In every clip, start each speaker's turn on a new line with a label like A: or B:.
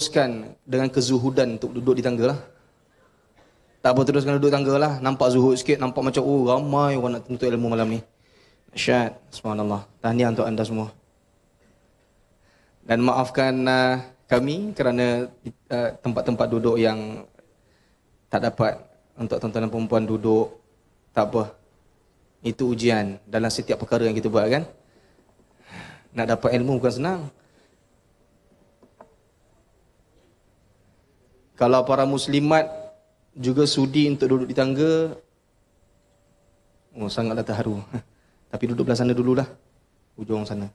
A: teruskan dengan kezuhudan untuk duduk di tangga lah. Tak apa, teruskan duduk tangga lah. Nampak zuhud sikit, nampak macam ramai orang nak tuntut ilmu malam ni. Dahsyat, subhanallah. Tahniah untuk anda semua. Dan maafkan kami kerana tempat-tempat duduk yang tak dapat untuk tuan-tuan dan perempuan duduk. Tak apa. Itu ujian dalam setiap perkara yang kita buat kan. Nak dapat ilmu bukan senang. Kalau para muslimat juga sudi untuk duduk di tangga, sangatlah terharu. Tapi duduk belah sana dululah. Ujung sana.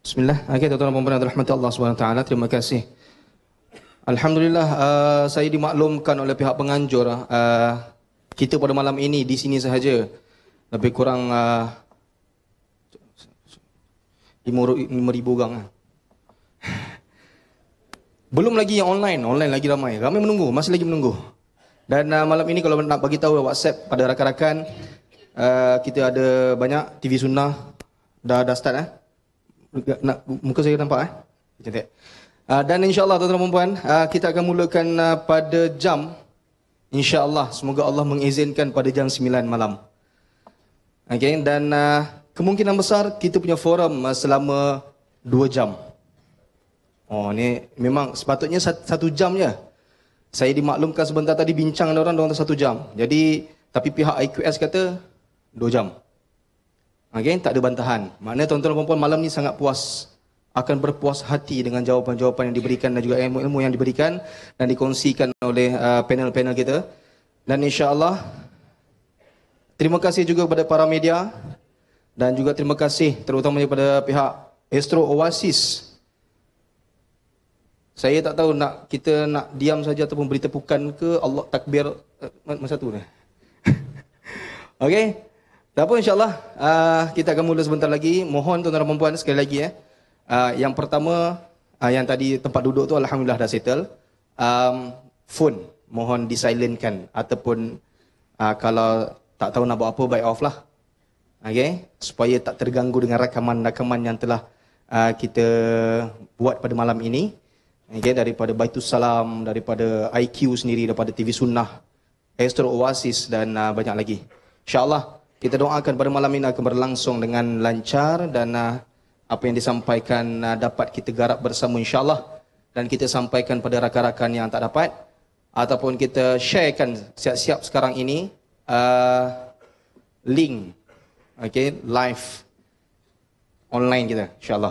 A: Bismillah. Okey, tuan-tuan dan puan-puan yang dirahmati Allah Subhanahu Wa Taala, terima kasih. Alhamdulillah, saya dimaklumkan oleh pihak penganjur kita pada malam ini di sini sahaja lebih kurang 5,000 orang. Belum lagi yang online lagi ramai. Ramai menunggu, masih lagi menunggu. Dan malam ini kalau nak bagi tahu WhatsApp pada rakan-rakan, kita ada banyak TV Sunnah dah start nak muka saya nampak cantik. Dan insya-Allah tuan-tuan dan puan, kita akan mulakan pada jam, insya-Allah semoga Allah mengizinkan pada jam 9 malam. Okey, dan kemungkinan besar kita punya forum selama 2 jam. Oh, ni memang sepatutnya 1 jam je. Saya dimaklumkan sebentar tadi bincang dengan orang 1 jam. Jadi tapi pihak IQS kata 2 jam. Okey, tak ada bantahan. Maknanya tuan-tuan dan puan-puan malam ni sangat puas, akan berpuas hati dengan jawapan-jawapan yang diberikan dan juga ilmu-ilmu yang diberikan dan dikongsikan oleh panel-panel kita. Dan insya-Allah terima kasih juga kepada para media dan juga terima kasih terutamanya kepada pihak Astro Oasis. Saya tak tahu kita nak diam saja ataupun beri tepukan ke Allah takbir masa tu ni. Okey. Tak apa, insya-Allah kita akan mula sebentar lagi. Mohon tuan-tuan dan puan-puan sekali lagi yang pertama yang tadi tempat duduk tu alhamdulillah dah settle. Phone mohon disilentkan ataupun kalau tak tahu nak buat apa baik off lah. Okey, supaya tak terganggu dengan rakaman-rakaman yang telah kita buat pada malam ini. Okey, daripada Baitus Salam, daripada IQ sendiri, daripada TV Sunnah, Astro Oasis dan banyak lagi. Insya-Allah kita doakan pada malam ini akan berlangsung dengan lancar dan apa yang disampaikan dapat kita garap bersama insya-Allah dan kita sampaikan pada rakan-rakan yang tak dapat ataupun kita sharekan siap-siap sekarang ini link live online kita insya-Allah.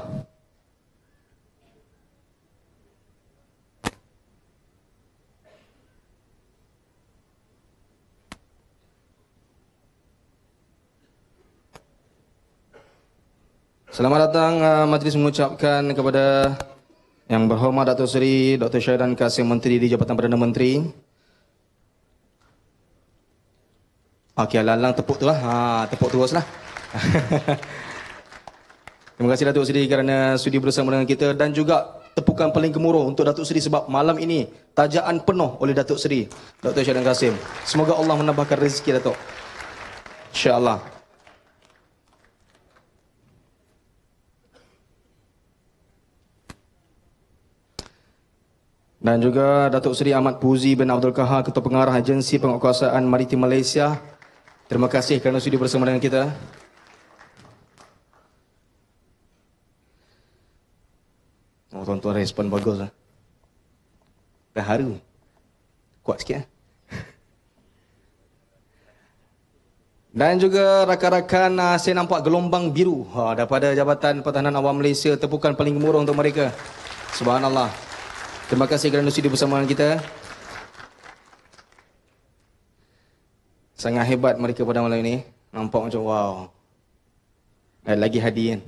A: Selamat datang majlis mengucapkan kepada Yang Berhormat Datuk Seri Dr. Syahidan Kasim, Menteri di Jabatan Perdana Menteri. Okey, lalang tepuk tu lah. Tepuk terus lah. Terima kasih Datuk Seri kerana sudi bersama dengan kita dan juga tepukan paling gemuruh untuk Datuk Seri sebab malam ini tajaan penuh oleh Datuk Seri Dr. Syahidan Kasim. Semoga Allah menambahkan rezeki Datuk. InsyaAllah. Dan juga Datuk Seri Ahmad Puzi bin Abdul Kahar, Ketua Pengarah Agensi Penguatkuasaan Maritim Malaysia. Terima kasih kerana sudi bersama dengan kita. Oh, tuan-tuan respon bagus lah. Dah haru. Kuat sikit. Dan juga rakan-rakan saya nampak gelombang biru daripada Jabatan Pertahanan Awam Malaysia. Tepukan paling gemuruh untuk mereka. Subhanallah. Terima kasih kerana sudi bersama dengan kita. Sangat hebat mereka pada malam ini. Nampak macam wow. Lagi hadiah kan.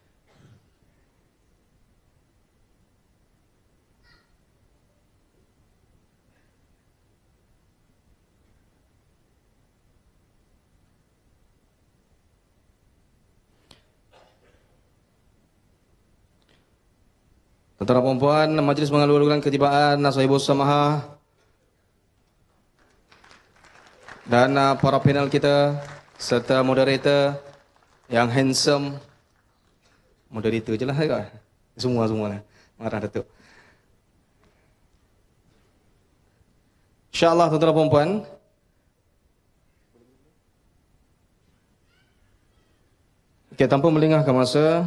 A: Tuan-tuan dan puan-puan, majlis mengalu-alukan ketibaan Sahibul Samaha dan para panel kita serta moderator yang handsome. Moderator je lah kan? Semua lah. Marah Datuk. InsyaAllah tuan-tuan dan puan-puan, tanpa melengahkan masa,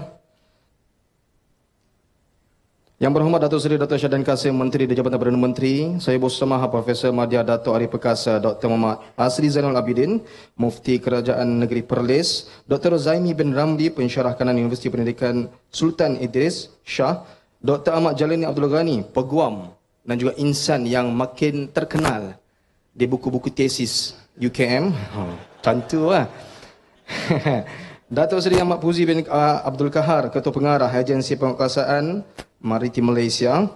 A: Yang Berhormat Datuk Seri Dr. Syahidan Kasim, Menteri di Jabatan Perdana Menteri, Sahibul Samaha Profesor Madya Datuk Arif Perkasa Dr. Muhammad Asri Zainal Abidin, Mufti Kerajaan Negeri Perlis, Dr. Zaimi bin Ramli, Pensyarah Kanan Universiti Pendidikan Sultan Idris Shah, Dr. Ahmad Jalani Abdul Ghani, Peguam dan juga insan yang makin terkenal di buku-buku tesis UKM. Tentu lah. Datuk Seri Ahmad Puzi bin Abdul Kahar, Ketua Pengarah Agensi Penguasaan Maritim Malaysia,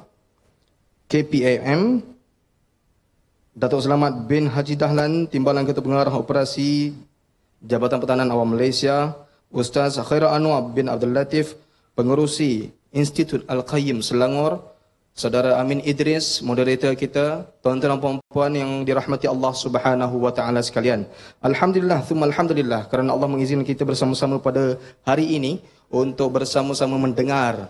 A: KPAM. Datuk Selamat bin Haji Dahlan, Timbalan Ketua Pengarah Operasi Jabatan Pertahanan Awam Malaysia. Ustaz Khairul Anwar bin Abdul Latif, Pengerusi Institut Al-Qayyim Selangor. Saudara Amin Idris, moderator kita, tuan-tuan dan puan-puan yang dirahmati Allah Subhanahu wa taala sekalian. Alhamdulillah, thumma alhamdulillah kerana Allah mengizinkan kita bersama-sama pada hari ini untuk bersama-sama mendengar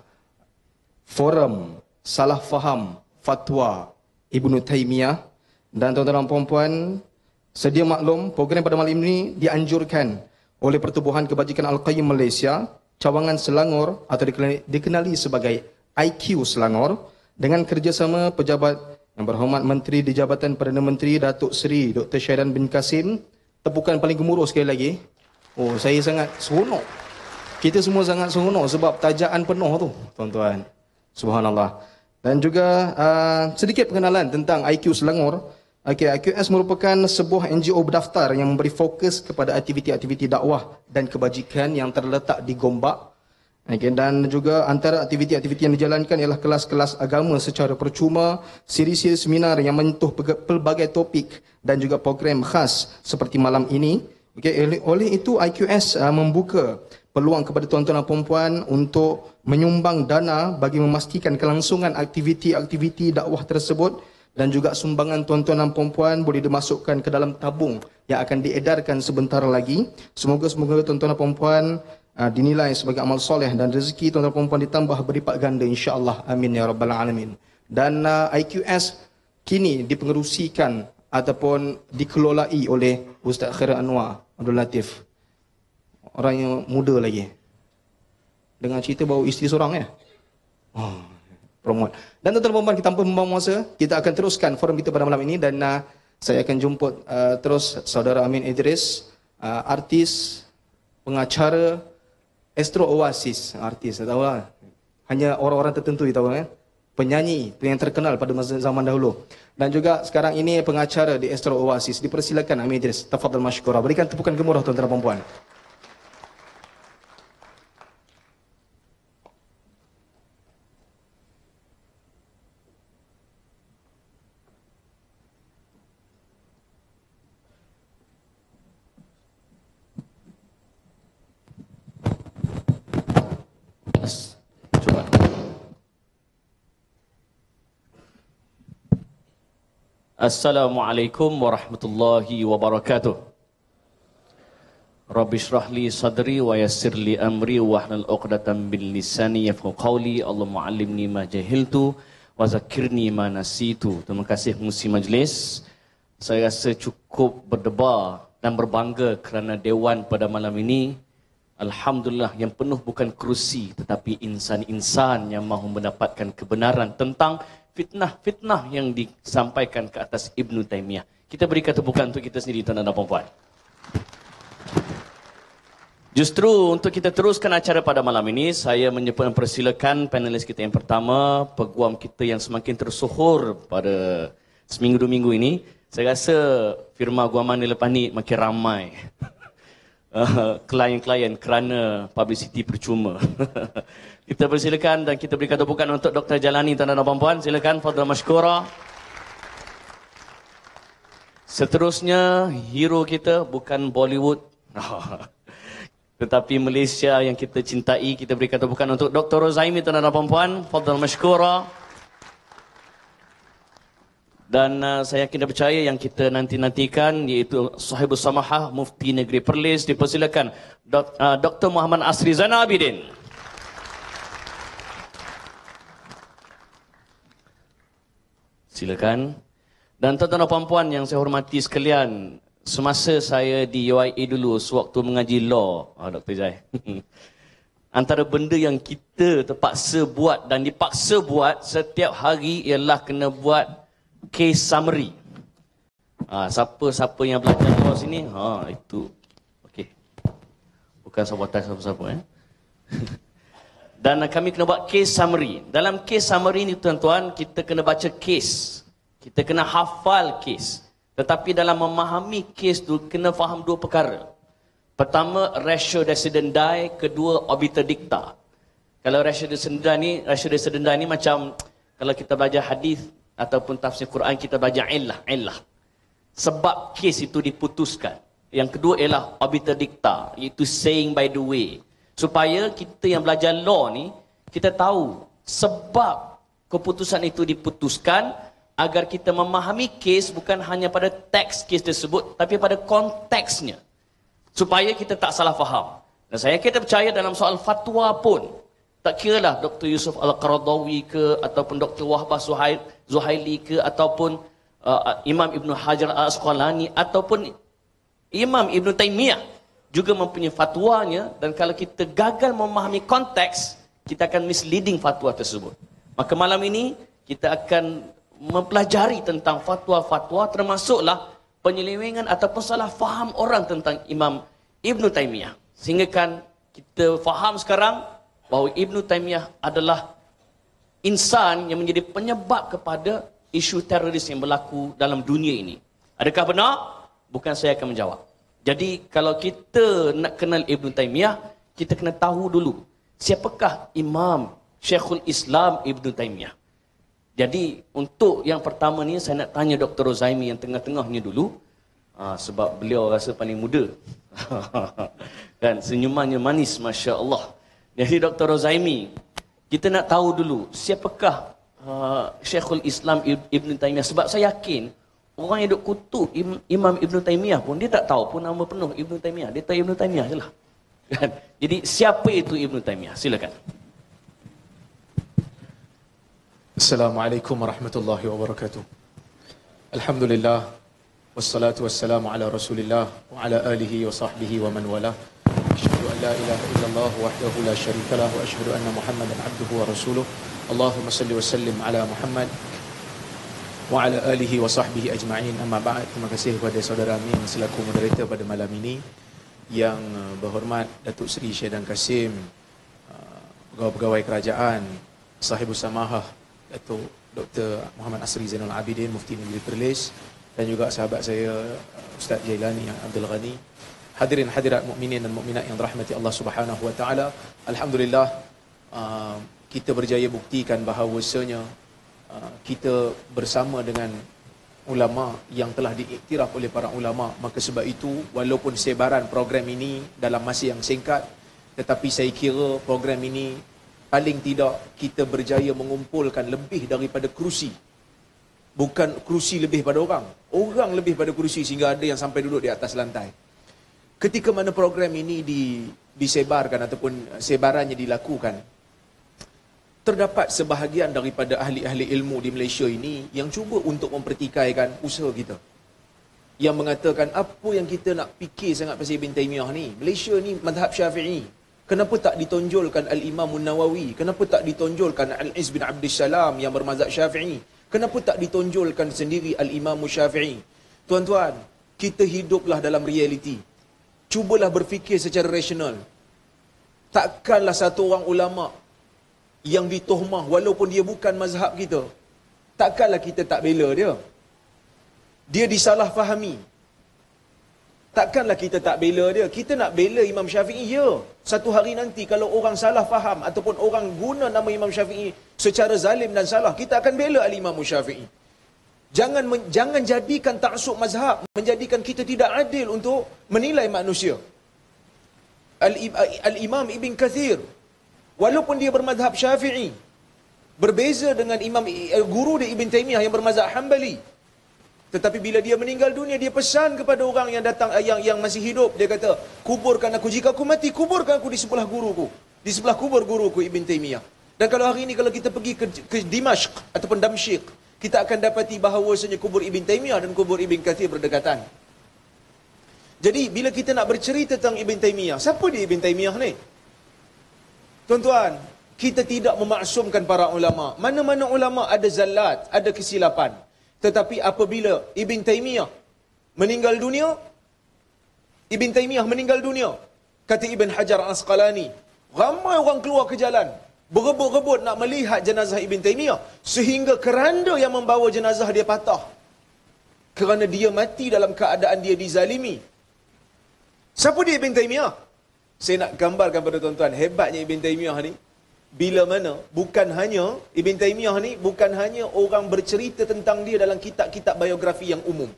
A: forum salah faham fatwa Ibnu Taimiyah. Dan tuan-tuan dan puan-puan, sedia maklum program pada malam ini dianjurkan oleh Pertubuhan Kebajikan Al-Qayyim Malaysia, Cawangan Selangor atau dikenali sebagai IQ Selangor, dengan kerjasama pejabat yang berhormat Menteri di Jabatan Perdana Menteri Datuk Seri Dr. Syaidan bin Kasim. Tepukan paling gemuruh sekali lagi. Oh, saya sangat seronok. Kita semua sangat seronok sebab tajaan penuh tu, tuan-tuan. Subhanallah. Dan juga sedikit pengenalan tentang IQ Selangor. Okay, IQS merupakan sebuah NGO berdaftar yang memberi fokus kepada aktiviti-aktiviti dakwah dan kebajikan yang terletak di Gombak. Okay, dan juga antara aktiviti-aktiviti yang dijalankan ialah kelas-kelas agama secara percuma, siri-siri seminar yang menyentuh pelbagai topik dan juga program khas seperti malam ini. Okay, oleh itu IQS membuka peluang kepada tuan-tuan dan puan-puan untuk menyumbang dana bagi memastikan kelangsungan aktiviti-aktiviti dakwah tersebut, dan juga sumbangan tuan-tuan dan puan-puan boleh dimasukkan ke dalam tabung yang akan diedarkan sebentar lagi. Semoga tuan-tuan dan puan-puan dinilai sebagai amal soleh dan rezeki tuan-tuan dan puan-puan ditambah berlipat ganda insya-Allah. Amin ya rabbal alamin. Dan IQS kini dipengerusikan ataupun dikelolai oleh Ustaz Khairul Anwar Abdul Latif. Orang yang muda lagi. Dengan cerita baru isteri seorang ya. Oh, promote. Dan tuan-tuan dan puan-puan, kita tanpa membuang masa, kita akan teruskan forum kita pada malam ini, dan saya akan jemput terus saudara Amin Idris, artis, pengacara, Astro Oasis, artis, tahu lah. Hanya orang-orang tertentu tahu kan. Penyanyi yang terkenal pada masa zaman dahulu. Dan juga sekarang ini pengacara di Astro Oasis. Dipersilakan Amin Idris. Tafadhal masykurah. Berikan tepukan gemuruh tuan-tuan dan puan-puan.
B: Assalamualaikum warahmatullahi wabarakatuh. Rabbi shrah li sadri wa yassir li amri wahlul 'uqdatam min lisani yafqahu qawli. Allahumma 'allimni ma jahiltu wa zakkirni ma nasitu. Terima kasih pengurusi majlis. Saya rasa cukup berdebar dan berbangga kerana dewan pada malam ini, alhamdulillah, yang penuh bukan kerusi tetapi insan-insan yang mahu mendapatkan kebenaran tentang fitnah-fitnah yang disampaikan ke atas Ibnu Taimiyah. Kita berikan tepukan untuk kita sendiri, tuan-tuan dan puan-puan. Justru untuk kita teruskan acara pada malam ini, saya mempersilakan panelis kita yang pertama, peguam kita yang semakin tersohor pada seminggu 2 minggu ini. Saya rasa firma guaman lepas ni makin ramai. Klien-klien kerana publicity percuma. Kita persilakan dan kita berikan tepukan untuk Dr. Jalani, tuan-tuan dan puan-puan. Silakan, fadhal masykurah. Seterusnya, hero kita bukan Bollywood, tetapi Malaysia yang kita cintai. Kita berikan tepukan untuk Dr. Rozaimi, tuan-tuan dan puan-puan. Fadhal masykurah. Dan saya yakin dan percaya yang kita nanti-nantikan, iaitu Sahibus Samahah, Mufti Negeri Perlis. Dipersilakan Dr. Muhammad Asri Zainal Abidin. Silakan. Dan tuan-tuan dan puan-puan yang saya hormati sekalian, semasa saya di UIA dulu, sewaktu mengaji law, Dr. Jai, antara benda yang kita terpaksa buat dan dipaksa buat setiap hari ialah kena buat case summary. Siapa-siapa yang belajar law sini, itu. Okey. Bukan sabotaj siapa-siapa. Dan kami kena buat case summary. Dalam case summary ni, tuan-tuan, kita kena baca case. Kita kena hafal case. Tetapi dalam memahami case tu, kena faham 2 perkara. Pertama, ratio decidendi, kedua, obiter dicta. Kalau ratio decidendi ni macam kalau kita belajar hadis ataupun tafsir Quran, kita belajar illah. Sebab kes itu diputuskan. Yang kedua ialah obiter dicta, iaitu saying by the way. Supaya kita yang belajar law ni, kita tahu sebab keputusan itu diputuskan agar kita memahami kes bukan hanya pada teks kes tersebut, tapi pada konteksnya. Supaya kita tak salah faham. Dan kita percaya dalam soal fatwa pun, tak kiralah Dr. Yusuf Al-Qaradawi ke, ataupun Dr. Wahbah Zuhaili ke, ataupun Imam Ibn Hajar Al-Asqalani, ataupun Imam Ibn Taymiyah juga mempunyai fatwanya. Dan kalau kita gagal memahami konteks, kita akan misleading fatwa tersebut. Maka malam ini kita akan mempelajari tentang fatwa-fatwa, termasuklah penyelewengan ataupun salah faham orang tentang Imam Ibn Taymiyah. Sehingga kan kita faham sekarang bahawa Ibn Taymiyah adalah insan yang menjadi penyebab kepada isu teroris yang berlaku dalam dunia ini. Adakah benar? Bukan saya akan menjawab. Jadi kalau kita nak kenal Ibn Taymiyah, kita kena tahu dulu siapakah Imam Syekhul Islam Ibn Taymiyah. Jadi untuk yang pertama ni saya nak tanya Dr. Rozaimi yang tengah-tengah ni dulu, sebab beliau rasa paling muda. Dan senyumannya manis, Masya Allah. Jadi Dr. Rozaimi, kita nak tahu dulu siapakah Syekhul Islam Ibn Taymiyah. Sebab saya yakin orang yang duk kutuk Imam Ibn Taymiyah pun dia tak tahu pun nama penuh Ibn Taymiyah. Dia tahu Ibn Taymiyah je lah. Jadi siapa itu Ibn Taymiyah? Silakan.
C: Assalamualaikum warahmatullahi wabarakatuh. Alhamdulillah, wassalatu wassalamu ala rasulillah wa ala alihi wa sahbihi wa man wala. Asyhadu an la ilaha illallah wahdahu la syarika lah wa asyhadu anna Muhammadan abduhu wa rasuluh. Allahumma salli wa sallim ala Muhammad wa ala alihi wa sahbihi ajma'in. Amma ba'd. Terima kasih kepada saudara Amin selaku moderator pada malam ini. Yang berhormat Datuk Seri Syedan Kasim, pegawai kerajaan, Sahibus Samahah Datuk Dr. Muhammad Asri Zainul Abidin, Mufti Negeri Perlis, dan juga sahabat saya Ustaz Jailani Abdul Ghani. Hadirin hadirat mukminin dan mukminat yang dirahmati Allah Subhanahu wa taala. Alhamdulillah kita berjaya buktikan bahawasanya kita bersama dengan ulama yang telah diiktiraf oleh para ulama. Maka sebab itu walaupun sebaran program ini dalam masa yang singkat, tetapi saya kira program ini paling tidak kita berjaya mengumpulkan lebih daripada kerusi. Bukan kerusi lebih pada orang. Orang lebih pada kerusi sehingga ada yang sampai duduk di atas lantai. Ketika mana program ini disebarkan ataupun sebarannya dilakukan, terdapat sebahagian daripada ahli-ahli ilmu di Malaysia ini yang cuba untuk mempertikaikan usaha kita. Yang mengatakan apa yang kita nak fikir sangat pasal Ibn Taymiyah ni. Malaysia ni mazhab Syafi'i. Kenapa tak ditonjolkan Al-Imam Nawawi? Kenapa tak ditonjolkan Al-Izz bin Abdul Salam yang bermazhab Syafi'i? Kenapa tak ditonjolkan sendiri Al-Imam Syafi'i? Tuan-tuan, kita hiduplah dalam realiti. Cubalah berfikir secara rasional. Takkanlah satu orang ulama yang ditohmah walaupun dia bukan mazhab kita, takkanlah kita tak bela dia. Dia disalah fahami. Takkanlah kita tak bela dia. Kita nak bela Imam Syafi'i, ya. Satu hari nanti kalau orang salah faham ataupun orang guna nama Imam Syafi'i secara zalim dan salah, kita akan bela Al-Imam Syafi'i. Jangan jadikan taksub mazhab menjadikan kita tidak adil untuk menilai manusia. Al-Imam Ibn Kathir, walaupun dia bermazhab Syafi'i, berbeza dengan guru dia Ibn Taymiyah yang bermazhab Hanbali. Tetapi bila dia meninggal dunia, dia pesan kepada orang yang datang yang masih hidup, dia kata, kuburkan aku, jika aku mati, kuburkan aku di sebelah guruku, di sebelah kubur guruku Ibn Taymiyah. Dan kalau hari ini kalau kita pergi ke Dimashq ataupun Damsyik, kita akan dapati bahawasanya kubur Ibn Taymiyah dan kubur Ibn Kathir berdekatan. Jadi bila kita nak bercerita tentang Ibn Taymiyah, siapa dia Ibn Taymiyah ni? Tuan-tuan, kita tidak memaksumkan para ulama. Mana-mana ulama ada zallat, ada kesilapan. Tetapi apabila Ibn Taymiyah meninggal dunia, kata Ibn Hajar Al-Asqalani, ramai orang keluar ke jalan, berebut-rebut nak melihat jenazah Ibn Taymiyah, sehingga keranda yang membawa jenazah dia patah. Kerana dia mati dalam keadaan dia dizalimi. Siapa dia Ibn Taymiyah? Saya nak gambarkan pada tuan-tuan, hebatnya Ibn Taymiyah ni, bila mana Ibn Taymiyah ni bukan hanya orang bercerita tentang dia dalam kitab-kitab biografi yang umum.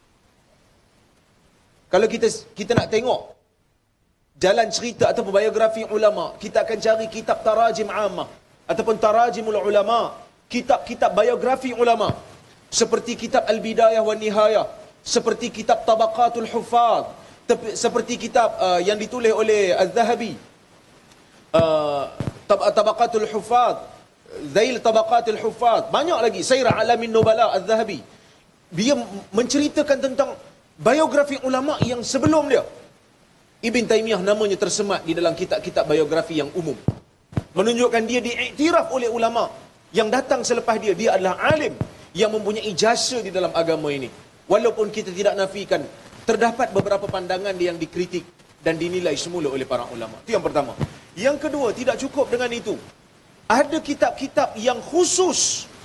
C: Kalau kita nak tengok jalan cerita ataupun biografi ulama, kita akan cari kitab tarajim ammah ataupun tarajimul ulama, kitab-kitab biografi ulama, seperti kitab Al-Bidayah wan Nihayah, seperti kitab Tabaqatul Huffaz, seperti kitab yang ditulis oleh Az-Zahabi, Tabaqatul Huffaz, Zail Tabaqatul Huffaz, banyak lagi, Syair Alamin Nubala Az-Zahabi. Dia menceritakan tentang biografi ulama yang sebelum dia. Ibn Taymiyah namanya tersemat di dalam kitab-kitab biografi yang umum, menunjukkan dia diiktiraf oleh ulama yang datang selepas dia. Dia adalah alim yang mempunyai jasa di dalam agama ini. Walaupun kita tidak nafikan, terdapat beberapa pandangan dia yang dikritik dan dinilai semula oleh para ulama. Itu yang pertama. Yang kedua, tidak cukup dengan itu. Ada kitab-kitab yang khusus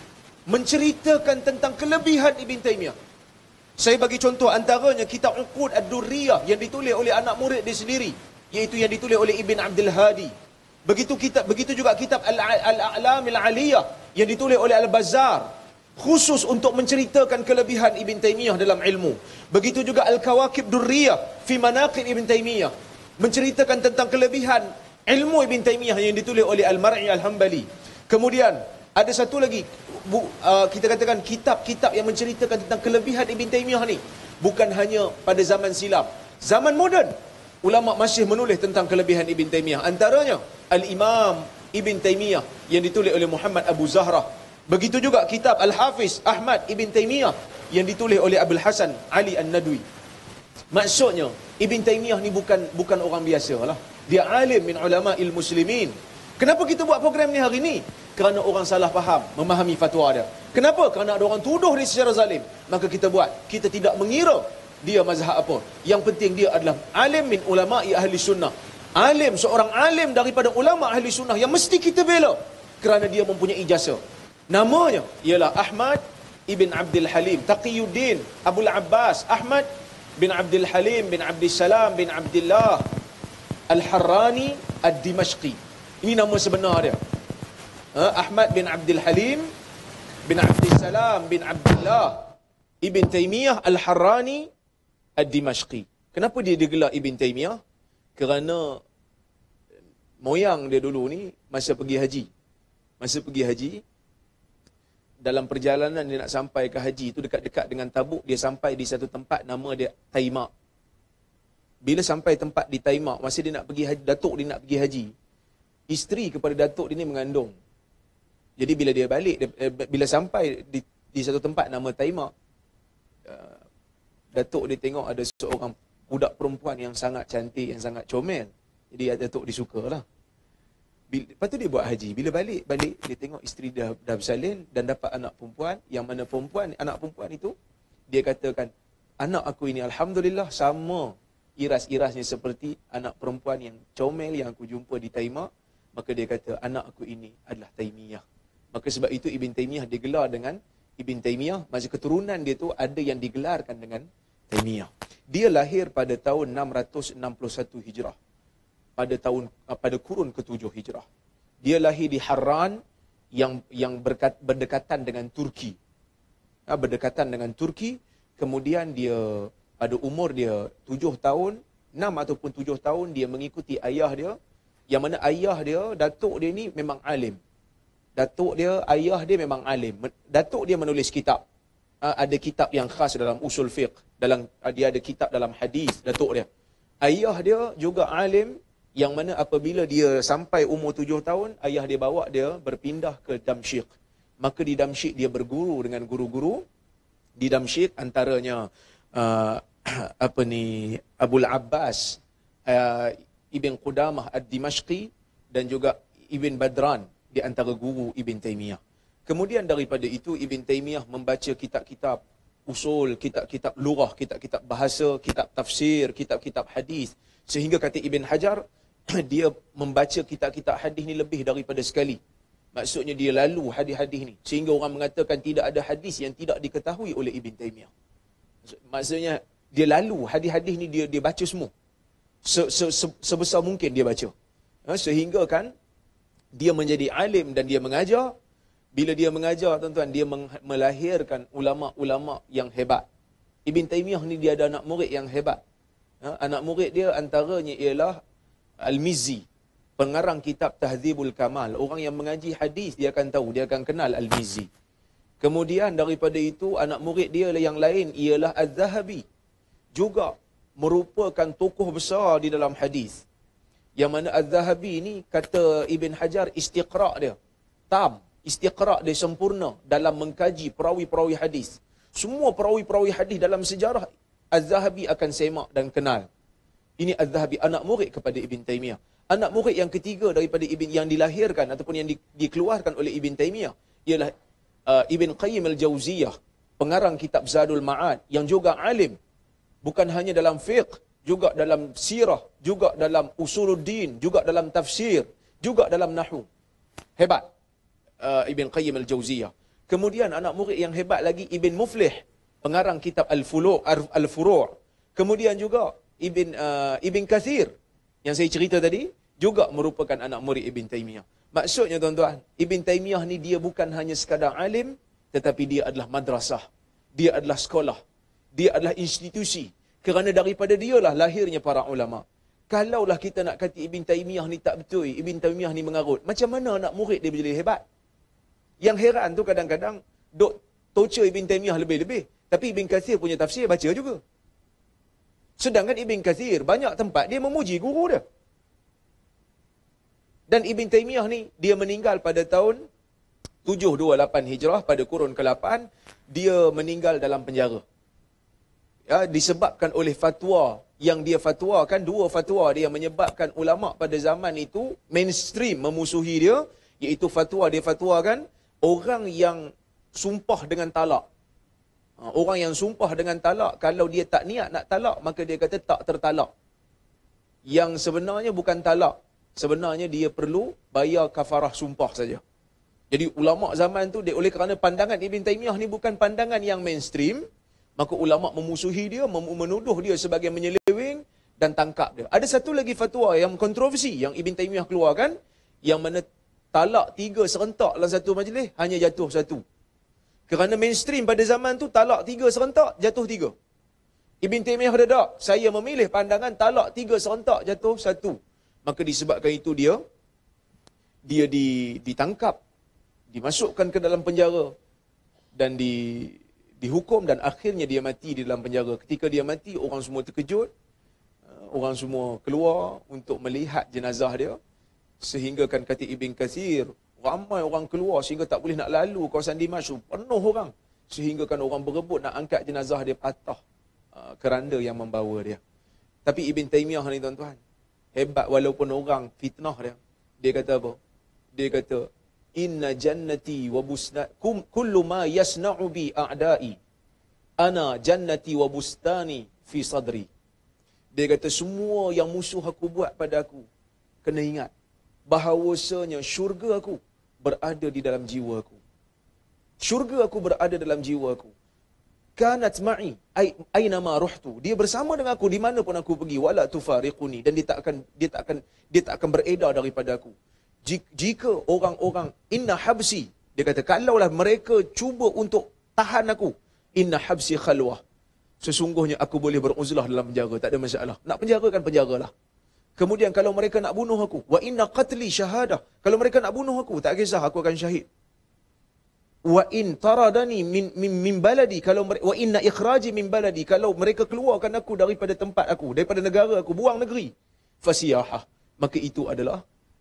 C: menceritakan tentang kelebihan Ibn Taymiyah. Saya bagi contoh, antaranya kitab Uqud Ad-Durriyah yang ditulis oleh anak murid dia sendiri, iaitu yang ditulis oleh Ibn Abdul Hadi. Begitu juga kitab Al-A'lam Al-Aliyah yang ditulis oleh Al-Bazzar, khusus untuk menceritakan kelebihan Ibn Taymiyah dalam ilmu. Begitu juga Al-Kawakib Durriyah fi Manaqib Ibn Taymiyah, menceritakan tentang kelebihan ilmu Ibn Taymiyah yang ditulis oleh Al-Mar'i Al-Hambali. Kemudian ada satu lagi, kita katakan kitab-kitab yang menceritakan tentang kelebihan Ibn Taymiyah ni bukan hanya pada zaman silam, zaman moden ulama masih menulis tentang kelebihan Ibn Taymiyah. Antaranya Al-Imam Ibn Taymiyah yang ditulis oleh Muhammad Abu Zahrah. Begitu juga kitab Al-Hafiz Ahmad Ibn Taymiyah yang ditulis oleh Abul Hasan Ali An-Nadwi. Maksudnya Ibn Taymiyah ni bukan orang biasa lah. Dia alim min ulama'il muslimin. Kenapa kita buat program ni hari ni? Kerana orang salah faham memahami fatwa dia. Kenapa? Kerana ada orang tuduh dia secara zalim. Maka kita buat. Kita tidak mengira dia mazhab apa. Yang penting dia adalah alim min ulama'i ahli sunnah. Alim, seorang alim daripada ulama ahli sunnah yang mesti kita bela kerana dia mempunyai jasa. Namanya ialah Ahmad Ibn Abdul Halim Taqiyuddin Abul Abbas Ahmad bin Abdul Halim bin Abdul Salam bin Abdullah Al-Harrani Ad-Dimashqi. Ini nama sebenar dia. Ahmad bin Abdul Halim bin Abdul Salam bin Abdullah Ibn Taymiyah Al-Harrani Ad-Dimashqi. Kenapa dia digelar Ibn Taymiyah? Kerana moyang dia dulu ni masa pergi haji, dalam perjalanan dia nak sampai ke haji tu, dekat-dekat dengan Tabuk, dia sampai di satu tempat nama dia Taimak. Bila sampai tempat di Taimak, masa dia nak pergi haji, datuk dia nak pergi haji, isteri kepada datuk dia ni mengandung. Jadi bila dia balik, bila sampai di satu tempat nama Taimak, datuk dia tengok ada seorang budak perempuan yang sangat cantik, yang sangat comel. Jadi datuk dia suka lah. Lepas tu dia buat haji. Bila balik dia tengok isteri dah bersalin dan dapat anak perempuan. Yang mana anak perempuan itu, dia katakan, anak aku ini alhamdulillah sama iras-irasnya seperti anak perempuan yang comel yang aku jumpa di Taimak. Maka dia kata, anak aku ini adalah Taymiyah. Maka sebab itu Ibn Taymiyah digelar dengan Ibn Taymiyah. Masa keturunan dia tu ada yang digelarkan dengan Taymiyah. Dia lahir pada tahun 661 Hijrah. Pada kurun ke-7 Hijrah. Dia lahir di Harran yang berdekatan dengan Turki. Berdekatan dengan Turki. Kemudian dia pada umur dia 7 tahun, 6 ataupun 7 tahun dia mengikuti ayah dia. Yang mana ayah dia, datuk dia ni memang alim. Ayah dia memang alim. Datuk dia menulis kitab. Ada kitab yang khas dalam usul fiqh. Dia ada kitab dalam hadis, datuk dia. Ayah dia juga alim, yang mana apabila dia sampai umur 7 tahun, ayah dia bawa dia berpindah ke Damsyik. Maka di Damsyik dia berguru dengan guru-guru. Di Damsyik antaranya Abul Abbas Ibn Qudamah Ad-Dimashqi dan juga Ibn Badran di antara guru Ibn Taymiyah. Kemudian daripada itu Ibn Taymiyah membaca kitab-kitab usul, kitab-kitab lughah, kitab-kitab bahasa, kitab tafsir, kitab-kitab hadis. Sehingga kata Ibn Hajar, dia membaca kitab-kitab hadis ni lebih daripada sekali. Maksudnya dia lalu hadis-hadis ni. Sehingga orang mengatakan tidak ada hadis yang tidak diketahui oleh Ibn Taymiyah. Maksudnya dia lalu hadis-hadis ni, dia baca semua. sebesar mungkin dia baca. Sehingga kan dia menjadi alim dan dia mengajar. Bila dia mengajar, tuan-tuan, dia melahirkan ulama-ulama yang hebat. Ibn Taymiyah ni dia ada anak murid yang hebat. Anak murid dia antaranya ialah Al-Mizzi, pengarang kitab Tahdzibul Kamal. Orang yang mengaji hadis dia akan tahu, dia akan kenal Al-Mizzi. Kemudian daripada itu anak murid dia yang lain ialah Az-Zahabi, juga merupakan tokoh besar di dalam hadis. Yang mana Az-Zahabi ni kata Ibn Hajar istiqra' dia tam, istiqra' dia sempurna dalam mengkaji perawi-perawi hadis. Semua perawi-perawi hadis dalam sejarah Az-Zahabi akan semak dan kenal. Ini Az-Zahabi, anak murid kepada Ibn Taymiyah. Anak murid yang ketiga daripada Ibn yang dilahirkan ataupun yang dikeluarkan oleh Ibn Taymiyah ialah Ibn Qayyim al-Jauziyah, pengarang kitab Zadul Ma'ad, yang juga alim. Bukan hanya dalam fiqh, juga dalam sirah, juga dalam usuluddin, juga dalam tafsir, juga dalam nahwu. Hebat Ibn Qayyim al-Jauziyah. Kemudian anak murid yang hebat lagi Ibn Muflih, pengarang kitab Al-Furu'. Kemudian juga Ibn Kathir yang saya cerita tadi juga merupakan anak murid Ibn Taymiyah. Maksudnya tuan-tuan, Ibn Taymiyah ni dia bukan hanya sekadar alim, tetapi dia adalah madrasah. Dia adalah sekolah. Dia adalah institusi. Kerana daripada dialah lahirnya para ulama. Kalaulah kita nak kata Ibn Taymiyah ni tak betul, Ibn Taymiyah ni mengarut, macam mana anak murid dia boleh hebat? Yang heran tu kadang-kadang duk torture Ibn Taymiyah lebih-lebih. Tapi Ibn Kathir punya tafsir baca juga. Sedangkan Ibn Kathir banyak tempat dia memuji guru dia. Dan Ibn Taymiyah ni dia meninggal pada tahun 728 Hijrah, pada kurun ke-8. Dia meninggal dalam penjara. Ya, disebabkan oleh fatwa yang dia fatwakan, dua fatwa dia menyebabkan ulama pada zaman itu mainstream memusuhi dia, iaitu fatwa dia fatwakan orang yang sumpah dengan talak. Orang yang sumpah dengan talak, kalau dia tak niat nak talak, maka dia kata tak tertalak. Yang sebenarnya bukan talak. Sebenarnya dia perlu bayar kafarah sumpah saja. Jadi ulama zaman tu, oleh kerana pandangan Ibn Taymiyah ni bukan pandangan yang mainstream, maka ulama memusuhi dia, menuduh dia sebagai menyeleweng dan tangkap dia. Ada satu lagi fatwa yang kontroversi yang Ibn Taymiyah keluarkan, yang mana talak 3 serentak dalam satu majlis, hanya jatuh 1. Kerana mainstream pada zaman tu, talak 3 serentak, jatuh 3. Ibn Taymiyah ada tak? Saya memilih pandangan talak 3 serentak, jatuh 1. Maka disebabkan itu dia ditangkap, dimasukkan ke dalam penjara dan dihukum, dan akhirnya dia mati di dalam penjara. Ketika dia mati, orang semua terkejut. Orang semua keluar untuk melihat jenazah dia. Sehingga kan kata Ibn Kathir, ramai orang keluar sehingga tak boleh nak lalu kawasan Dimashq, penuh orang. Sehingga kan orang berebut nak angkat jenazah dia, patah keranda yang membawa dia. Tapi Ibn Taymiyah ni tuan-tuan, hebat walaupun orang fitnah dia. Dia kata apa? Dia kata, inna jannati wa busnakum kullu ma yasna'u bi a'da'i ana jannati wa bustani fi sadri. Dia kata semua yang musuh aku buat pada aku, kena ingat bahawasanya syurga aku berada di dalam jiwa aku. Syurga aku berada dalam jiwa aku. Kanat ma'i aina ma ruhtu. Dia bersama dengan aku di mana pun aku pergi, wala tufariquni, dan dia tak akan beredar daripada aku. Jika orang-orang inna habsi, dia kata kalaulah mereka cuba untuk tahan aku, inna habsi khalwah, sesungguhnya aku boleh beruzlah dalam penjara, tak ada masalah. Nak penjarakan, penjaralah. Kemudian kalau mereka nak bunuh aku, wa inna qatli syahadah, kalau mereka nak bunuh aku, tak kisah, aku akan syahid. Wa in taradani min baladi, kalau wa inna ikhraji min baladi, kalau mereka keluarkan aku daripada tempat aku, daripada negara aku, buang negeri, fasiyahah, maka itu adalah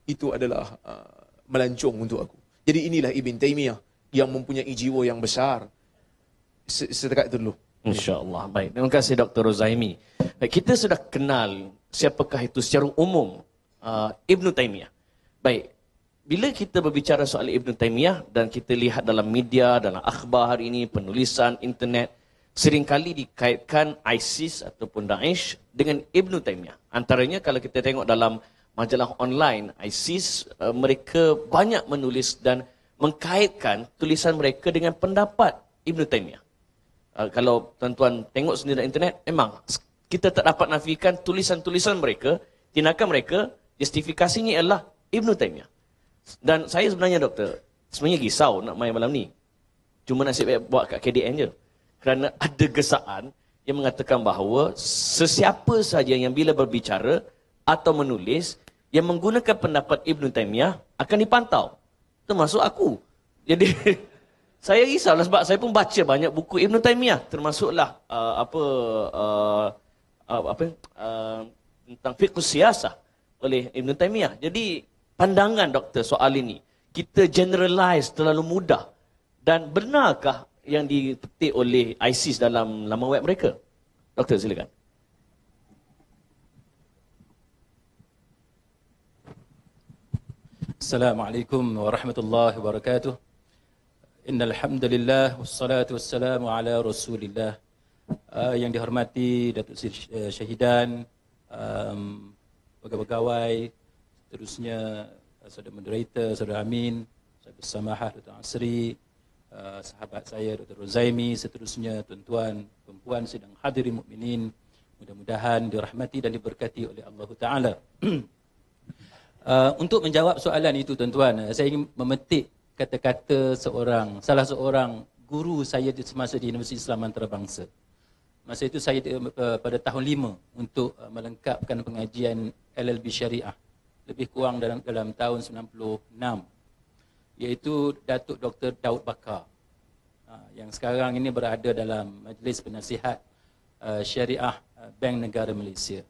C: melancong untuk aku. Jadi inilah Ibn Taymiyah yang mempunyai jiwa yang besar. Setakat itu dulu.
B: InsyaAllah. Baik, terima kasih Dr. Rozaimi. Baik, kita sudah kenal siapakah itu secara umum Ibn Taymiyah. Baik, bila kita berbicara soal Ibn Taymiyah dan kita lihat dalam media, dalam akhbar hari ini, penulisan internet, seringkali dikaitkan ISIS ataupun Daesh dengan Ibn Taymiyah. Antaranya kalau kita tengok dalam majalah online ISIS, mereka banyak menulis dan mengkaitkan tulisan mereka dengan pendapat Ibn Taymiyah. Kalau tuan-tuan tengok sendiri dalam internet, memang kita tak dapat nafikan tulisan-tulisan mereka, tindakan mereka, justifikasinya ialah Ibn Taymiyah. Dan saya sebenarnya doktor, sebenarnya risau nak main malam ni. Cuma nasib baik buat kat KDN je. Kerana ada gesaan yang mengatakan bahawa sesiapa saja yang bila berbicara atau menulis yang menggunakan pendapat Ibn Taymiyah akan dipantau. Termasuk aku. Jadi saya risaulah sebab saya pun baca banyak buku Ibn Taymiyah, termasuklah tentang fiqh siyasah oleh Ibn Taymiyah. Jadi pandangan doktor soal ini, kita generalize terlalu mudah. Dan benarkah yang dipetik oleh ISIS dalam laman web mereka? Doktor silakan.
D: Assalamualaikum warahmatullahi wabarakatuh. Innal hamdalillah wassalatu wassalamu ala Rasulillah. Yang dihormati Datuk Seri Syahidan, pegawai-pegawai, seterusnya saudara moderator, saudara Amin, saudara Samahah, Dr. Asri, sahabat saya Dr. Rozaimi, seterusnya tuan-tuan, perempuan sedang hadirin mukminin, mudah-mudahan dirahmati dan diberkati oleh Allah Taala. Untuk menjawab soalan itu tuan-tuan, saya ingin memetik kata-kata salah seorang guru saya semasa di Universiti Islam Antarabangsa. Masa itu saya pada tahun 5 untuk melengkapkan pengajian LLB Syariah. Lebih kurang dalam tahun 96. Iaitu Datuk Dr. Daud Bakar. Yang sekarang ini berada dalam Majlis Penasihat Syariah Bank Negara Malaysia.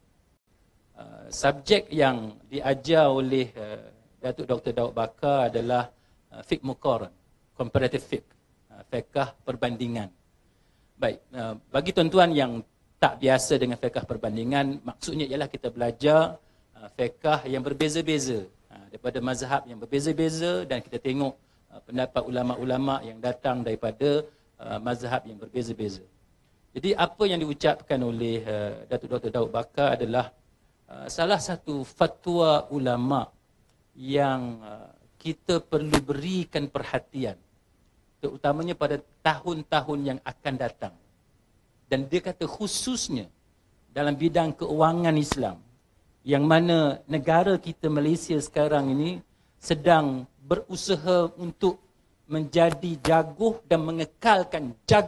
D: Subjek yang diajar oleh Datuk Dr. Daud Bakar adalah fiqh muqaran, comparative fiqh, fiqh perbandingan. Baik, bagi tuan-tuan yang tak biasa dengan fiqh perbandingan, maksudnya ialah kita belajar fiqh yang berbeza-beza, daripada mazhab yang berbeza-beza, dan kita tengok pendapat ulama-ulama yang datang daripada mazhab yang berbeza-beza. Jadi apa yang diucapkan oleh Datuk Dr. Daud Bakar adalah salah satu fatwa ulama yang kita perlu berikan perhatian, terutamanya pada tahun-tahun yang akan datang. Dan dia kata khususnya dalam bidang keuangan Islam, yang mana negara kita Malaysia sekarang ini sedang berusaha untuk menjadi jaguh dan mengekalkan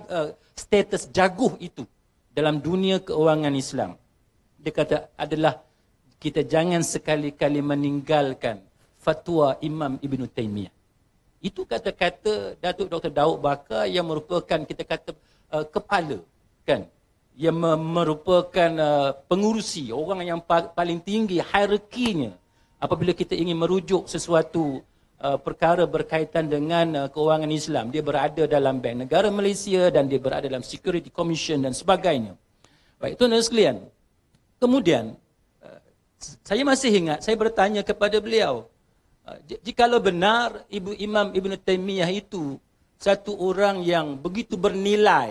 D: status jaguh itu dalam dunia keuangan Islam. Dia kata adalah kita jangan sekali-kali meninggalkan fatwa Imam Ibn Taymiyah. Itu kata-kata Datuk Dr. Daud Bakar yang merupakan kita kata kepala, kan? Yang merupakan pengurusi, orang yang paling tinggi hierarkinya apabila kita ingin merujuk sesuatu perkara berkaitan dengan keuangan Islam. Dia berada dalam Bank Negara Malaysia dan dia berada dalam Security Commission dan sebagainya. Baik, tuan-tuan sekalian. Kemudian saya masih ingat saya bertanya kepada beliau, jikalau benar Imam Ibn Taymiyah itu satu orang yang begitu bernilai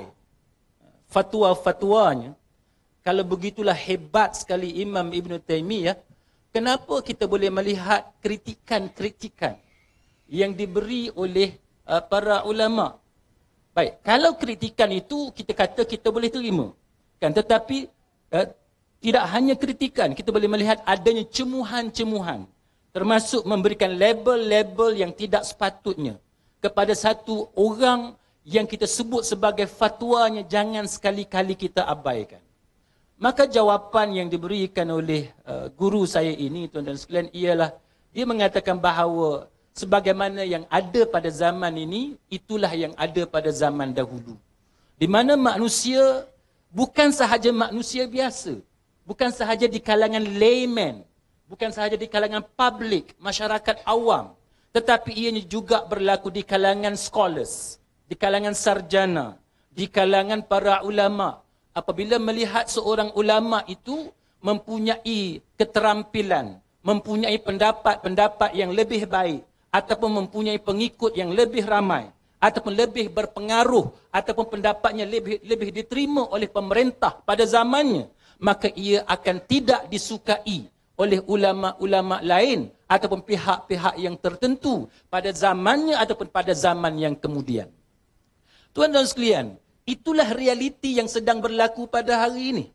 D: fatwa-fatwanya, kalau begitulah hebat sekali Imam Ibn Taymiyah, kenapa kita boleh melihat kritikan-kritikan yang diberi oleh para ulama? Baik, kalau kritikan itu kita kata kita boleh terima, kan? Tetapi tidak hanya kritikan, kita boleh melihat adanya cemuhan-cemuhan, termasuk memberikan label-label yang tidak sepatutnya kepada satu orang yang kita sebut sebagai fatwanya, jangan sekali-kali kita abaikan. Maka jawapan yang diberikan oleh guru saya ini, tuan-tuan sekalian, ialah dia mengatakan bahawa sebagaimana yang ada pada zaman ini, itulah yang ada pada zaman dahulu. Di mana manusia bukan sahaja manusia biasa, bukan sahaja di kalangan layman, bukan sahaja di kalangan publik, masyarakat awam, tetapi ianya juga berlaku di kalangan scholars, di kalangan sarjana, di kalangan para ulama. Apabila melihat seorang ulama itu mempunyai keterampilan, mempunyai pendapat-pendapat yang lebih baik, ataupun mempunyai pengikut yang lebih ramai, ataupun lebih berpengaruh, ataupun pendapatnya lebih diterima oleh pemerintah pada zamannya, maka ia akan tidak disukai oleh ulama-ulama lain ataupun pihak-pihak yang tertentu pada zamannya ataupun pada zaman yang kemudian. Tuan-tuan sekalian, itulah realiti yang sedang berlaku pada hari ini.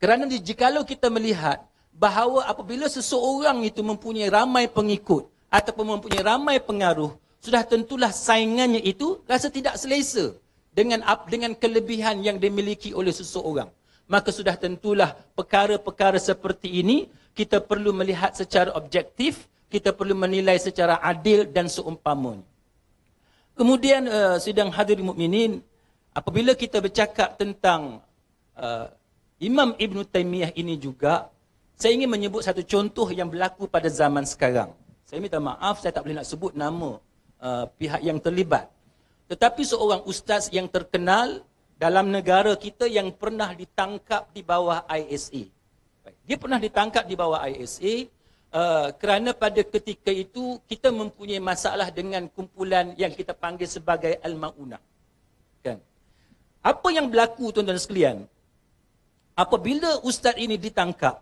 D: Kerana jikalau kita melihat bahawa apabila seseorang itu mempunyai ramai pengikut ataupun mempunyai ramai pengaruh, sudah tentulah saingannya itu rasa tidak selesa dengan kelebihan yang dimiliki oleh seseorang. Maka sudah tentulah perkara-perkara seperti ini kita perlu melihat secara objektif, kita perlu menilai secara adil dan seumpamanya. Kemudian sidang hadirin mukminin, apabila kita bercakap tentang Imam Ibn Taymiyah ini juga, saya ingin menyebut satu contoh yang berlaku pada zaman sekarang. Saya minta maaf, saya tak boleh nak sebut nama pihak yang terlibat. Tetapi seorang ustaz yang terkenal dalam negara kita yang pernah ditangkap di bawah ISA. Dia pernah ditangkap di bawah ISA kerana pada ketika itu kita mempunyai masalah dengan kumpulan yang kita panggil sebagai Al-Ma'unah. Kan? Apa yang berlaku tuan-tuan sekalian? Apabila ustaz ini ditangkap,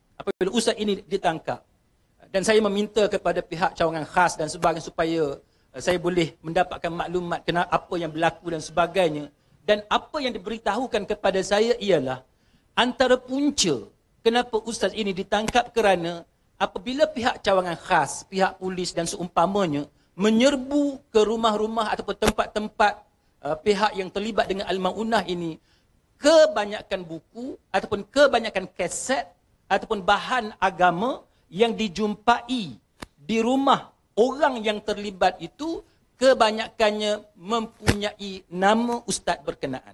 D: dan saya meminta kepada pihak cawangan khas dan sebagainya supaya saya boleh mendapatkan maklumat kenapa apa yang berlaku dan sebagainya. Dan apa yang diberitahukan kepada saya ialah antara punca kenapa ustaz ini ditangkap kerana apabila pihak cawangan khas, pihak polis dan seumpamanya menyerbu ke rumah-rumah ataupun tempat-tempat pihak yang terlibat dengan Al-Ma'unah ini, kebanyakan buku ataupun kebanyakan kaset ataupun bahan agama yang dijumpai di rumah orang yang terlibat itu kebanyakannya mempunyai nama ustaz berkenaan.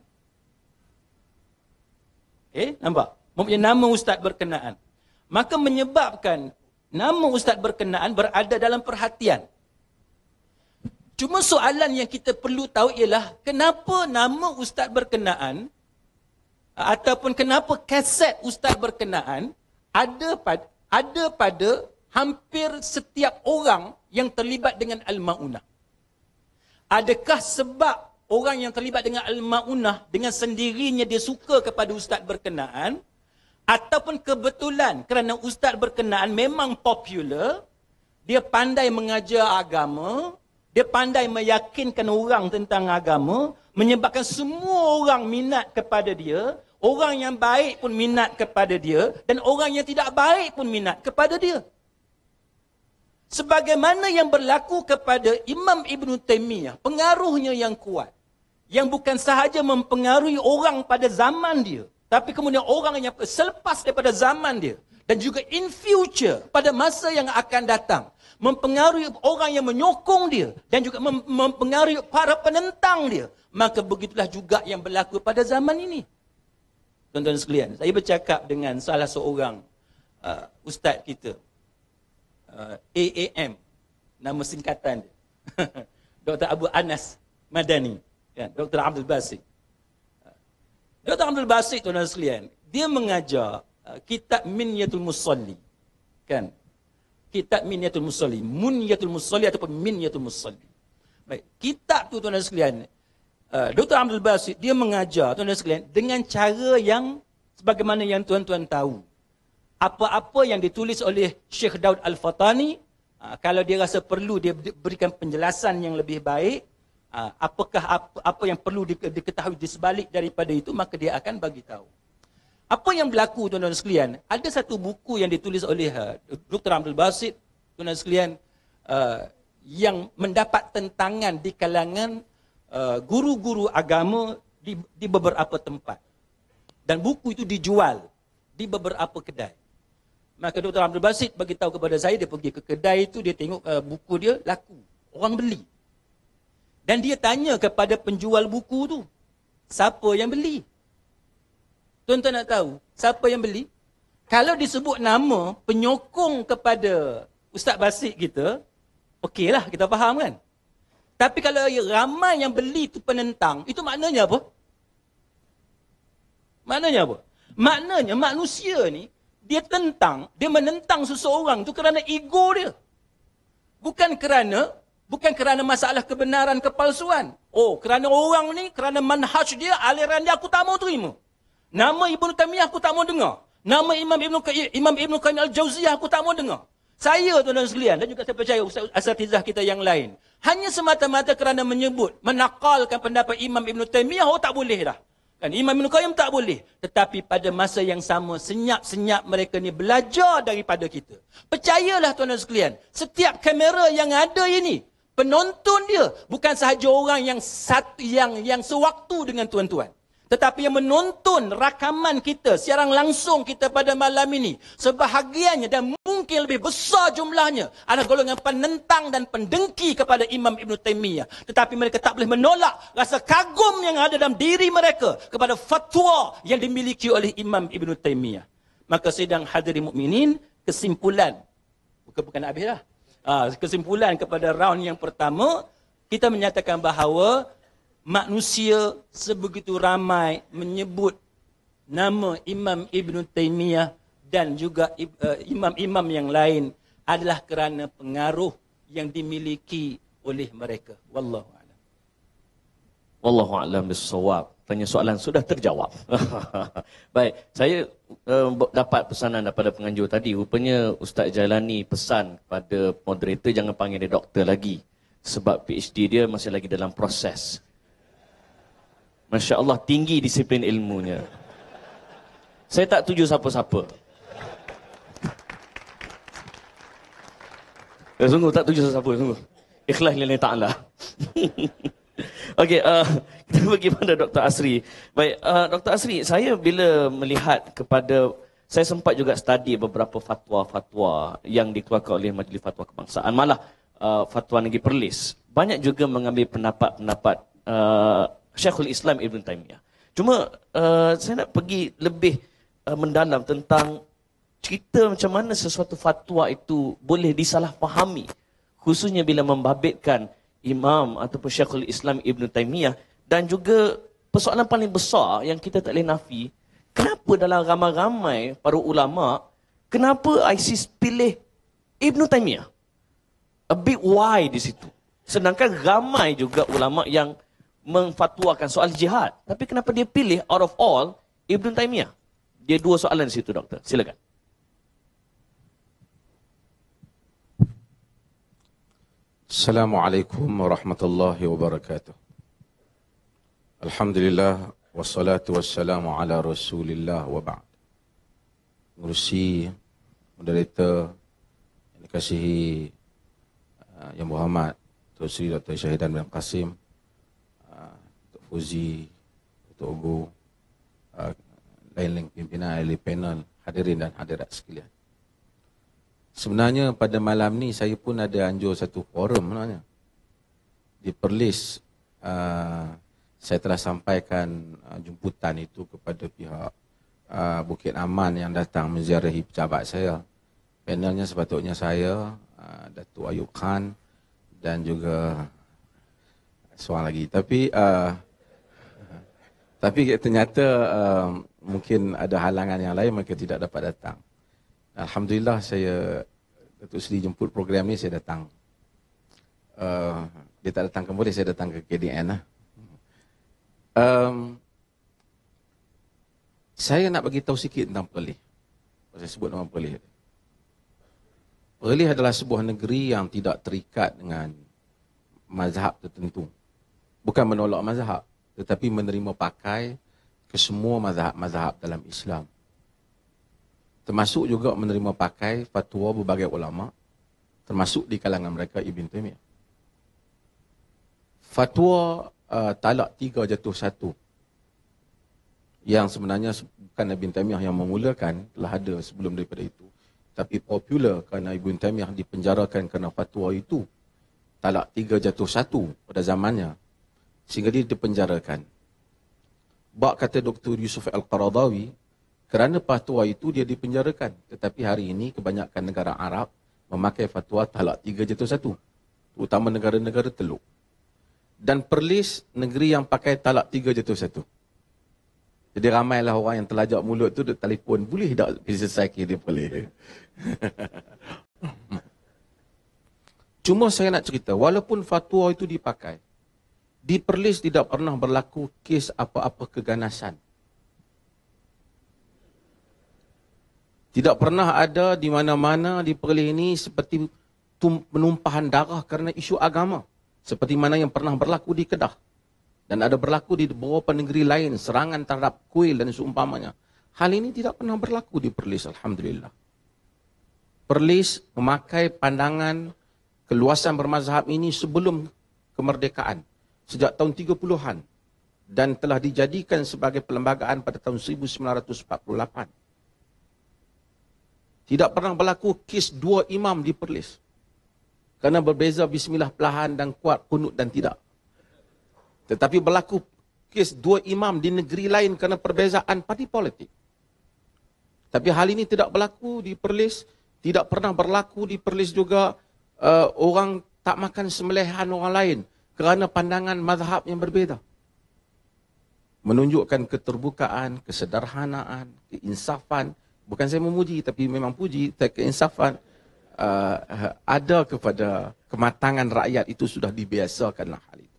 D: Nampak? Mempunyai nama ustaz berkenaan. Maka menyebabkan nama ustaz berkenaan berada dalam perhatian. Cuma soalan yang kita perlu tahu ialah kenapa nama ustaz berkenaan ataupun kenapa kaset ustaz berkenaan ada pada hampir setiap orang yang terlibat dengan Al-Ma'unah. Adakah sebab orang yang terlibat dengan Al-Ma'unah dengan sendirinya dia suka kepada ustaz berkenaan, ataupun kebetulan kerana ustaz berkenaan memang popular, dia pandai mengajar agama, dia pandai meyakinkan orang tentang agama, menyebabkan semua orang minat kepada dia, orang yang baik pun minat kepada dia, dan orang yang tidak baik pun minat kepada dia. Sebagaimana yang berlaku kepada Imam Ibn Taymiyah, pengaruhnya yang kuat, yang bukan sahaja mempengaruhi orang pada zaman dia, tapi kemudian orang yang selepas daripada zaman dia, dan juga in future, pada masa yang akan datang, mempengaruhi orang yang menyokong dia, dan juga mempengaruhi para penentang dia. Maka begitulah juga yang berlaku pada zaman ini. Tuan-tuan sekalian, saya bercakap dengan salah seorang ustaz kita, AAM, nama singkatan dia. Dr. Abu Anas Madani, kan? Dr. Abdul Basit. Dr. Abdul Basit, tuan-tuan sekalian, dia mengajar kitab Minyatul Musalli. Kan? Kitab Minyatul Musalli, Munyatul Musalli ataupun Minyatul Musalli. Baik, kitab tu tuan-tuan sekalian, Dr. Abdul Basit dia mengajar tuan-tuan sekalian dengan cara yang sebagaimana yang tuan-tuan tahu. Apa-apa yang ditulis oleh Syekh Daud Al-Fatani, kalau dia rasa perlu dia berikan penjelasan yang lebih baik, apa yang perlu diketahui di sebalik daripada itu, maka dia akan bagi tahu. Apa yang berlaku tuan-tuan sekalian, ada satu buku yang ditulis oleh Dr. Abdul Basit, tuan-tuan sekalian, yang mendapat tentangan di kalangan guru-guru agama di beberapa tempat. Dan buku itu dijual di beberapa kedai. Maka Dr. Abdul Basit bagi tahu kepada saya, dia pergi ke kedai itu, dia tengok buku dia laku, orang beli. Dan dia tanya kepada penjual buku tu, siapa yang beli? Tuan-tuan nak tahu siapa yang beli? Kalau disebut nama penyokong kepada Ustaz Basit kita, okeylah, kita faham kan? Tapi kalau ramai yang beli tu penentang, itu maknanya apa? Maknanya apa? Maknanya manusia ni, dia menentang seseorang tu kerana ego dia. Bukan kerana masalah kebenaran kepalsuan. Oh, kerana orang ni, kerana manhaj dia, aliran dia aku tak mau terima. Nama Ibn Taymiyah aku tak mau dengar. Nama Imam Ibn Qayyim Al-Jauziyah aku tak mau dengar. Saya tuan-tuan sekalian, dan juga saya percaya asatizah kita yang lain, hanya semata-mata kerana menyebut, menakalkan pendapat Imam Ibn Taymiyah, oh tak boleh dah. Kan Imam Ibn Qayyim tak boleh. Tetapi pada masa yang sama, senyap-senyap mereka ni belajar daripada kita. Percayalah tuan-tuan sekalian, setiap kamera yang ada ini, penonton dia bukan sahaja orang yang sewaktu dengan tuan-tuan. Tetapi yang menonton rakaman kita, siaran langsung kita pada malam ini, sebahagiannya dan mungkin lebih besar jumlahnya adalah golongan penentang dan pendengki kepada Imam Ibn Taymiyah. Tetapi mereka tak boleh menolak rasa kagum yang ada dalam diri mereka kepada fatwa yang dimiliki oleh Imam Ibn Taymiyah. Maka sidang hadirin mukminin, kesimpulan, bukan habis dah. Kesimpulan kepada round yang pertama, kita menyatakan bahawa manusia sebegitu ramai menyebut nama Imam Ibn Taymiyah dan juga imam-imam yang lain adalah kerana pengaruh yang dimiliki oleh mereka. Wallahu a'lam.
B: Wallahu a'lam bissawab. Tanya soalan sudah terjawab. Baik, saya dapat pesanan daripada penganjur tadi. Rupanya Ustaz Jailani pesan kepada moderator jangan panggil dia doktor lagi. Sebab PhD dia masih lagi dalam proses. Masya Allah, tinggi disiplin ilmunya. Saya tak tuju siapa-siapa. Sungguh tak tuju siapa-siapa, sungguh. Ikhlas lillahi ta'ala. Okey, kita pergi pada Dr. Asri. Baik, Dr. Asri, saya bila melihat kepada, saya sempat juga study beberapa fatwa-fatwa yang dikeluarkan oleh Majlis Fatwa Kebangsaan. Malah fatwa Negeri Perlis. Banyak juga mengambil pendapat-pendapat Syekhul Islam Ibn Taymiyah. Cuma saya nak pergi lebih mendalam tentang cerita macam mana sesuatu fatwa itu boleh disalahfahami. Khususnya bila membabitkan Imam ataupun Syekhul Islam Ibn Taymiyah. Dan juga persoalan paling besar yang kita tak boleh nafi, kenapa dalam ramai-ramai para ulama, kenapa ISIS pilih Ibn Taymiyah? A big why di situ. Sedangkan ramai juga ulama yang memfatwakan soal jihad. Tapi kenapa dia pilih out of all Ibn Taymiyah? Dia dua soalan di situ, doktor. Silakan.
E: Assalamualaikum warahmatullahi wabarakatuh. Alhamdulillah wassalatu wassalamu ala Rasulillah wa ba'd. Pengerusi, moderator yang dikasihi Yang Berhormat Tuan Sri Dr. Syahidan bin Qasim, Fuzi, Dr. Ogo, lain-lain pimpinan ahli panel, hadirin dan hadirat sekalian. Sebenarnya pada malam ni saya pun ada anjur satu forum sebenarnya. Di Perlis, saya telah sampaikan jemputan itu kepada pihak Bukit Aman yang datang menziarahi pejabat saya. Panelnya sepatutnya saya, Datuk Ayub Khan dan juga seorang lagi. Tapi ternyata mungkin ada halangan yang lain, mereka tidak dapat datang. Alhamdulillah Datuk Seri jemput program ni, saya datang. Dia tak datang kembali, saya datang ke KDN lah. Saya nak bagi tahu sikit tentang Perlis. Saya sebut nama Perlis. Perlis adalah sebuah negeri yang tidak terikat dengan mazhab tertentu. Bukan menolak mazhab, tetapi menerima pakai ke semua mazhab-mazhab dalam Islam. Termasuk juga menerima pakai fatwa berbagai ulama, termasuk di kalangan mereka Ibn Taymiyah. Fatwa talak 3 jatuh 1 yang sebenarnya bukan Ibn Taymiyah yang memulakan, telah ada sebelum daripada itu. Tapi popular kerana Ibn Taymiyah dipenjarakan kerana fatwa itu. Talak 3 jatuh 1 pada zamannya. Sehingga dia dipenjarakan. Bak kata Dr. Yusuf Al-Qaradawi, kerana fatwa itu dia dipenjarakan. Tetapi hari ini kebanyakan negara Arab memakai fatwa talak 3 jatuh 1. Terutama negara-negara Teluk. Dan Perlis negeri yang pakai talak 3 jatuh 1. Jadi ramailah orang yang terlajak mulut tu duk telefon, boleh tak selesai dia boleh. Cuma saya nak cerita, walaupun fatwa itu dipakai, di Perlis tidak pernah berlaku kes apa-apa keganasan. Tidak pernah ada di mana-mana di Perlis ini seperti penumpahan darah kerana isu agama. Seperti mana yang pernah berlaku di Kedah. Dan ada berlaku di beberapa negeri lain, serangan terhadap kuil dan seumpamanya. Hal ini tidak pernah berlaku di Perlis, alhamdulillah. Perlis memakai pandangan keluasan bermazhab ini sebelum kemerdekaan, sejak tahun 30-an, dan telah dijadikan sebagai perlembagaan pada tahun 1948. Tidak pernah berlaku kes dua imam di Perlis. Kerana berbeza bismillah perlahan dan kuat, kunut dan tidak. Tetapi berlaku kes dua imam di negeri lain kerana perbezaan parti politik. Tapi hal ini tidak berlaku di Perlis. Tidak pernah berlaku di Perlis juga orang tak makan sembelihan orang lain kerana pandangan mazhab yang berbeza. Menunjukkan keterbukaan, kesederhanaan, keinsafan. Bukan saya memuji, tapi memang puji. Keinsafan ada kepada kematangan rakyat, itu sudah dibiasakanlah hal itu.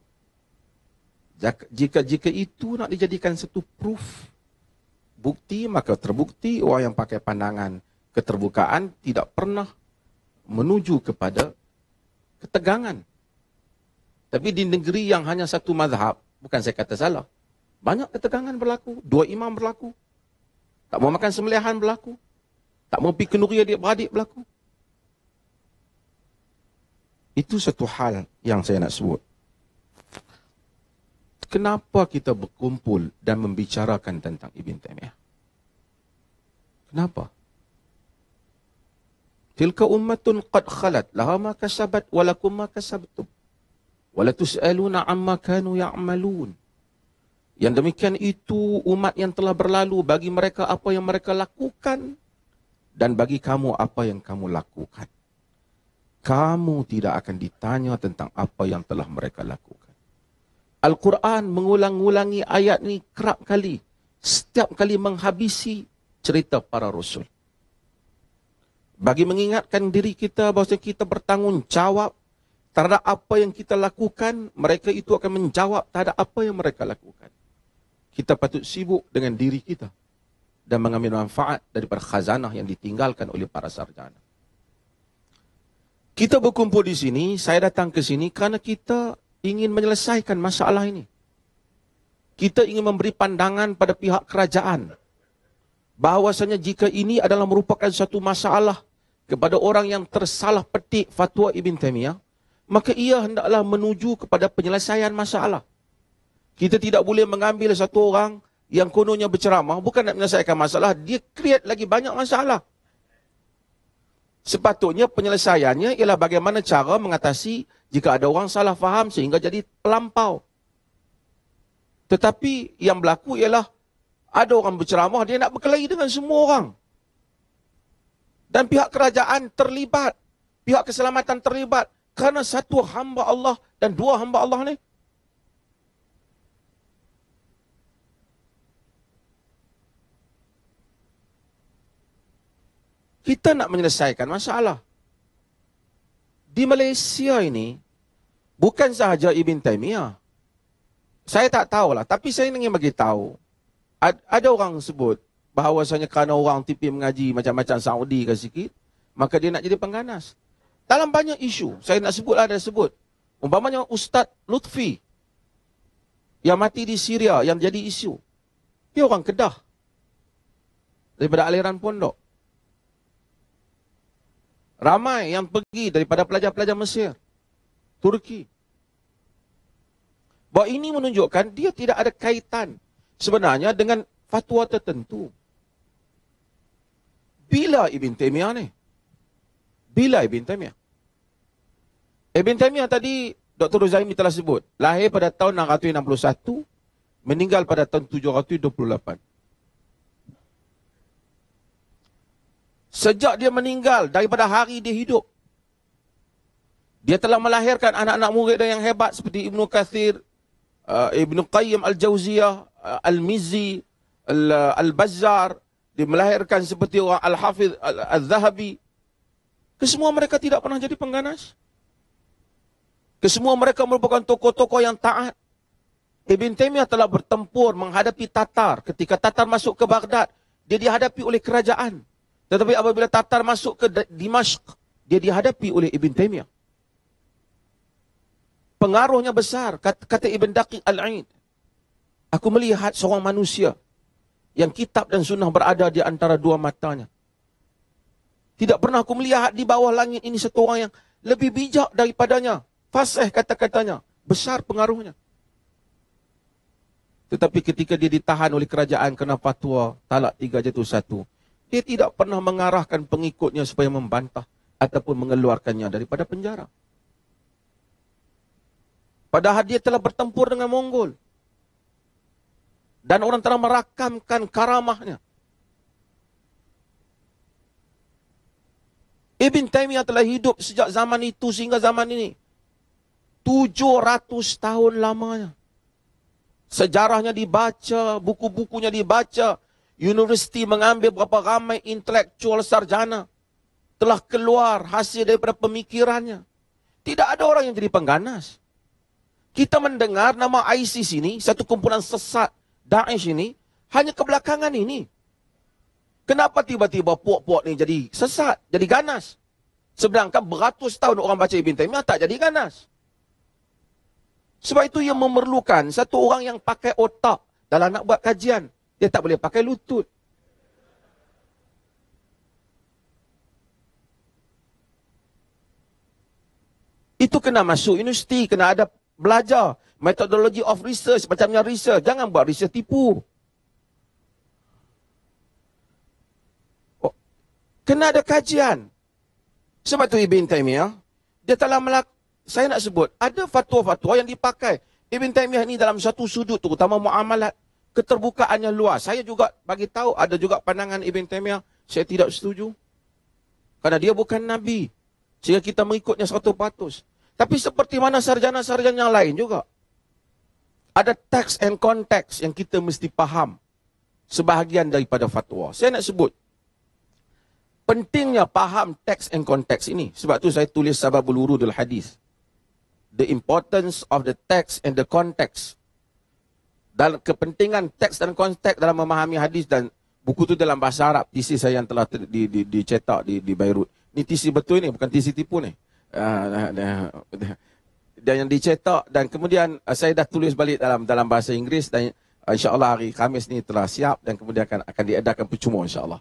E: Jika itu nak dijadikan satu proof, bukti, maka terbukti orang yang pakai pandangan keterbukaan tidak pernah menuju kepada ketegangan. Tapi di negeri yang hanya satu mazhab, bukan saya kata salah, banyak ketegangan berlaku, dua imam berlaku, tak mau makan sembelihan berlaku, tak mau pergi kenduri adik-beradik berlaku. Itu satu hal yang saya nak sebut. Kenapa kita berkumpul dan membicarakan tentang Ibn Taymiyah? Kenapa? Tilka ummatun qad khalat, laha ma kasabat wa lakum ma kasabtum. Wa la tus'aluna amma kanu ya'malun. Yang demikian itu umat yang telah berlalu, bagi mereka apa yang mereka lakukan dan bagi kamu apa yang kamu lakukan. Kamu tidak akan ditanya tentang apa yang telah mereka lakukan. Al-Quran mengulang-ulangi ayat ini kerap kali. Setiap kali menghabisi cerita para rasul. Bagi mengingatkan diri kita bahawa kita bertanggungjawab terhadap apa yang kita lakukan, mereka itu akan menjawab terhadap apa yang mereka lakukan. Kita patut sibuk dengan diri kita dan mengambil manfaat daripada khazanah yang ditinggalkan oleh para sarjana. Kita berkumpul di sini, saya datang ke sini kerana kita ingin menyelesaikan masalah ini. Kita ingin memberi pandangan pada pihak kerajaan bahawasanya jika ini adalah merupakan satu masalah kepada orang yang tersalah petik fatwa Ibn Taymiyah, maka ia hendaklah menuju kepada penyelesaian masalah. Kita tidak boleh mengambil satu orang yang kononnya berceramah, bukan nak menyelesaikan masalah, dia create lagi banyak masalah. Sepatutnya penyelesaiannya ialah bagaimana cara mengatasi jika ada orang salah faham sehingga jadi pelampau. Tetapi yang berlaku ialah ada orang berceramah, dia nak berkelahi dengan semua orang. Dan pihak kerajaan terlibat, pihak keselamatan terlibat kerana satu hamba Allah dan dua hamba Allah ni. Kita nak menyelesaikan masalah. Di Malaysia ini, bukan sahaja Ibn Taymiyah. Saya tak tahulah, tapi saya ingin bagi tahu. Ada orang sebut bahawasanya kerana orang tipi mengaji macam-macam Saudi ke sikit, maka dia nak jadi pengganas. Dalam banyak isu, saya nak sebutlah, ada sebut. Umpamanya Ustaz Lutfi, yang mati di Syria, yang jadi isu. Dia orang Kedah. Daripada aliran pondok. Ramai yang pergi daripada pelajar-pelajar Mesir, Turki. Bahawa ini menunjukkan dia tidak ada kaitan sebenarnya dengan fatwa tertentu. Bila Ibn Taymiyah ni? Bila Ibn Taymiyah? Ibn Taymiyah tadi Dr. Ruzaimi telah sebut, lahir pada tahun 661, meninggal pada tahun 728. Sejak dia meninggal, daripada hari dia hidup, dia telah melahirkan anak-anak murid yang hebat seperti Ibn Kathir, Ibn Qayyim Al-Jawziyah, Al-Mizzi, Al-Bazzar. Dia melahirkan seperti orang Al-Hafiz Al-Zahabi. Kesemua mereka tidak pernah jadi pengganas. Kesemua mereka merupakan tokoh-tokoh yang taat. Ibn Taymiyah telah bertempur menghadapi Tatar. Ketika Tatar masuk ke Baghdad, dia dihadapi oleh kerajaan. Tetapi apabila Tatar masuk ke Dimashq, dia dihadapi oleh Ibn Taymiyah. Pengaruhnya besar, kata Ibn Daqiq Al-Aid. Aku melihat seorang manusia yang kitab dan sunnah berada di antara dua matanya. Tidak pernah aku melihat di bawah langit ini satu orang yang lebih bijak daripadanya. Fasih kata-katanya. Besar pengaruhnya. Tetapi ketika dia ditahan oleh kerajaan kerana fatwa talak 3 jatuh 1, dia tidak pernah mengarahkan pengikutnya supaya membantah ataupun mengeluarkannya daripada penjara. Padahal dia telah bertempur dengan Mongol. Dan orang telah merakamkan karamahnya. Ibn Taymiyah telah hidup sejak zaman itu sehingga zaman ini. 700 tahun lamanya. Sejarahnya dibaca, buku-bukunya dibaca. Universiti mengambil berapa ramai intelektual sarjana. Telah keluar hasil daripada pemikirannya. Tidak ada orang yang jadi pengganas. Kita mendengar nama ISIS ini, satu kumpulan sesat Daesh ini, hanya kebelakangan ini. Kenapa tiba-tiba puak-puak ni jadi sesat, jadi ganas? Sedangkan beratus tahun orang baca Ibn Taymiyah tak jadi ganas. Sebab itu ia memerlukan satu orang yang pakai otak dalam nak buat kajian. Dia tak boleh pakai lutut. Itu kena masuk universiti, kena ada belajar. Methodology of research, macamnya research. Jangan buat research tipu. Kena ada kajian. Sebab tu Ibn Taymiyah, dia telah saya nak sebut, ada fatwa-fatwa yang dipakai. Ibn Taymiyah ni dalam satu sudut, terutama muamalat, keterbukaannya luas. Saya juga bagi tahu, ada juga pandangan Ibn Taymiyah, saya tidak setuju. Kerana dia bukan Nabi. Sehingga kita mengikutnya 100%. Tapi seperti mana sarjana-sarjana yang lain juga. Ada teks and konteks yang kita mesti faham. Sebahagian daripada fatwa. Saya nak sebut. Pentingnya faham teks and konteks ini. Sebab tu saya tulis Sababul Wurudul Hadis. The importance of the text and the context. Dalam kepentingan teks dan konteks dalam memahami hadis, dan buku tu dalam bahasa Arab. Tisi saya yang telah dicetak di Beirut. Ni tisi betul ni, bukan tisi tipu ni. Dan yang dicetak, dan kemudian saya dah tulis balik dalam bahasa Inggeris, dan insya-Allah hari Khamis ni telah siap, dan kemudian akan diadakan percuma insya-Allah.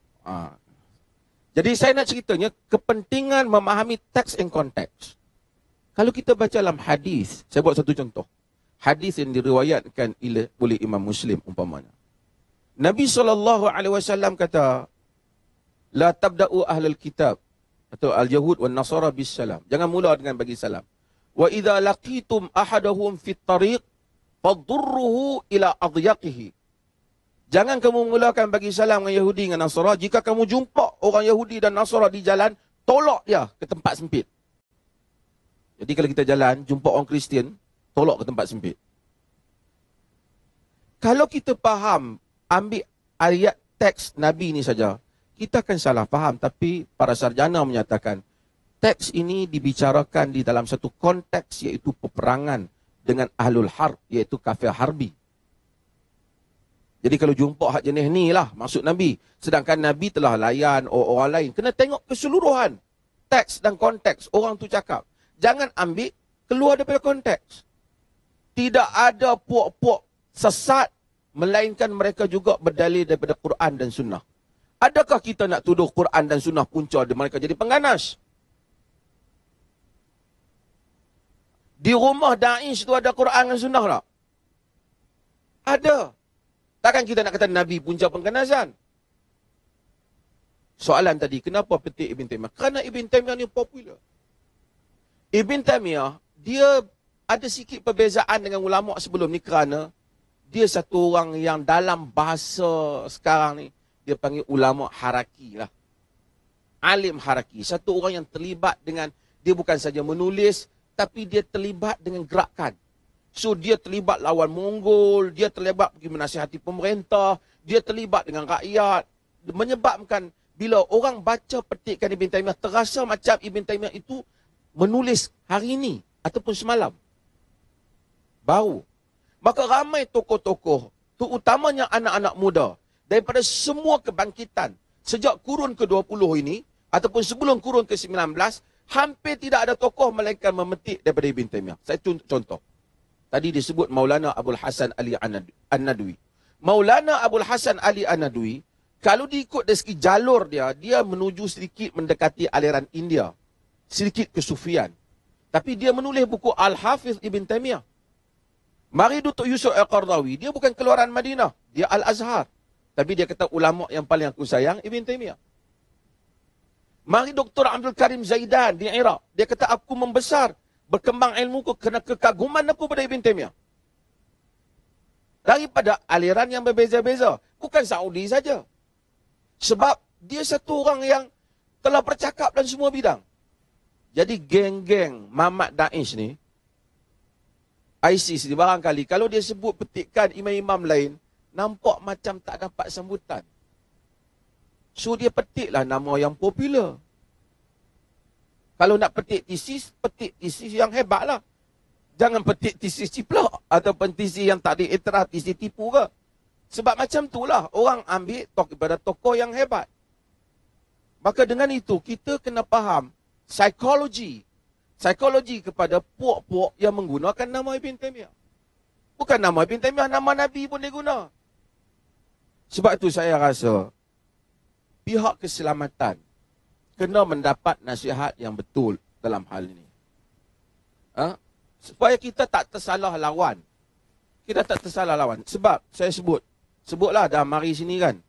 E: Jadi saya nak ceritanya kepentingan memahami teks and konteks. Kalau kita baca dalam hadis, saya buat satu contoh. Hadis yang diriwayatkan oleh Imam Muslim umpamanya. Nabi SAW kata, la tabda'u ahlul kitab atau al-yahud wan nasara bis salam. Jangan mula dengan bagi salam. Wa idza laqitum ahadahum fit tariq fadurruhu ila adyaqihi. Jangan kamu mulakan bagi salam dengan Yahudi dengan Nasara. Jika kamu jumpa orang Yahudi dan Nasara di jalan, tolak dia ke tempat sempit. Jadi kalau kita jalan, jumpa orang Kristian, tolak ke tempat sempit. Kalau kita faham, ambil ayat teks Nabi ni saja, kita akan salah faham. Tapi para sarjana menyatakan, teks ini dibicarakan di dalam satu konteks, iaitu peperangan dengan ahlul harb, iaitu kafir harbi. Jadi kalau jumpa hak jenis ni lah maksud Nabi. Sedangkan Nabi telah layan orang lain. Kena tengok keseluruhan teks dan konteks orang tu cakap. Jangan ambil keluar daripada konteks. Tidak ada puak-puak sesat, melainkan mereka juga berdalil daripada Quran dan Sunnah. Adakah kita nak tuduh Quran dan Sunnah punca mereka jadi pengganas? Di rumah Daesh tu ada Quran dan Sunnah tak? Ada. Takkan kita nak kata Nabi punca pengganasan? Soalan tadi, kenapa petik Ibn Taymiyah? Kerana Ibn Taymiyah ni popular. Ibn Taymiyah, dia ada sikit perbezaan dengan ulama' sebelum ni kerana dia satu orang yang dalam bahasa sekarang ni, dia panggil ulama' haraki lah. Alim haraki. Satu orang yang terlibat dengan, dia bukan saja menulis, tapi dia terlibat dengan gerakan. So dia terlibat lawan Mongol, dia terlibat pergi menasihati pemerintah, dia terlibat dengan rakyat. Menyebabkan bila orang baca petikan Ibn Taymiyah, terasa macam Ibn Taymiyah itu menulis hari ini ataupun semalam. Baru. Maka ramai tokoh-tokoh, terutamanya anak-anak muda, daripada semua kebangkitan, sejak kurun ke-20 ini, ataupun sebelum kurun ke-19, hampir tidak ada tokoh melainkan memetik daripada Ibn Taymiyah. Saya contoh. Tadi disebut Maulana Abul Hasan Ali An-Nadwi. Maulana Abul Hasan Ali An-Nadwi, kalau diikut dari segi jalur dia, dia menuju sedikit mendekati aliran India. Sedikit kesufian. Tapi dia menulis buku Al-Hafiz Ibn Taymiyah. Mari Datuk Yusuf Al-Qardawi, dia bukan keluaran Madinah. Dia Al-Azhar. Tapi dia kata ulama yang paling aku sayang, Ibn Taymiyah. Mari Dr. Abdul Karim Zaidan di Iraq. Dia kata aku membesar, berkembang ilmuku kerana kekaguman aku pada Ibn Taymiyah. Daripada aliran yang berbeza-beza. Bukan Saudi saja. Sebab dia satu orang yang telah bercakap dalam semua bidang. Jadi geng-geng Mamat Daesh ni, ISIS ni barangkali, kalau dia sebut petikan imam-imam lain, nampak macam tak dapat sambutan. So dia petiklah nama yang popular. Kalau nak petik tesis yang hebat lah. Jangan petik tesis ciplak ataupun tesis yang tak diiktiraf, tesis tipu ke. Sebab macam itulah orang ambil kepada tokoh yang hebat. Maka dengan itu kita kena faham psikologi kepada puak-puak yang menggunakan nama Ibn Taymiyah. Bukan nama Ibn Taymiyah, nama Nabi pun dia guna. Sebab itu saya rasa pihak keselamatan kena mendapat nasihat yang betul dalam hal ini. Supaya kita tak tersalah lawan. Kita tak tersalah lawan. Sebab saya sebutlah dah mari sini kan.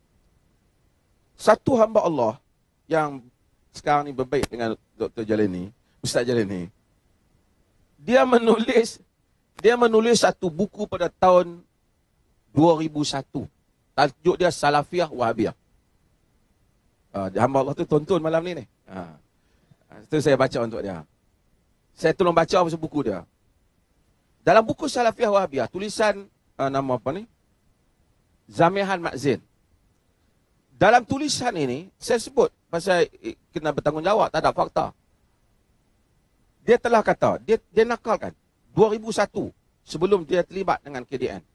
E: Satu hamba Allah yang sekarang ni berbaik dengan Dr. Jalani, Ustaz Jalani. Dia menulis satu buku pada tahun 2001. Tajuk dia Salafiyah Wahabiyah. Hamba Allah tu tonton malam ni. Itu saya baca untuk dia. Saya tolong baca pasal buku dia. Dalam buku Salafiyah Wahabiyah, tulisan nama apa ni? Zamihan Mak Zain. Dalam tulisan ini, saya sebut pasal kena bertanggungjawab, tak ada fakta. Dia telah kata, dia nakalkan 2001 sebelum dia terlibat dengan KDN.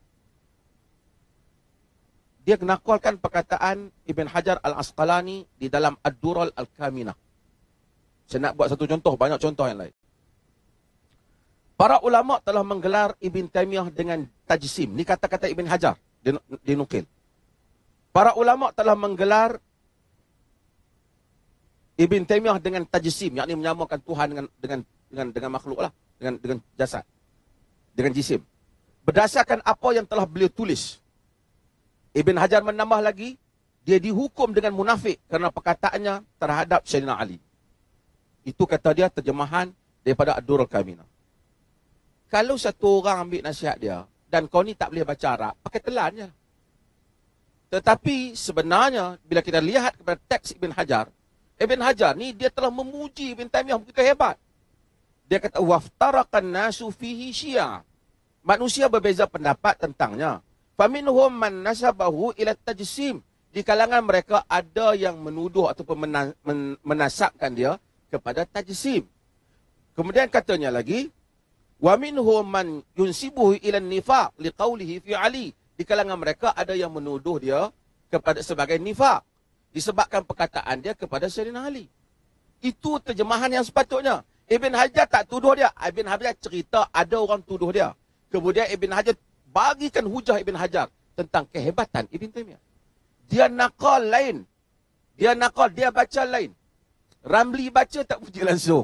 E: Dia nakalkan perkataan Ibn Hajar Al-Asqalani di dalam Ad-Dural Al-Kaminah. Saya nak buat satu contoh, banyak contoh yang lain. Para ulama telah menggelar Ibn Taymiyah dengan tajsim. Ini kata-kata Ibn Hajar, dinukil. Para ulama telah menggelar Ibn Taymiyah dengan tajsim, yakni menyamakan Tuhan dengan makhluk lah, dengan jasad, dengan jisim. Berdasarkan apa yang telah beliau tulis. Ibn Hajar menambah lagi, dia dihukum dengan munafik kerana perkataannya terhadap Sayyidina Ali. Itu kata dia terjemahan daripada Ad-Durul Kaminah. Kalau satu orang ambil nasihat dia, dan kau ni tak boleh baca Arab, pakai telan je. Tetapi sebenarnya, bila kita lihat kepada teks Ibn Hajar ni dia telah memuji Ibn Taymiyah begitu hebat. Dia kata, waftarakan nasu fihi syiah. Manusia berbeza pendapat tentangnya. Faminhum man nasabahu ila tajsim. Di kalangan mereka ada yang menuduh ataupun menasabkan dia kepada tajsim. Kemudian katanya lagi, wa minhum man yunsibuhu ila nifaq liqaulihi fi Ali. Di kalangan mereka ada yang menuduh dia kepada sebagai nifaq disebabkan perkataan dia kepada Sayyidina Ali. Itu terjemahan yang sepatutnya. Ibn Hajar tak tuduh dia. Ibn Hajar cerita ada orang tuduh dia. Kemudian Ibn Hajar bagikan hujah Ibn Hajar tentang kehebatan Ibn Taymiyah. Dia nakal lain. Dia baca lain. Ramli baca tak bunyi langsung.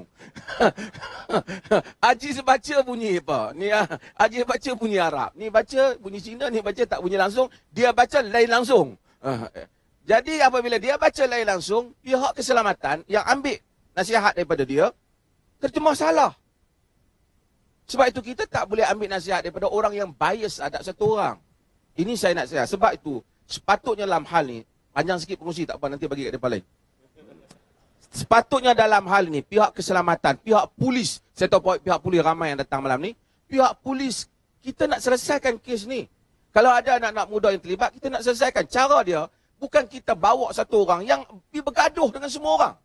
E: Aziz baca bunyi apa? Ni Aziz baca bunyi Arab. Ni baca bunyi Cina, ni baca tak bunyi langsung. Dia baca lain langsung. Jadi apabila dia baca lain langsung, pihak keselamatan yang ambil nasihat daripada dia, terjemah salah. Sebab itu kita tak boleh ambil nasihat daripada orang yang bias ada satu orang. Ini saya nak saya. Sebab itu, sepatutnya dalam hal ni, panjang sikit pengusi tak apa, nanti bagi kat depan lain. Sepatutnya dalam hal ni, pihak keselamatan, pihak polis, saya tahu pihak polis ramai yang datang malam ni, pihak polis, kita nak selesaikan kes ni. Kalau ada anak-anak muda yang terlibat, kita nak selesaikan. Cara dia, bukan kita bawa satu orang yang bergaduh dengan semua orang.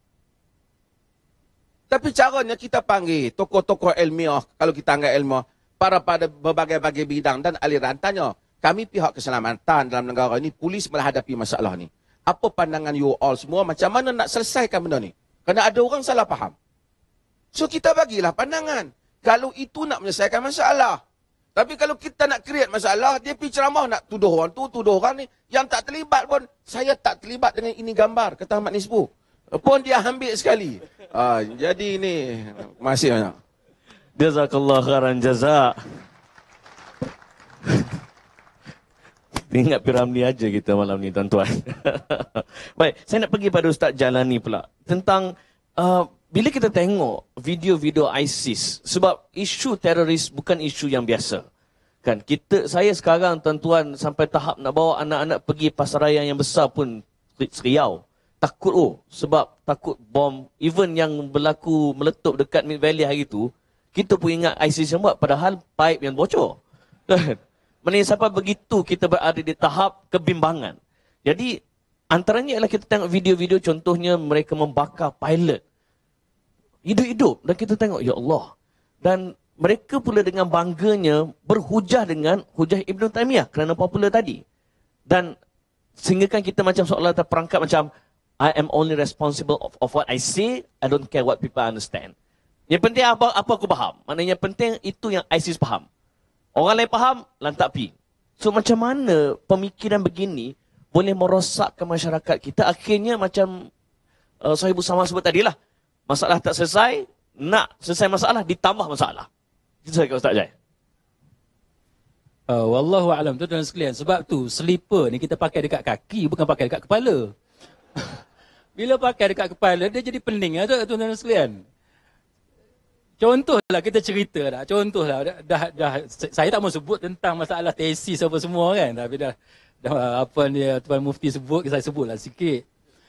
E: Tapi caranya kita panggil tokoh-tokoh ilmiah, kalau kita anggap ilmiah, pada berbagai-bagai bidang dan aliran, tanya, kami pihak keselamatan dalam negara ini, polis menghadapi masalah ni. Apa pandangan you all semua, macam mana nak selesaikan benda ni? Kerana ada orang salah faham. So kita bagilah pandangan. Kalau itu nak menyelesaikan masalah, Tapi kalau kita nak create masalah, dia pergi ceramah nak tuduh orang tu, tuduh orang ni. Yang tak terlibat pun, saya tak terlibat dengan ini gambar, kata Ahmad Nisbu. Pun dia ambil sekali. Jadi ni, masih banyak.
B: Jazakallah khairan jazak. Ingat Piramli aja kita malam ni tuan-tuan. Baik, saya nak pergi pada Ustaz Jalani pula. Tentang bila kita tengok video-video ISIS, sebab isu teroris bukan isu yang biasa. Kan saya sekarang tuan-tuan sampai tahap nak bawa anak-anak pergi pasaraya yang besar pun seriau. Takut sebab takut bom even yang berlaku meletup dekat Mid Valley hari tu, kita pun ingat ISIS yang buat padahal pipe yang bocor. Kan? Maknanya sampai begitu kita berada di tahap kebimbangan. Jadi antaranya ialah kita tengok video-video contohnya mereka membakar pilot hidup-hidup dan kita tengok ya Allah. Dan mereka pula dengan bangganya berhujah dengan hujah Ibn Taymiyah kerana popular tadi. Dan sehinggakan kita macam seolah terperangkap macam I am only responsible of what I say, I don't care what people understand. Yang penting apa aku faham. Maknanya yang penting itu yang ISIS faham. Orang lain faham, lantak pi. So macam mana pemikiran begini boleh merosakkan masyarakat kita? Akhirnya macam Sahibul Sama sebut tadi lah. Masalah tak selesai, nak selesai masalah, ditambah masalah. Itu saya kata Ustaz Jai.
D: Wallahu a'lam tuan-tuan sekalian. Sebab tu slipper ni kita pakai dekat kaki, bukan pakai dekat kepala. Bila pakai dekat kepala, dia jadi pening lah tuan-tuan sekalian. Contohlah kita cerita dah. Contohlah dah saya tak mau sebut tentang masalah tesis apa semua kan. Tapi dah apa ni Tuan Mufti sebut, saya sebutlah sikit.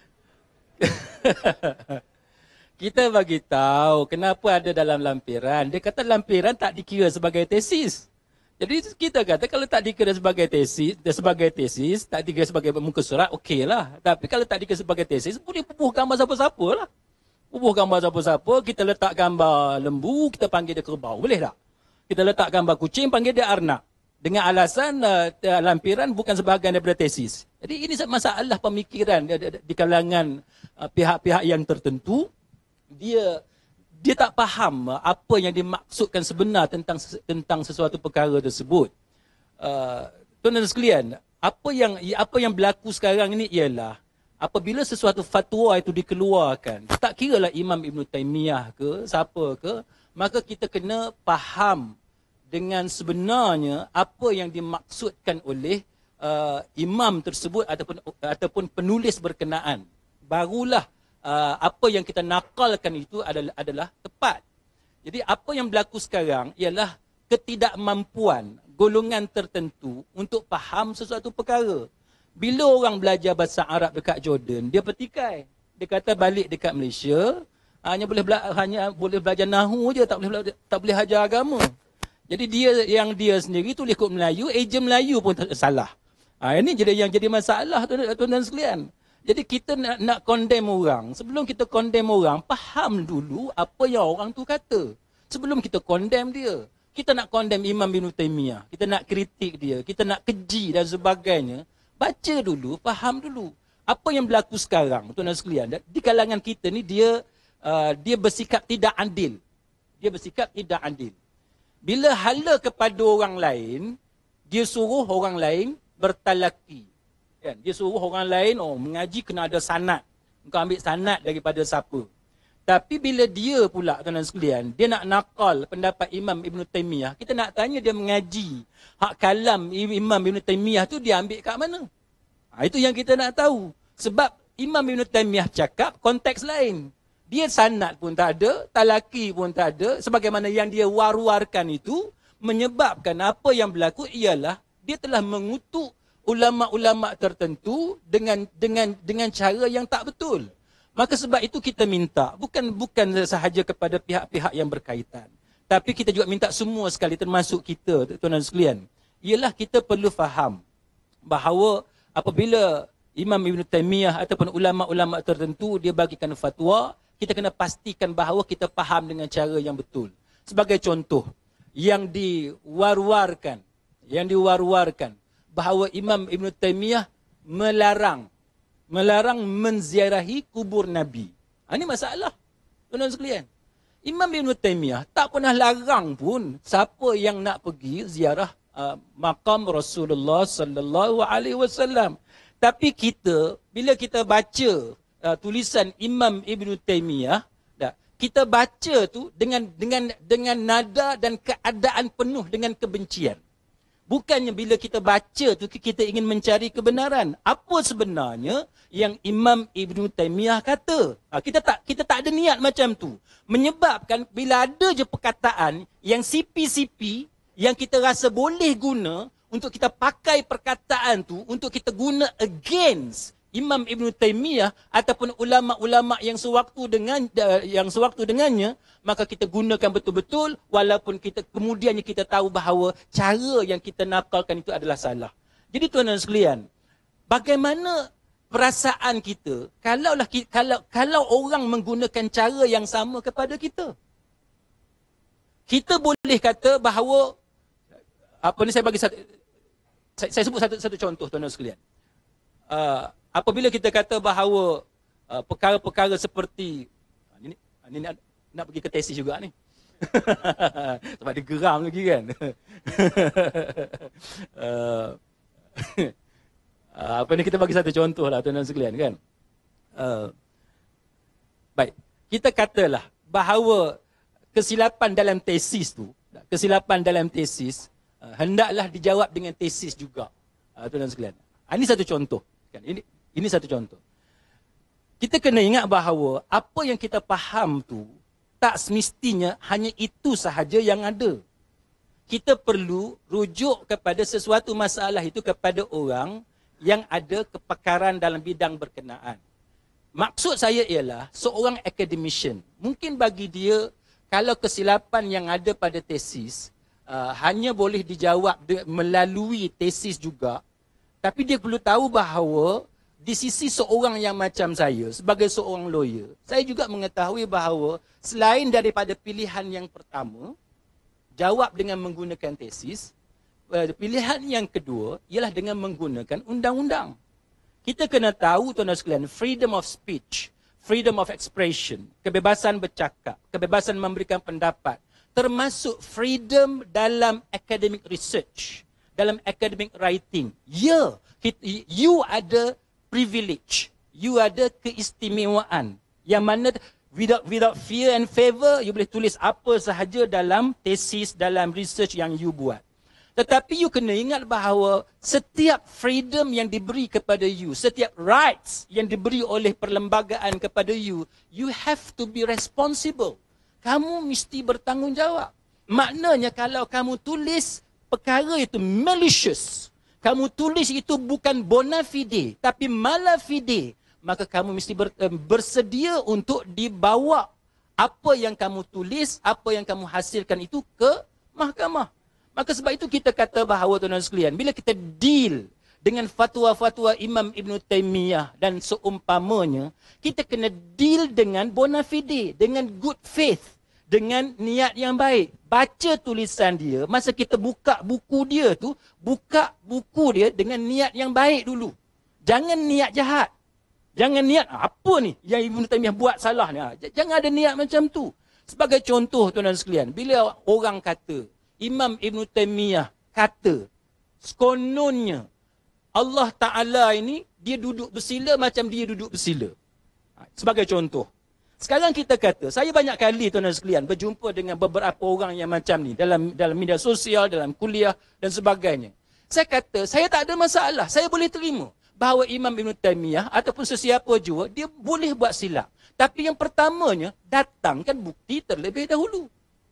D: Kita bagi tahu kenapa ada dalam lampiran. Dia kata lampiran tak dikira sebagai tesis. Jadi kita kata kalau tak dikira sebagai tesis, tak dikira sebagai muka surat, okeylah. Tapi kalau tak dikira sebagai tesis, boleh bubuh gambar siapa-siapa lah. Bubuh gambar siapa-siapa, kita letak gambar lembu, kita panggil dia kerbau. Boleh tak? Kita letak gambar kucing, panggil dia arnab. Dengan alasan lampiran bukan sebahagian daripada tesis. Jadi ini masalah pemikiran di kalangan pihak-pihak yang tertentu. Dia tak faham apa yang dimaksudkan sebenar tentang sesuatu perkara tersebut. Tuan-tuan sekalian, apa yang berlaku sekarang ini ialah apabila sesuatu fatwa itu dikeluarkan, tak kiralah Imam Ibn Taymiyah ke, siapa ke, maka kita kena faham dengan sebenarnya apa yang dimaksudkan oleh imam tersebut ataupun penulis berkenaan. Barulah apa yang kita nakalkan itu adalah tepat. Jadi apa yang berlaku sekarang ialah ketidakmampuan golongan tertentu untuk faham sesuatu perkara. Bila orang belajar bahasa Arab dekat Jordan, dia petikai. Dia kata balik dekat Malaysia, hanya boleh belajar nahu je, tak boleh ajar agama. Jadi dia sendiri tulis kod Melayu, eja Melayu pun salah. Ini yang jadi masalah tuan-tuan sekalian. Jadi kita nak condemn orang, sebelum kita condemn orang, faham dulu apa yang orang tu kata. Sebelum kita condemn dia. Kita nak condemn Imam Ibn Taymiyah, kita nak kritik dia, kita nak keji dan sebagainya. Baca dulu, faham dulu. Apa yang berlaku sekarang, tuan-tuan sekalian, di kalangan kita ni dia bersikap tidak adil. Dia bersikap tidak adil. Bila hala kepada orang lain, dia suruh orang lain bertalaki. Kan? Dia suruh orang lain, mengaji kena ada sanad. Engkau ambil sanad daripada siapa. Tapi bila dia pula, tuan-tuan sekalian, dia nak nakal pendapat Imam Ibn Taymiyah, kita nak tanya dia mengaji hak kalam Imam Ibn Taymiyah tu dia ambil kat mana? Itu yang kita nak tahu. Sebab Imam Ibn Taymiyah cakap konteks lain. Dia sanad pun tak ada, talaki pun tak ada. Sebagaimana yang dia war-warkan itu, menyebabkan apa yang berlaku ialah dia telah mengutuk ulama-ulama tertentu dengan cara yang tak betul. Maka sebab itu kita minta, bukan sahaja kepada pihak-pihak yang berkaitan, tapi kita juga minta semua sekali, termasuk kita, tuan-tuan sekalian, ialah kita perlu faham bahawa apabila Imam Ibn Taymiyah ataupun ulama-ulama tertentu dia bagikan fatwa, kita kena pastikan bahawa kita faham dengan cara yang betul. Sebagai contoh, yang diwar-warkan bahawa Imam Ibn Taymiyah melarang menziarahi kubur Nabi. Ini masalah, tuan-tuan sekalian. Imam Ibn Taymiyah tak pernah larang pun siapa yang nak pergi ziarah makam Rasulullah sallallahu alaihi wasallam. Tapi kita bila kita baca tulisan Imam Ibn Taymiyah, kita baca tu dengan nada dan keadaan penuh dengan kebencian. Bukannya bila kita baca tu kita ingin mencari kebenaran. Apa sebenarnya yang Imam Ibn Taymiyah kata? Kita tak ada niat macam tu. Menyebabkan bila ada je perkataan yang sipi-sipi yang kita rasa boleh guna untuk kita pakai perkataan tu untuk kita guna against Imam Ibn Taymiyah ataupun ulama-ulama yang sewaktu dengannya, maka kita gunakan betul-betul walaupun kita kemudiannya kita tahu bahawa cara yang kita nakalkan itu adalah salah. Jadi tuan-tuan sekalian, bagaimana perasaan kita kalau orang menggunakan cara yang sama kepada kita? Kita boleh kata bahawa saya sebut satu contoh tuan-tuan sekalian. Apabila kita kata bahawa perkara-perkara seperti ini nak pergi ke tesis juga ni. Sebab dia geram lagi kan. Kita bagi satu contoh lah tuan-tuan sekalian kan. Baik, kita katalah bahawa kesilapan dalam tesis hendaklah dijawab dengan tesis juga. Tuan-tuan sekalian. Ini satu contoh. Kan? Ini satu contoh. Kita kena ingat bahawa apa yang kita faham tu tak semestinya hanya itu sahaja yang ada. Kita perlu rujuk kepada sesuatu masalah itu kepada orang yang ada kepakaran dalam bidang berkenaan. Maksud saya ialah seorang academician. Mungkin bagi dia kalau kesilapan yang ada pada tesis hanya boleh dijawab melalui tesis juga. Tapi dia perlu tahu bahawa di sisi seorang yang macam saya, sebagai seorang lawyer, saya juga mengetahui bahawa selain daripada pilihan yang pertama, jawab dengan menggunakan tesis, pilihan yang kedua ialah dengan menggunakan undang-undang. Kita kena tahu tuan-tuan sekalian, freedom of speech, freedom of expression, kebebasan bercakap, kebebasan memberikan pendapat, termasuk freedom dalam academic research, dalam academic writing. Ya, you ada privilege, you ada keistimewaan yang mana without fear and favor you boleh tulis apa sahaja dalam tesis, dalam research yang you buat. Tetapi you kena ingat bahawa setiap freedom yang diberi kepada you, setiap rights yang diberi oleh perlembagaan kepada you, you have to be responsible. Kamu mesti bertanggungjawab. Maknanya kalau kamu tulis perkara itu malicious, kamu tulis itu bukan bona fide, tapi mala fide, maka kamu mesti bersedia untuk dibawa apa yang kamu tulis, apa yang kamu hasilkan itu ke mahkamah. Maka sebab itu kita kata bahawa tuan-tuan sekalian, bila kita deal dengan fatwa-fatwa Imam Ibn Taymiyah dan seumpamanya, kita kena deal dengan bona fide, dengan good faith, dengan niat yang baik. Baca tulisan dia, masa kita buka buku dia tu, buka buku dia dengan niat yang baik dulu. Jangan niat jahat. Jangan niat, apa ni yang Ibn Taymiyah buat salah ni. Jangan ada niat macam tu. Sebagai contoh tuan-tuan sekalian, bila orang kata, Imam Ibn Taymiyah kata, sekononnya Allah Ta'ala ini, dia duduk bersila macam dia duduk bersila. Sebagai contoh. Sekarang kita kata, saya banyak kali tuan-tuan sekalian berjumpa dengan beberapa orang yang macam ni dalam media sosial, dalam kuliah dan sebagainya. Saya kata, saya tak ada masalah, saya boleh terima bahawa Imam Ibn Taymiyah ataupun sesiapa jua, dia boleh buat silap. Tapi yang pertamanya, datangkan bukti terlebih dahulu.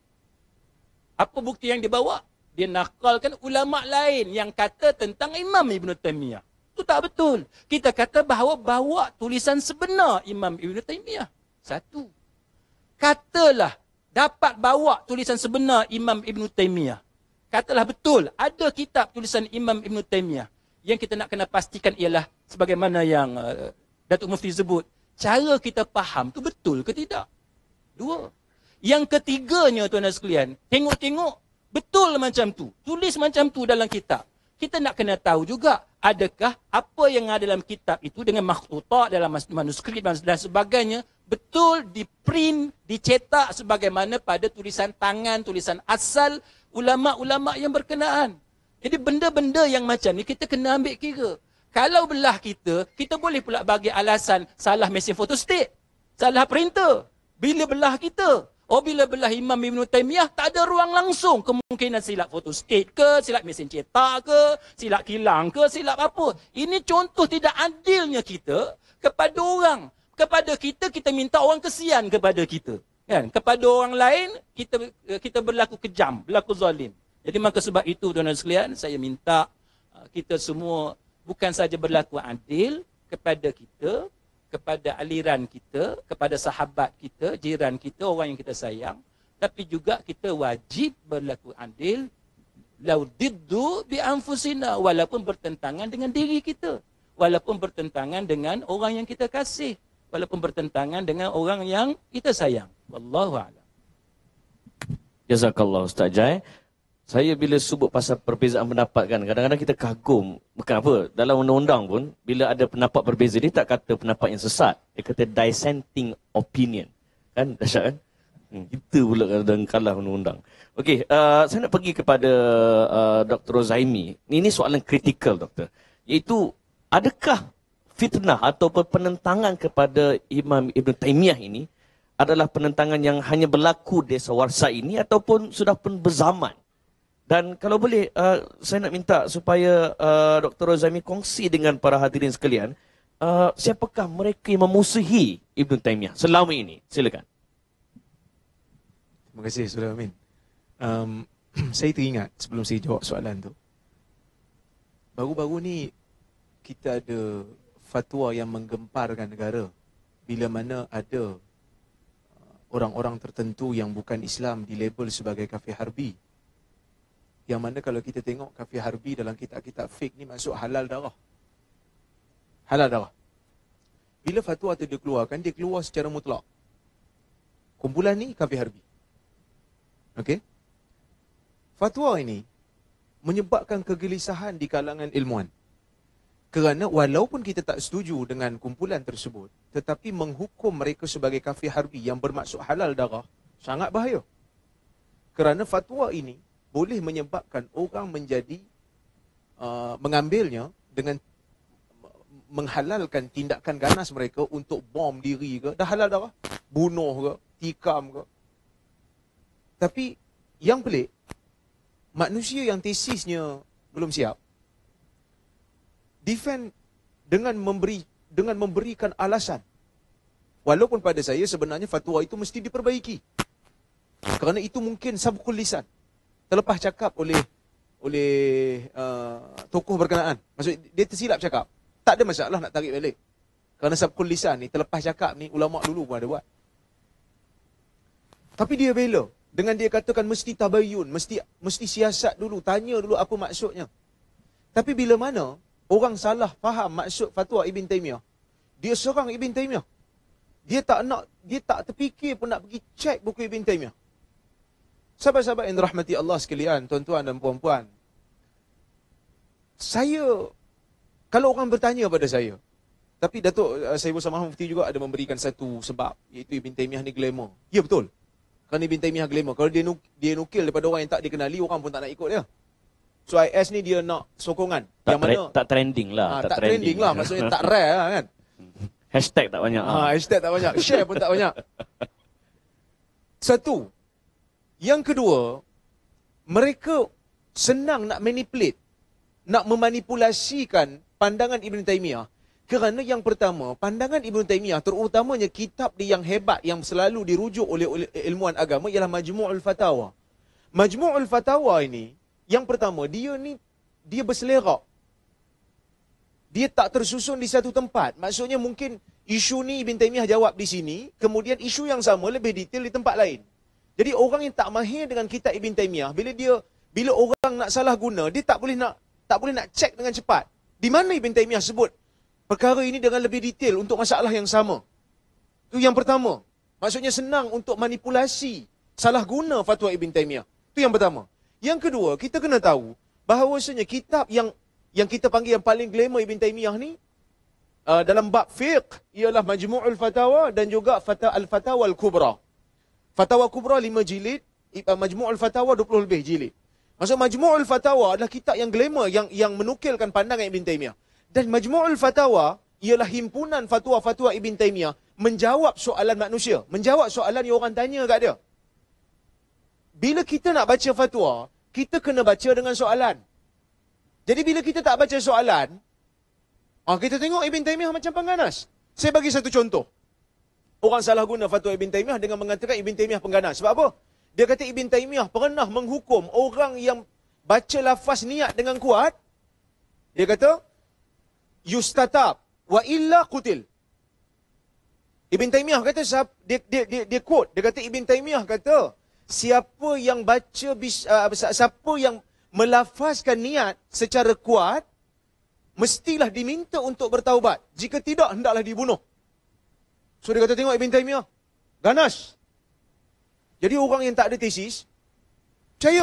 D: Apa bukti yang dibawa? Dia nakalkan ulama' lain yang kata tentang Imam Ibn Taymiyah. Itu tak betul. Kita kata bahawa bawa tulisan sebenar Imam Ibn Taymiyah. Satu. Katalah dapat bawa tulisan sebenar Imam Ibn Taymiyah. Katalah betul, ada kitab tulisan Imam Ibn Taymiyah. Yang kita nak kena pastikan ialah sebagaimana yang Datuk Mufti sebut, cara kita faham tu betul ke tidak? Dua. Yang ketiganya tuan-tuan sekalian, tengok-tengok betul macam tu. Tulis macam tu dalam kitab. Kita nak kena tahu juga, adakah apa yang ada dalam kitab itu dengan makhtutat, dalam manuskrip dan sebagainya, betul diprint, dicetak sebagaimana pada tulisan tangan, tulisan asal ulama-ulama yang berkenaan. Jadi benda-benda yang macam ni kita kena ambil kira. Kalau belah kita, kita boleh pula bagi alasan salah mesin fotostat, salah printer. Bila belah kita, bila belah Imam Ibn Taymiyah, tak ada ruang langsung. Kemungkinan silap fotostat ke, silap mesin cetak ke, silap kilang ke, silap apa. Ini contoh tidak adilnya kita kepada orang. Kepada kita, kita minta orang kesian kepada kita. Kan? Kepada orang lain, kita berlaku kejam, berlaku zalim. Jadi maka sebab itu, tuan-tuan sekalian, saya minta kita semua bukan saja berlaku adil kepada kita, kepada aliran kita, kepada sahabat kita, jiran kita, orang yang kita sayang, tapi juga kita wajib berlaku adil lau diddu bi anfusina, walaupun bertentangan dengan diri kita, walaupun bertentangan dengan orang yang kita kasih, walaupun bertentangan dengan orang yang kita sayang. Wallahu a'lam.
B: Jazakallah Ustaz Jai. Saya bila sebut pasal perbezaan pendapat kan, kadang-kadang kita kagum. Bukan apa, dalam undang-undang pun, bila ada pendapat berbeza, dia tak kata pendapat yang sesat. Dia kata dissenting opinion. Kan, dahsyat kan? Kita pula kadang kalah undang-undang. Okey, saya nak pergi kepada Dr. Rozaimi. Ini soalan kritikal, Doktor. Iaitu, adakah fitnah atau penentangan kepada Imam Ibn Taymiyah ini adalah penentangan yang hanya berlaku di sewarsa ini ataupun sudah pun berzaman? Dan kalau boleh, saya nak minta supaya Dr. Rozaimi kongsi dengan para hadirin sekalian, siapakah mereka yang memusuhi Ibn Taymiyah selama ini? Silakan.
C: Terima kasih, Saudara Amin. Saya teringat sebelum saya jawab soalan tu. Baru-baru ni kita ada fatwa yang menggemparkan negara bila mana ada orang-orang tertentu yang bukan Islam dilabel sebagai kafir harbi. Yang mana kalau kita tengok kafir harbi dalam kitab-kitab fik ni masuk halal darah. Halal darah. Bila fatwa tu dia keluarkan, dia keluar secara mutlak. Kumpulan ni kafir harbi. Okey? Fatwa ini menyebabkan kegelisahan di kalangan ilmuwan. Kerana walaupun kita tak setuju dengan kumpulan tersebut, tetapi menghukum mereka sebagai kafir harbi yang bermaksud halal darah, sangat bahaya. Kerana fatwa ini boleh menyebabkan orang menjadi mengambilnya dengan menghalalkan tindakan ganas mereka untuk bom diri ke, dah halal darah, bunuh ke, tikam ke. Tapi yang pelik, manusia yang tesisnya belum siap defend dengan memberikan alasan. Walaupun pada saya sebenarnya fatwa itu mesti diperbaiki. Kerana itu mungkin sabqul lisan. Terlepas cakap oleh tokoh berkenaan. Maksud dia tersilap cakap. Tak ada masalah nak tarik balik. Kerana sabqul lisan ni, terlepas cakap ni, ulama dulu pun ada buat. Tapi dia bela. Dengan dia katakan mesti tabayun, mesti siasat dulu, tanya dulu apa maksudnya. Tapi bila mana orang salah faham maksud fatwa Ibn Taymiyah, dia serang Ibn Taymiyah. Dia tak terfikir pun nak pergi cek buku Ibn Taymiyah. Sahabat-sahabat yang dirahmati Allah sekalian, tuan-tuan dan puan-puan. Kalau orang bertanya pada saya, tapi Datuk Saiful Samad Mufti juga ada memberikan satu sebab, iaitu Ibn Taymiyah ni glamour. Ya betul. Kerana Ibn Taymiyah glamour. Kalau dia nukil daripada orang yang tak dikenali, orang pun tak nak ikut dia. So IS ni dia nak sokongan.
B: Tak trending lah.
C: Tak trending lah. Maksudnya tak rare lah kan.
B: Hashtag tak banyak.
C: Hashtag tak banyak. Share pun tak banyak. Satu. Yang kedua, mereka senang nak manipulate, nak memanipulasikan pandangan Ibn Taymiyah. Kerana yang pertama, pandangan Ibn Taymiyah, terutamanya kitab dia yang hebat, yang selalu dirujuk oleh ilmuwan agama, ialah Majmu'ul Fatawa. Majmu'ul Fatawa ini, yang pertama, dia berselerak. Dia tak tersusun di satu tempat. Maksudnya mungkin isu ni Ibn Taymiyah jawab di sini, kemudian isu yang sama lebih detail di tempat lain. Jadi orang yang tak mahir dengan kitab Ibn Taymiyah, bila orang nak salah guna, dia tak boleh nak cek dengan cepat. Di mana Ibn Taymiyah sebut perkara ini dengan lebih detail untuk masalah yang sama. Itu yang pertama. Maksudnya senang untuk manipulasi, salah guna fatwa Ibn Taymiyah. Itu yang pertama. Yang kedua, kita kena tahu bahawasanya kitab yang kita panggil yang paling glamour Ibn Taymiyah ni, dalam bab fiqh ialah Majmu'ul Fatawa dan juga Al-Fatawa Al-Kubra. Fatawa Kubra 5 jilid, Majmu'ul Fatawa 20 lebih jilid. Maksud Majmu'ul Fatawa adalah kitab yang glamour yang menukilkan pandangan Ibn Taymiyah. Dan Majmu'ul Fatawa ialah himpunan fatwa-fatwa Ibn Taymiyah menjawab soalan manusia, menjawab soalan yang orang tanya kat dia. Bila kita nak baca fatwa, kita kena baca dengan soalan. Jadi bila kita tak baca soalan, kita tengok Ibn Taymiyah macam pengganas. Saya bagi satu contoh. Orang salah guna fatwa Ibn Taymiyah dengan mengatakan Ibn Taymiyah pengganas. Sebab apa? Dia kata Ibn Taymiyah pernah menghukum orang yang baca lafaz niat dengan kuat. Dia kata, yustatab wa illa qutil. Ibn Taymiyah kata, dia quote, dia kata Ibn Taymiyah kata, siapa yang baca, siapa yang melafazkan niat secara kuat, mestilah diminta untuk bertaubat. Jika tidak, hendaklah dibunuh. So dia kata, tengok Ibn Taymiyah, ganas. Jadi orang yang tak ada tesis, percaya.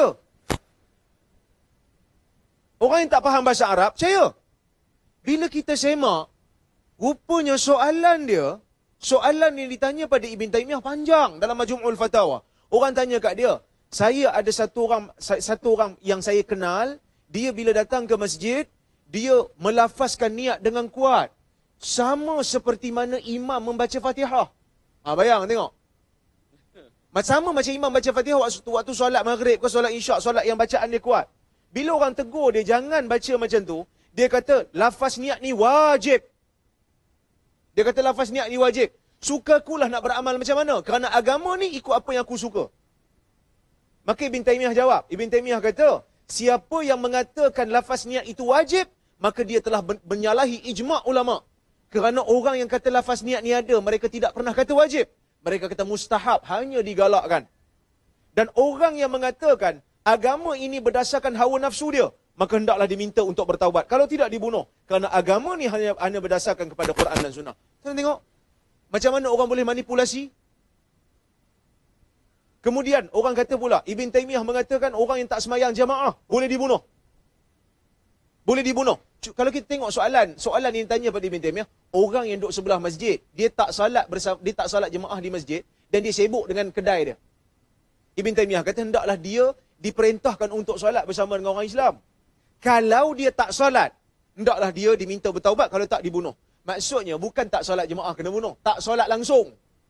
C: Orang yang tak faham bahasa Arab, percaya. Bila kita semak, rupanya soalan yang ditanya pada Ibn Taymiyah panjang dalam Majmu'ul Fatawa. Orang tanya kat dia, saya ada satu orang yang saya kenal, dia bila datang ke masjid, dia melafazkan niat dengan kuat. Sama seperti mana imam membaca Fatihah. Bayang tengok. Sama macam imam baca Fatihah waktu solat maghrib ke solat isyak, solat yang bacaan dia kuat. Bila orang tegur dia jangan baca macam tu, dia kata lafaz niat ni wajib. Dia kata lafaz niat ni wajib. Sukakulah nak beramal macam mana? Kerana agama ni ikut apa yang aku suka. Maka Ibn Taymiyah jawab. Ibn Taymiyah kata, siapa yang mengatakan lafaz niat itu wajib, maka dia telah menyalahi ijma' ulama'. Kerana orang yang kata lafaz niat ni ada, mereka tidak pernah kata wajib. Mereka kata mustahab, hanya digalakkan. Dan orang yang mengatakan agama ini berdasarkan hawa nafsu dia, maka hendaklah diminta untuk bertaubat. Kalau tidak, dibunuh. Kerana agama ni hanya berdasarkan kepada Quran dan Sunnah. Tuan tengok, macam mana orang boleh manipulasi? Kemudian, orang kata pula, Ibn Taymiyah mengatakan orang yang tak semayang jamaah, boleh dibunuh. Boleh dibunuh. Kalau kita tengok soalan yang ditanya pada Ibn Taymiyah, orang yang duduk sebelah masjid, dia tak salat jemaah di masjid dan dia sibuk dengan kedai dia. Ibn Taymiyah kata hendaklah dia diperintahkan untuk solat bersama dengan orang Islam. Kalau dia tak solat, hendaklah dia diminta bertaubat, kalau tak dibunuh. Maksudnya bukan tak solat jemaah kena bunuh, tak solat langsung.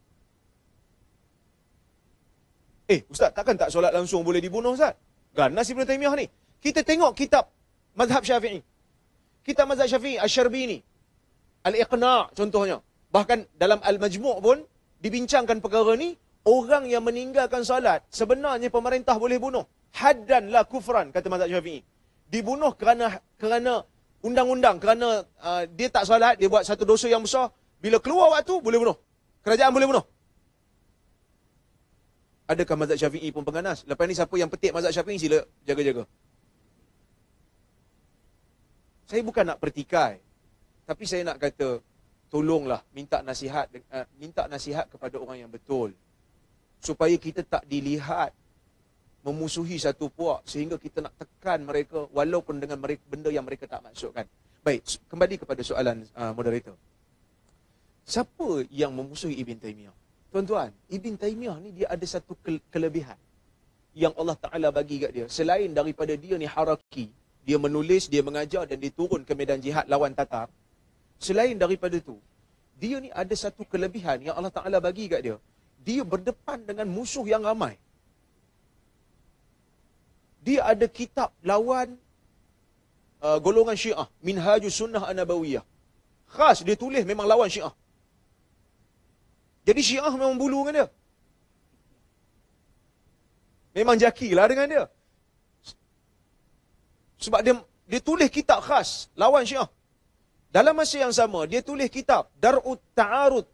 C: Ustaz, takkan tak solat langsung boleh dibunuh, Ustaz? Ganas Ibn Taymiyah ni. Kita tengok kitab mazhab Syafi'i. Kitab mazhab Syafi'i, Asy-Syarbini, Al-Iqna' contohnya. Bahkan dalam Al-Majmu' pun dibincangkan perkara ni, orang yang meninggalkan salat, sebenarnya pemerintah boleh bunuh. Haddan la kufran, kata mazhab Syafi'i. Dibunuh kerana undang-undang, kerana dia tak salat, dia buat satu dosa yang besar. Bila keluar waktu, boleh bunuh. Kerajaan boleh bunuh. Adakah mazhab Syafi'i pun pengganas? Lepas ni siapa yang petik mazhab Syafi'i, sila jaga-jaga. Saya bukan nak pertikai, tapi saya nak kata, tolonglah minta nasihat kepada orang yang betul. Supaya kita tak dilihat memusuhi satu puak, sehingga kita nak tekan mereka, walaupun dengan benda yang mereka tak maksudkan. Baik, kembali kepada soalan moderator. Siapa yang memusuhi Ibn Taymiyah? Tuan-tuan, Ibn Taymiyah ni dia ada satu kelebihan yang Allah Ta'ala bagi kat dia. Selain daripada dia ni haraki, dia menulis, dia mengajar dan dia turun ke medan jihad lawan Tatar. Selain daripada tu, dia ni ada satu kelebihan yang Allah Ta'ala bagi kat dia. Dia berdepan dengan musuh yang ramai. Dia ada kitab lawan golongan Syiah, Minhajus Sunnah An-Nabawiyah. Khas dia tulis memang lawan Syiah. Jadi Syiah memang bulu dengan dia. Memang jakilah dengan dia. Sebab dia tulis kitab khas lawan Syiah. Dalam masa yang sama, dia tulis kitab Dar'ut Ta'arud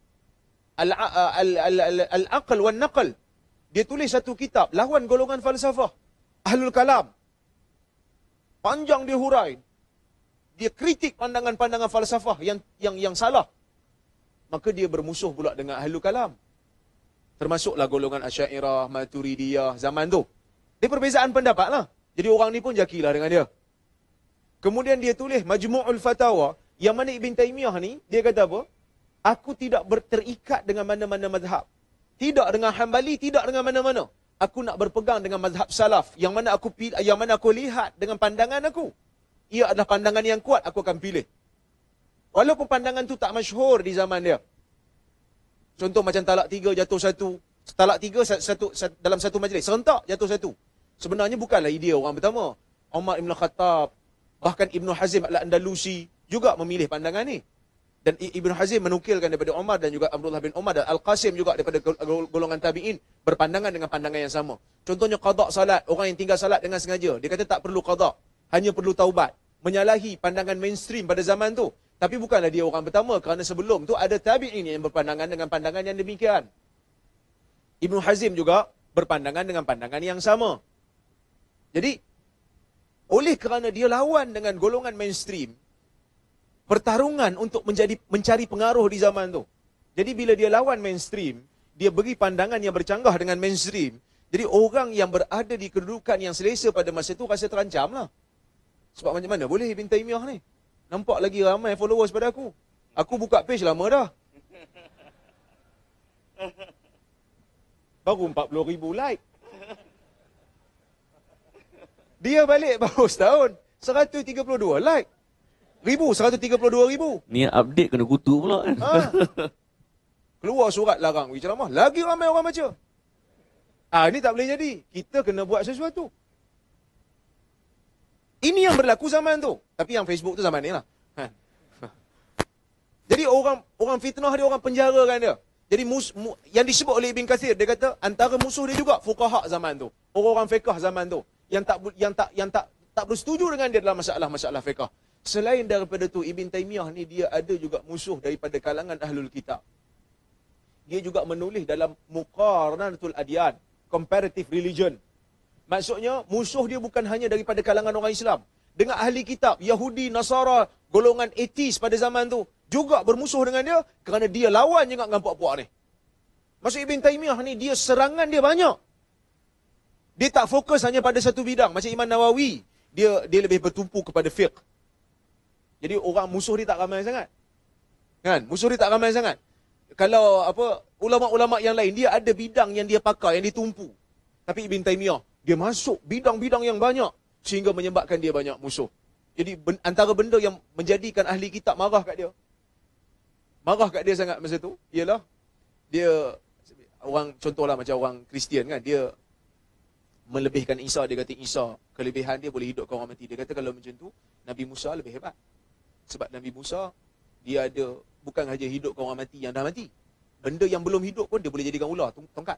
C: Al-Aql wal Naql. Dia tulis satu kitab lawan golongan falsafah, Ahlul Kalam. Panjang dia hurai. Dia kritik pandangan-pandangan falsafah yang salah. Maka dia bermusuh pula dengan Ahlul Kalam. Termasuklah golongan Asy'ariyah, Maturidiyah zaman tu. Dia perbezaan pendapat lah. Jadi orang ni pun jakilah dengan dia. Kemudian dia tulis Majmu'ul Fatawa Yang mana Ibn Taymiyah ni, dia kata apa? Aku tidak terikat dengan mana-mana mazhab. Tidak dengan Hambali, tidak dengan mana-mana. Aku nak berpegang dengan mazhab salaf. Yang mana aku lihat dengan pandangan aku. Ia adalah pandangan yang kuat, aku akan pilih. Walaupun pandangan tu tak masyhur di zaman dia. Contoh macam talak 3 jatuh satu. Talak 3 dalam satu majlis. Serentak jatuh satu. Sebenarnya bukanlah idea orang pertama. Umar Ibn Khattab, bahkan Ibn Hazim Al-Andalusi juga memilih pandangan ni. Dan Ibn Hazim menukilkan daripada Umar dan juga Abdullah bin Umar dan Al-Qasim juga daripada golongan tabi'in berpandangan dengan pandangan yang sama. Contohnya qada salat, orang yang tinggal salat dengan sengaja. Dia kata tak perlu qada, hanya perlu taubat. Menyalahi pandangan mainstream pada zaman tu. Tapi bukanlah dia orang pertama, kerana sebelum tu ada tabi'in yang berpandangan dengan pandangan yang demikian. Ibn Hazim juga berpandangan dengan pandangan yang sama. Jadi, oleh kerana dia lawan dengan golongan mainstream, pertarungan untuk mencari pengaruh di zaman tu. Jadi bila dia lawan mainstream, dia beri pandangan yang bercanggah dengan mainstream. Jadi orang yang berada di kedudukan yang selesa pada masa itu rasa terancam lah. Sebab macam mana boleh Ibn Taymiyah ni? Nampak lagi ramai followers pada aku. Aku buka page lama dah. Baru 40,000 like. Dia balik baru setahun. 132 like. 132,000.
B: Ni update kena kutu pula kan.
C: Keluar surat larang pergi ceramah. Lagi ramai orang baca. Ini tak boleh jadi. Kita kena buat sesuatu. Ini yang berlaku zaman tu. Tapi yang Facebook tu zaman ni lah. Jadi orang fitnah dia, orang penjarakan dia. Jadi yang disebut oleh Ibn Kathir, dia kata antara musuh dia juga fuqaha zaman tu. Orang-orang fiqh zaman tu. Yang tak bersetuju dengan dia dalam masalah-masalah fiqh. Selain daripada tu, Ibn Taymiyah ni dia ada juga musuh daripada kalangan Ahlul Kitab. Dia juga menulis dalam Muqaranatul Adyan, Comparative Religion. Maksudnya, musuh dia bukan hanya daripada kalangan orang Islam. Dengan Ahli Kitab, Yahudi, Nasara, golongan atheist pada zaman tu, juga bermusuh dengan dia kerana dia lawan juga dengan puak-puak ni. Maksud Ibn Taymiyah ni, dia serangan dia banyak. Dia tak fokus hanya pada satu bidang. Macam Imam Nawawi, dia lebih bertumpu kepada fiqh. Jadi orang musuh dia tak ramai sangat. Kan? Musuh dia tak ramai sangat. Kalau ulama-ulama yang lain, dia ada bidang yang dia pakar, yang ditumpu. Tapi Ibn Taymiyah, dia masuk bidang-bidang yang banyak sehingga menyebabkan dia banyak musuh. Jadi antara benda yang menjadikan Ahli Kitab marah kat dia. Marah kat dia sangat masa tu ialah dia orang, contohlah macam orang Kristian kan, dia melebihkan Isa. Dia kata Isa, kelebihan dia boleh hidupkan orang mati. Dia kata kalau macam tu, Nabi Musa lebih hebat. Sebab Nabi Musa, dia ada, bukan saja hidupkan orang mati yang dah mati. Benda yang belum hidup pun dia boleh jadikan ular, tongkat.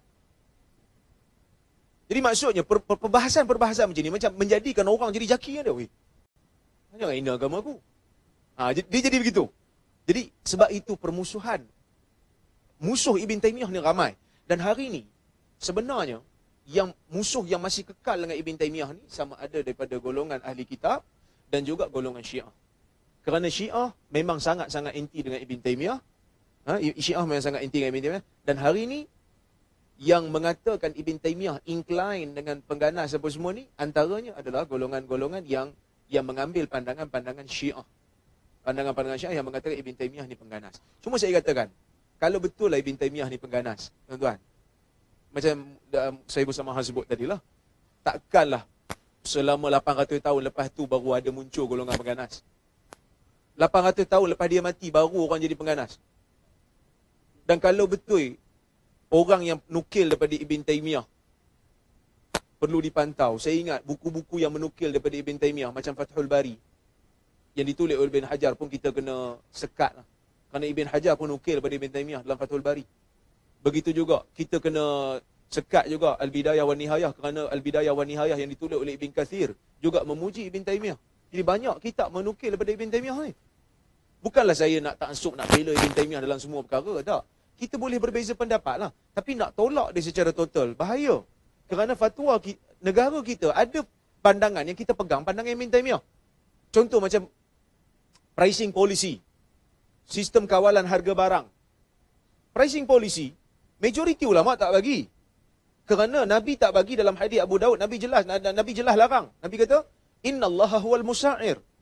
C: Jadi maksudnya, perbahasan-perbahasan macam ni, macam menjadikan orang jadi jaki ada. Jangan hina agama aku. Dia jadi begitu. Jadi, sebab itu permusuhan. Musuh Ibn Taymiyah ni ramai. Dan hari ni, sebenarnya, yang musuh yang masih kekal dengan Ibn Taymiyah ni sama ada daripada golongan Ahli Kitab dan juga golongan Syiah. Kerana Syiah memang sangat-sangat anti dengan Ibn Taymiyah. Syiah memang sangat anti dengan Ibn Taymiyah. Dan hari ni yang mengatakan Ibn Taymiyah incline dengan pengganas apa semua ni, antaranya adalah golongan-golongan yang mengambil pandangan-pandangan Syiah. Pandangan-pandangan Syiah yang mengatakan Ibn Taymiyah ni pengganas. Cuma saya katakan, kalau betul lah Ibn Taymiyah ni pengganas, tuan-tuan, macam saya bersama sebut tadilah, takkanlah selama 800 tahun lepas tu baru ada muncul golongan pengganas. 800 tahun lepas dia mati baru orang jadi pengganas. Dan kalau betul orang yang nukil daripada Ibn Taymiyah perlu dipantau. Saya ingat buku-buku yang menukil daripada Ibn Taymiyah macam Fathul Bari yang ditulis oleh Ibn Hajar pun kita kena sekat lah. Kerana Ibn Hajar pun nukil daripada Ibn Taymiyah dalam Fathul Bari. Begitu juga kita kena sekat juga Al-Bidayah wa Nihayah, kerana Al-Bidayah wa Nihayah yang ditulis oleh Ibn Kathir juga memuji Ibn Taymiyah. Jadi banyak kitab menukil daripada Ibn Taymiyah ni. Bukanlah saya nak ta'assub, nak bela Ibn Taymiyah dalam semua perkara, tak. Kita boleh berbeza pendapat lah. Tapi nak tolak dia secara total, bahaya. Kerana fatwa negara kita ada pandangan yang kita pegang, pandangan Ibn Taymiyah. Contoh macam pricing policy, sistem kawalan harga barang. Pricing policy, majoriti ulama tak bagi. Kerana Nabi tak bagi dalam hadis Abu Daud, Nabi jelas larang. Nabi kata, "Innallaha huwal musa'ir."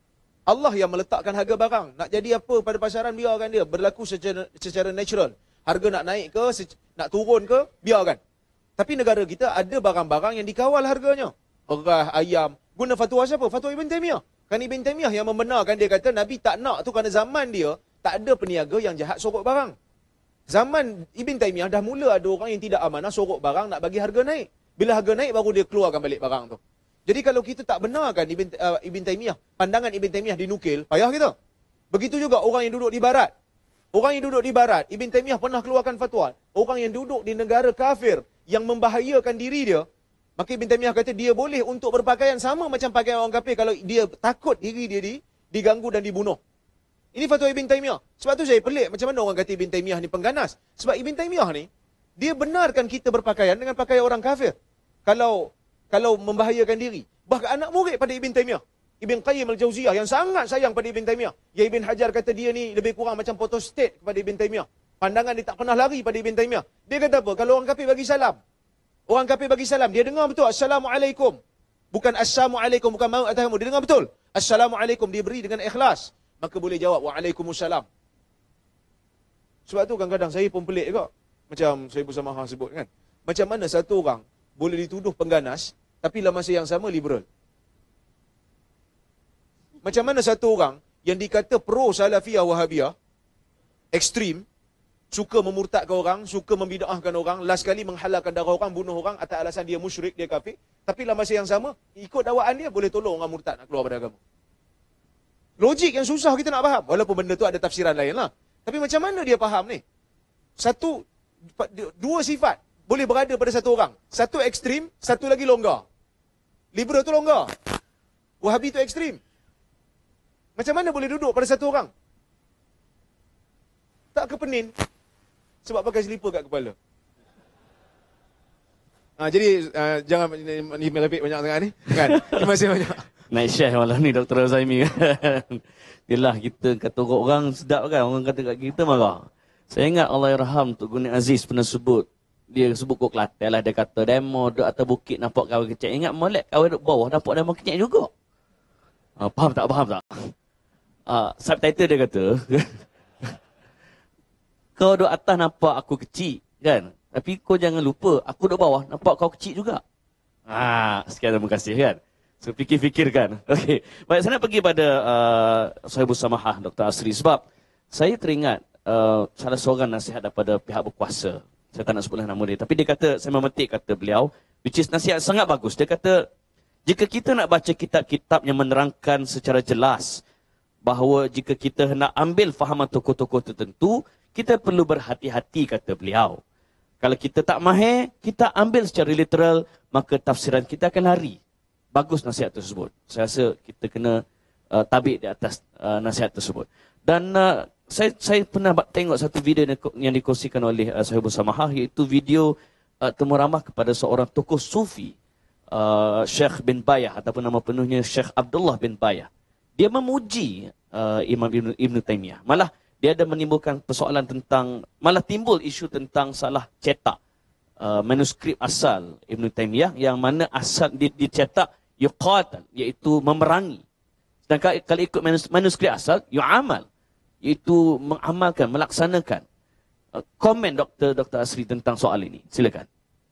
C: Allah yang meletakkan harga barang. Nak jadi apa pada pasaran, biarkan dia. Berlaku secara natural. Harga nak naik ke, nak turun ke, biarkan. Tapi negara kita ada barang-barang yang dikawal harganya. Beras, ayam. Guna fatwa siapa? Fatwa Ibn Taymiyah. Kan Ibn Taymiyah yang membenarkan, dia kata Nabi tak nak tu kerana zaman dia tak ada peniaga yang jahat sorok barang. Zaman Ibn Taymiyah dah mula ada orang yang tidak amanah sorok barang nak bagi harga naik. Bila harga naik baru dia keluarkan balik barang tu. Jadi kalau kita tak benarkan Ibn Taymiyah, pandangan Ibn Taymiyah dinukil, payah kita. Begitu juga orang yang duduk di barat. Orang yang duduk di barat, Ibn Taymiyah pernah keluarkan fatwa. Orang yang duduk di negara kafir yang membahayakan diri dia, maka Ibn Taymiyah kata dia boleh untuk berpakaian sama macam pakaian orang kafir kalau dia takut diri dia diganggu dan dibunuh. Ini fatwa Ibn Taymiyah. Sebab tu saya pelik macam mana orang kata Ibn Taymiyah ni pengganas. Sebab Ibn Taymiyah ni, dia benarkan kita berpakaian dengan pakaian orang kafir. Kalau membahayakan diri. Bahkan anak murid pada Ibn Taymiyah, Ibn Qayyim Al-Jauziyah yang sangat sayang pada Ibn Taymiyah. Ya Ibn Hajar kata dia ni lebih kurang macam photostat kepada Ibn Taymiyah. Pandangan dia tak pernah lari pada Ibn Taymiyah. Dia kata apa? Kalau orang kafir bagi salam. Orang kafir bagi salam. Dia dengar betul. Assalamualaikum. Bukan Assalamualaikum. Bukan maut atasmu. Dia dengar betul. Assalamualaikum. Dia beri dengan ikhlas. Maka boleh jawab. Waalaikumsalam. Sebab tu kadang-kadang saya pun pelik juga. Macam saya bersama sebut kan. Macam mana satu orang boleh dituduh pengganas, tapi dalam masa yang sama liberal. Macam mana satu orang yang dikata pro salafiyah wahabiyah, ekstrim, suka memurtadkan orang, suka membida'ahkan orang, last kali menghalalkan darah orang, bunuh orang atas alasan dia musyrik, dia kafir, tapi dalam masa yang sama, ikut dakwaan dia, boleh tolong orang murtad nak keluar pada agama. Logik yang susah kita nak faham. Walaupun benda tu ada tafsiran lain lah. Tapi macam mana dia faham ni? Dua sifat boleh berada pada satu orang. Satu ekstrim, satu lagi longgar. Liberal tu longgar. Wahabi tu ekstrim. Macam mana boleh duduk pada satu orang? Tak kepenin. Sebab pakai selipar kat kepala. Jadi jangan merepek banyak sangat ni. Kan? Terima kasih banyak.
B: Naik share malam ni Dr. Zaimi kan. Yelah kita kata orang sedap kan. Orang kata kat kita marah. Saya ingat Allahyarham Tok Guni Aziz pernah sebut. Dia sebut kok Kelantan lah. Dia kata demo duduk atas bukit nampak kawan kecil. Ingat molek kawan duduk bawah nampak demo kecil juga. Faham tak? Faham tak? Subtitle dia kata. Kau duduk atas nampak aku kecil kan. Tapi kau jangan lupa aku duduk bawah nampak kau kecil juga. Sekian terima kasih kan. So fikir-fikirkan. Okey. Baik, saya nak pergi pada Sahibus Samahah Dr. Asri. Sebab saya teringat salah seorang nasihat daripada pihak berkuasa. Saya tak nak sebutlah nama dia. Tapi dia kata, saya memetik kata beliau, which is nasihat sangat bagus. Dia kata, jika kita nak baca kitab-kitab yang menerangkan secara jelas bahawa jika kita hendak ambil fahaman tokoh-tokoh tertentu, kita perlu berhati-hati, kata beliau. Kalau kita tak mahir, kita ambil secara literal, maka tafsiran kita akan lari. Bagus nasihat tersebut. Saya rasa kita kena tabik di atas nasihat tersebut. Dan saya pernah tengok satu video yang dikongsikan oleh Sahibus Samahah, iaitu video temu ramah kepada seorang tokoh sufi, Syekh bin Bayah, ataupun nama penuhnya Syekh Abdullah bin Bayah. Dia memuji Imam Ibn Taymiyah. Malah dia ada menimbulkan persoalan tentang, malah timbul isu tentang salah cetak manuskrip asal Ibn Taymiyah, yang mana asal dicetak yuqatal, iaitu memerangi. Sedangkan kalau ikut manuskrip asal, yu'amal, iaitu mengamalkan, melaksanakan. Komen Dr. Asri tentang soal ini. Silakan.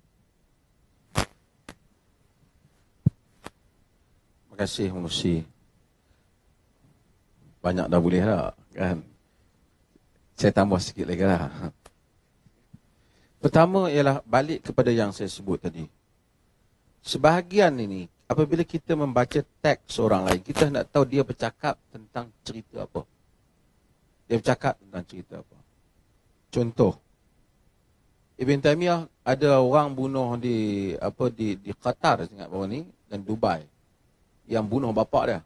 E: Terima kasih, Musi. Banyak dah boleh lah, kan? Saya tambah sikit lagi lah. Pertama ialah balik kepada yang saya sebut tadi. Sebahagian ini, apabila kita membaca teks orang lain, kita nak tahu dia bercakap tentang cerita apa. Dia bercakap tentang cerita apa. Contoh, Ibn Taymiyah ada orang bunuh di Qatar, saya ingat bawah ni, dan Dubai, yang bunuh bapak dia,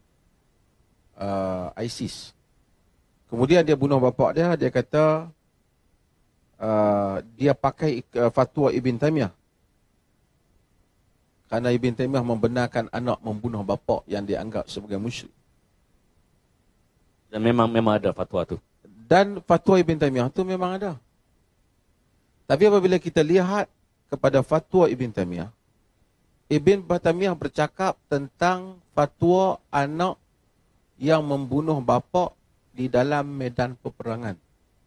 E: ISIS. Kemudian dia bunuh bapak dia, dia kata dia pakai fatwa Ibn Taymiyah. Kerana Ibn Taymiyah membenarkan anak membunuh bapak yang dia anggap sebagai musyrik.
B: Dan memang ada fatwa tu.
E: Dan fatwa Ibn Taymiyah tu memang ada. Tapi apabila kita lihat kepada fatwa Ibn Taymiyah, Ibn Taymiyah bercakap tentang fatwa anak yang membunuh bapa di dalam medan peperangan.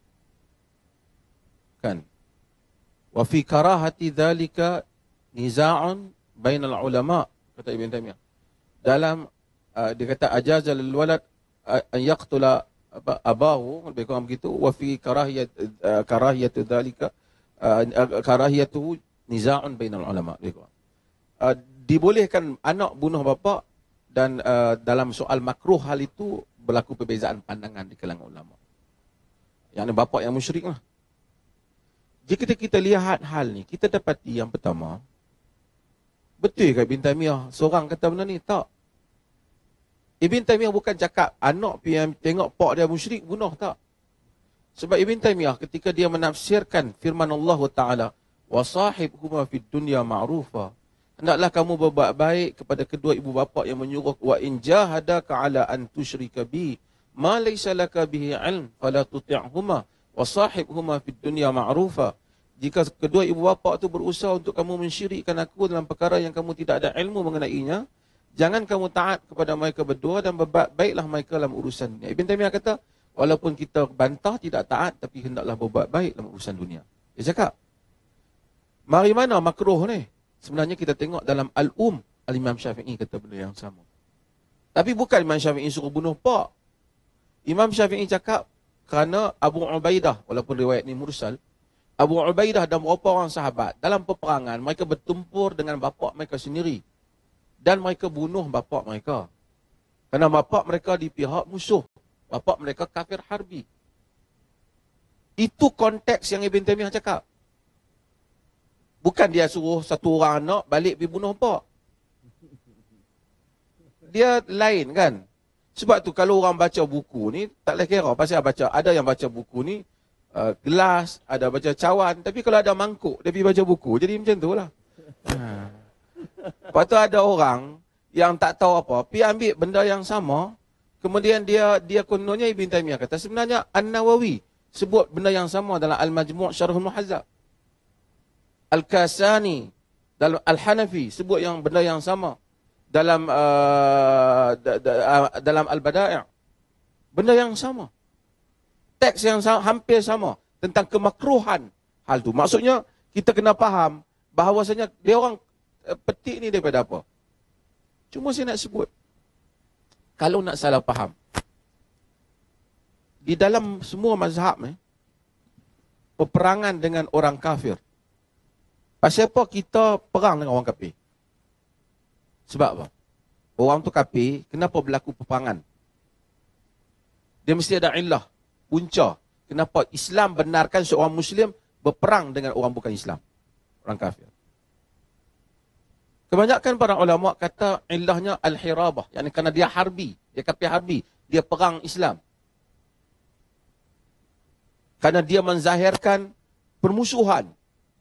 E: Kan? Wa fi karahati dhalika niza'un bainal ulama, kata Ibn Taymiyah. Dalam dia kata ajazal walad an yaqtula abahu, lebih kurang begitu. Wa fi karahiyatu dhalika karahiyatu niza'un bainal ulama, lebih kurang. Dibolehkan anak bunuh bapa, dan dalam soal makruh hal itu berlaku perbezaan pandangan di kalangan ulama. Yang bapa yang musyrik lah. Jika kita lihat hal ni, kita dapati yang pertama, betul ke Ibn Taymiyah seorang kata benda ni? Tak. Ibn Taymiyah bukan cakap anak yang tengok pak dia musyrik bunuh, tak. Sebab Ibn Taymiyah ketika dia menafsirkan firman Allah Ta'ala, wa sahibhuma fid dunya ma'rufa, hendaklah kamu berbuat baik kepada kedua ibu bapa yang menyuruh, wa in jahadaka ala an tusyrika bi ma laysa laka bihi ilm fala tuti'huma wa sahibhuma fid dunya ma'rufa. Jika kedua ibu bapa itu berusaha untuk kamu mensyirikkan aku dalam perkara yang kamu tidak ada ilmu mengenainya, jangan kamu taat kepada mereka berdua dan berbuat baiklah mereka dalam urusan dunia. Ibn Taymiyah kata, walaupun kita bantah tidak taat, tapi hendaklah berbuat baik dalam urusan dunia. Dia cakap, mari mana makruh ni? Sebenarnya kita tengok dalam Al-Imam Syafi'i kata benda yang sama. Tapi bukan Imam Syafi'i suruh bunuh pak. Imam Syafi'i cakap, kerana Abu Ubaidah, walaupun riwayat ni mursal, Abu Ubaidah dan beberapa orang sahabat dalam peperangan, mereka bertempur dengan bapa mereka sendiri. Dan mereka bunuh bapa mereka. Kerana bapa mereka di pihak musuh. Bapa mereka kafir harbi. Itu konteks yang Ibn Taymiyah cakap. Bukan dia suruh satu orang anak balik pergi bunuh pak. Dia lain kan. Sebab tu kalau orang baca buku ni, tak boleh kira pasal baca. Ada yang baca buku ni, gelas, ada baca cawan. Tapi kalau ada mangkuk, dia pergi baca buku. Jadi macam tu lah. Lepas tu ada orang yang tak tahu apa, pergi ambil benda yang sama. Kemudian dia kononnya Ibn Taymiyah kata, sebenarnya An-Nawawi sebut benda yang sama dalam Al-Majmu' Syarhul Muhazzab. Al-Kasani dalam Al-Hanafi sebut yang benda yang sama dalam dalam Al-Bada'i'. Benda yang sama. Teks yang hampir sama tentang kemakruhan hal tu. Maksudnya kita kena faham bahawasanya dia orang petik ni daripada apa. Cuma saya nak sebut, kalau nak salah faham, di dalam semua mazhab peperangan dengan orang kafir, pasal apa kita perang dengan orang kafir? Sebab apa? Orang tu kafir, kenapa berlaku peperangan? Dia mesti ada illah, punca. Kenapa Islam benarkan seorang Muslim berperang dengan orang bukan Islam, orang kafir? Kebanyakan para ulama kata illahnya al-hirabah, yakni kerana dia harbi, dia kafir harbi, dia perang Islam. Kerana dia menzahirkan permusuhan.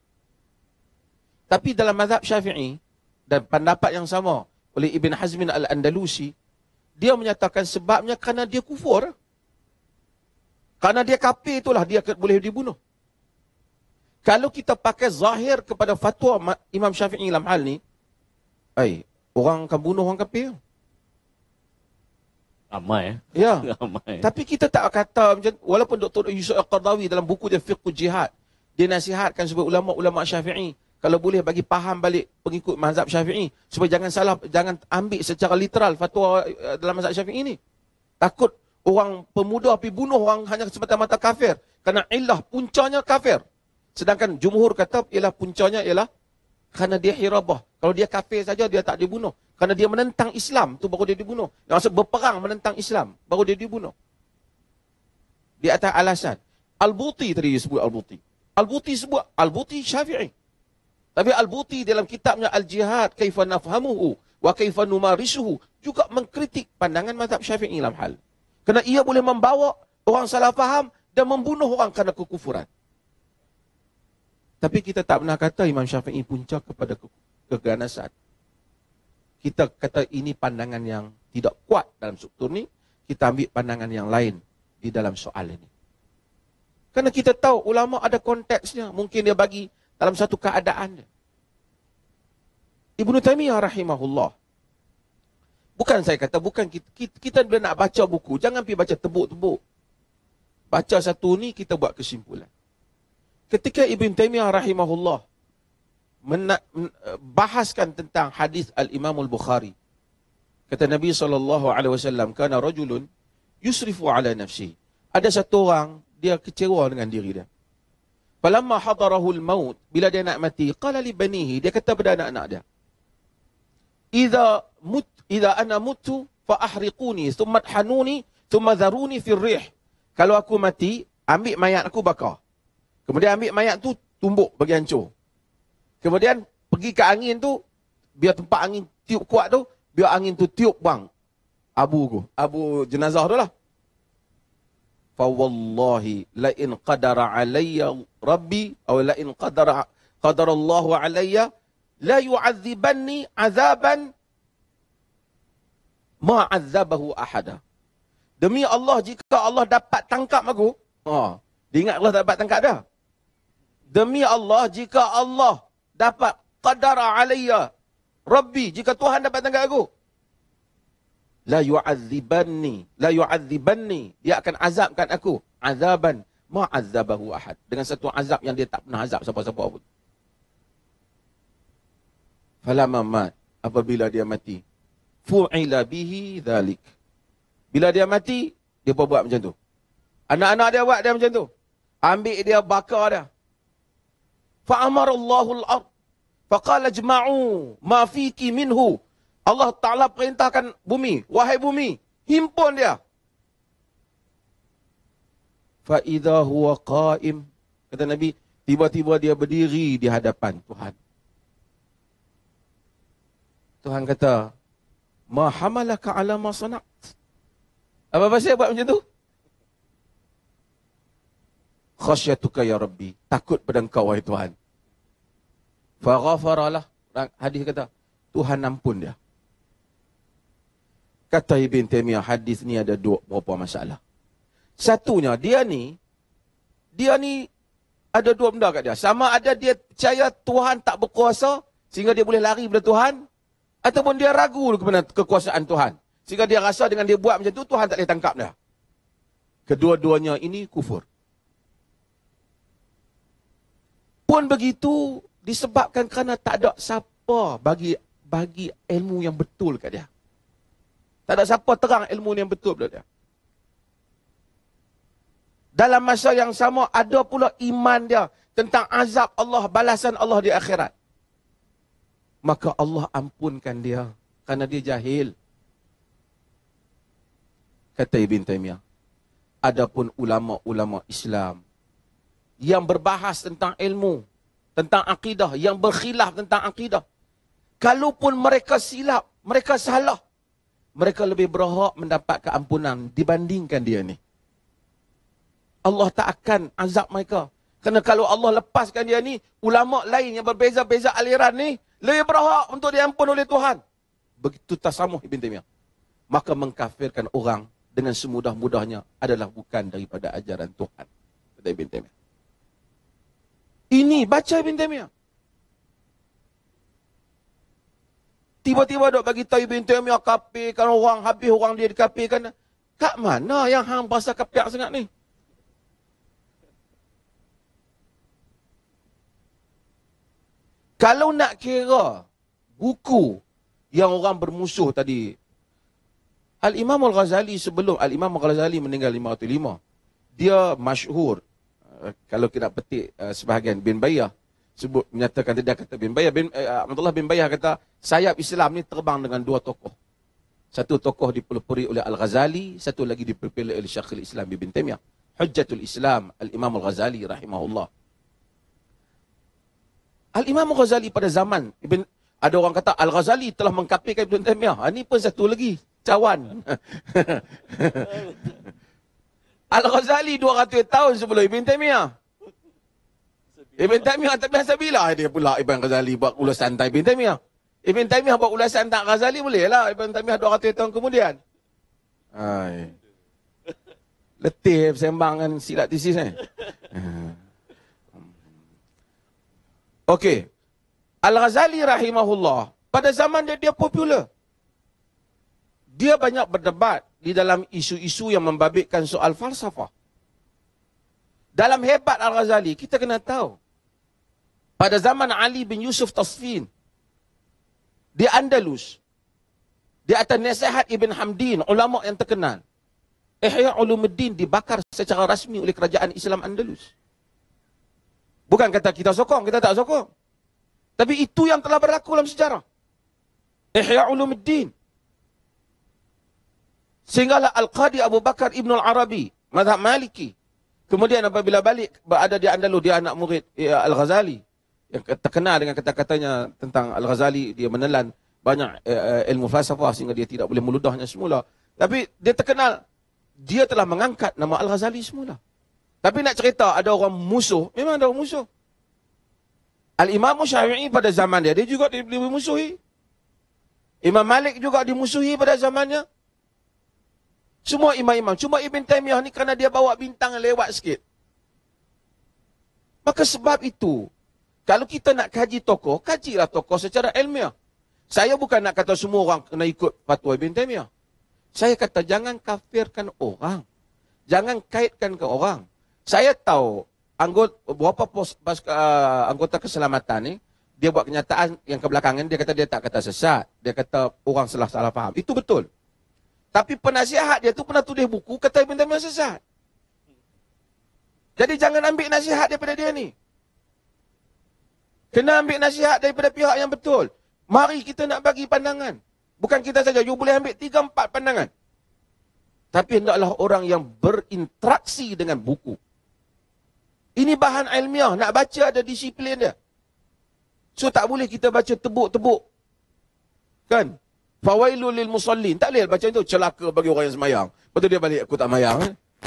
E: Tapi dalam mazhab Syafi'i dan pendapat yang sama oleh Ibn Hazmin Al-Andalusi, dia menyatakan sebabnya kerana dia kufur. Kerana dia kafir itulah dia boleh dibunuh. Kalau kita pakai zahir kepada fatwa Imam Syafi'i dalam hal ni, orang akan bunuh orang kafir.
B: Ramai
E: Ya.
B: Ramai.
E: Tapi kita tak kata macam, walaupun Dr. Yusuf Al-Qardawi dalam buku dia Fiqh Jihad, dia nasihatkan supaya ulama-ulama Syafi'i kalau boleh bagi faham balik pengikut mazhab Syafi'i supaya jangan ambil secara literal fatwa dalam mazhab Syafi'i ni. Takut orang pemuda pergi bunuh orang hanya semata-mata kafir kerana illah puncanya kafir. Sedangkan jumhur kata ialah puncanya ialah kerana dia hirabah. Kalau dia kafir saja dia tak dibunuh. Kerana dia menentang Islam tu baru dia dibunuh. Maksud berperang menentang Islam baru dia dibunuh. Di atas alasan. Al-Buti tadi disebut Al-Buti. Al-Buti sebut Al-Buti Syafi'i. Tapi Al-Buti dalam kitabnya Al-Jihad Kaifa Nafhamuhu wa Kaifa Numarisuhu juga mengkritik pandangan mazhab Syafi'i dalam hal. Kerana ia boleh membawa orang salah faham dan membunuh orang kerana kekufuran. Tapi kita tak pernah kata Imam Syafi'i puncak kepada keganasan. Kita kata ini pandangan yang tidak kuat dalam struktur ni. Kita ambil pandangan yang lain di dalam soal ini. Kerana kita tahu ulama ada konteksnya. Mungkin dia bagi dalam satu keadaan dia. Ibn Taymiyah rahimahullah Bukan saya kata, bukan kita bila nak baca buku, jangan pergi baca tebuk-tebuk. Baca satu ni, kita buat kesimpulan. Ketika Ibn Taymiyah rahimahullah bahaskan tentang hadis Al-Imam Al-Bukhari. Kata Nabi SAW, kana rajulun yusrifu ala nafsi. Ada satu orang, dia kecewa dengan diri dia. Falamma hadarahu al-maut, bila dia nak mati, qala li banihi, dia kata pada anak-anak dia, Idza ana mutu fa ahriquni, thumma hanuni, thumma dharuni fi rih. Kalau aku mati, ambil mayat aku bakar. Kemudian ambil mayat tu, tumbuk bagi hancur. Kemudian pergi ke angin tu, biar tempat angin tiup kuat tu, biar angin tu tiup bang abu jenazah tu lah. Fa wallahi la in qadara alayya rabbi aw la in qadara Allahu alayya la yu'adzibanni azaban ma 'azzabahu ahada. Demi Allah, jika Allah dapat tangkap aku, dia ingat Allah dapat tangkap dah. Demi Allah, jika Allah dapat qadara alayya Rabbi, jika Tuhan dapat tangkap aku, la yu'adzibanni, dia akan azabkan aku, azaban ma'azzabahu ahad, dengan satu azab yang dia tak pernah azab siapa-siapa pun. Falamma mat, apabila dia mati, fu'ila bihi dhalik. Bila dia mati, dia pun buat macam tu. Anak-anak dia buat dia macam tu. Ambil dia, bakar dia. Fa'amara Allahul ard. Faqala jma'u ma fiki minhu. Allah Ta'ala perintahkan bumi. Wahai bumi, himpun dia. Fa'idha huwa qa'im. Kata Nabi, tiba-tiba dia berdiri di hadapan Tuhan. Tuhan kata, ma hamalaka ala ma sana'at. Apa pasal buat macam tu? Khasyatuka ya Rabbi. Takut pada engkau, wahai Tuhan. Faghafaralah. Hadis kata, Tuhan ampun dia. Kata Ibn Taymiyah, hadis ni ada beberapa masalah. Satunya, dia ni ada dua benda kat dia. Sama ada dia percaya Tuhan tak berkuasa sehingga dia boleh lari daripada Tuhan, ataupun dia ragu kepada kekuasaan Tuhan sehingga dia rasa dengan dia buat macam tu, Tuhan tak boleh tangkap dia. Kedua-duanya ini kufur. Pun begitu, disebabkan kerana tak ada siapa bagi ilmu yang betul kat dia. Tak ada siapa terang ilmu yang betul kat dia. Dalam masa yang sama, ada pula iman dia tentang azab Allah, balasan Allah di akhirat. Maka Allah ampunkan dia kerana dia jahil. Kata Ibn Taymiyah, adapun ulama-ulama Islam yang berbahas tentang ilmu, tentang akidah, yang berkhilaf tentang akidah, kalaupun mereka silap, mereka salah, mereka lebih berhak mendapat keampunan dibandingkan dia ni. Allah tak akan azab mereka. Kerana kalau Allah lepaskan dia ni, ulama lain yang berbeza-beza aliran ni lebih berhak untuk diampun oleh Tuhan. Begitu tasamuh Ibn Taymiyah. Maka mengkafirkan orang dengan semudah-mudahnya adalah bukan daripada ajaran Tuhan. Kata Ibn Taymiyah. Ini baca Ibn Taymiyah. Tiba-tiba dok bagi tahu Ibn Taymiyah kafirkan orang, habis orang dia dikafirkan. Kat mana yang hang bahasa kafir sangat ni? Kalau nak kira buku yang orang bermusuh tadi, Al-Imam Al-Ghazali, sebelum Al-Imam Al-Ghazali meninggal 505, dia masyhur, kalau kita petik sebahagian bin Bayyah sebut menyatakan, dia kata bin Bayyah, Abdullah bin Bayyah kata, sayap Islam ni terbang dengan dua tokoh. Satu tokoh dipelopori oleh Al-Ghazali, satu lagi dipelopori oleh Syekhul Islam Ibn Taymiyah, Hujjatul Islam Al-Imam Al-Ghazali rahimahullah. Al-Imam Al-Ghazali pada zaman ada orang kata Al-Ghazali telah mengkafirkan Ibn Taymiyah. Ini pun satu lagi cawan. Al-Ghazali 200 tahun sebelum Ibn Taymiyah. Ibn Taymiyah tak biasa bila dia pula Ibn Ghazali buat ulasan tentang Ibn Taymiyah. Ibn Taymiyah buat ulasan tentang Ghazali boleh lah. Ibn Taymiyah 200 tahun kemudian. Hai. Letih sembang kan silat tesis ni. Okey. Al-Ghazali rahimahullah, pada zaman dia popular. dia banyak berdebat di dalam isu-isu yang membabitkan soal falsafah. Dalam hebat Al-Ghazali, kita kena tahu, pada zaman Ali bin Yusuf Tasfin, di Andalus, di atas nasihat Ibn Hamdin, ulama yang terkenal, Ihya Ulumuddin dibakar secara rasmi oleh kerajaan Islam Andalus. Bukan kata kita sokong, kita tak sokong. Tapi itu yang telah berlaku dalam sejarah. Ihya Ulumuddin. Sehinggalah Al-Qadi Abu Bakar Ibn Al-Arabi, mazhab Maliki. Kemudian apabila balik berada di Andalus, dia anak murid Al-Ghazali. Yang terkenal dengan kata-katanya tentang Al-Ghazali, dia menelan banyak ilmu falsafah sehingga dia tidak boleh meludahnya semula. Tapi dia terkenal, dia telah mengangkat nama Al-Ghazali semula. Tapi nak cerita ada orang musuh, memang ada orang musuh. Al-Imam Syafi'i pada zaman dia juga dimusuhi. Imam Malik juga dimusuhi pada zamannya. Semua imam-imam. Cuma Ibn Taymiyah ni kerana dia bawa bintang lewat sikit. Maka sebab itu, kalau kita nak kaji tokoh, kajilah tokoh secara ilmiah. Saya bukan nak kata semua orang kena ikut fatwa Ibn Taymiyah. Saya kata jangan kafirkan orang. Jangan kaitkan ke orang. Saya tahu beberapa anggota keselamatan ni, dia buat kenyataan yang kebelakangan, dia kata dia tak kata sesat. Dia kata orang salah faham. Itu betul. Tapi penasihat dia tu pernah tulis buku, kata Ibn Taymiyah sesat. Jadi jangan ambil nasihat daripada dia ni. Kena ambil nasihat daripada pihak yang betul. Mari kita nak bagi pandangan. Bukan kita saja, you boleh ambil 3-4 pandangan. Tapi hendaklah orang yang berinteraksi dengan buku. Ini bahan ilmiah, nak baca ada disiplin dia. So tak boleh kita baca tebuk-tebuk. Kan? Fawailul lil musallin. Tak boleh baca itu, celaka bagi orang yang semayang. Betul dia balik, aku tak mayang.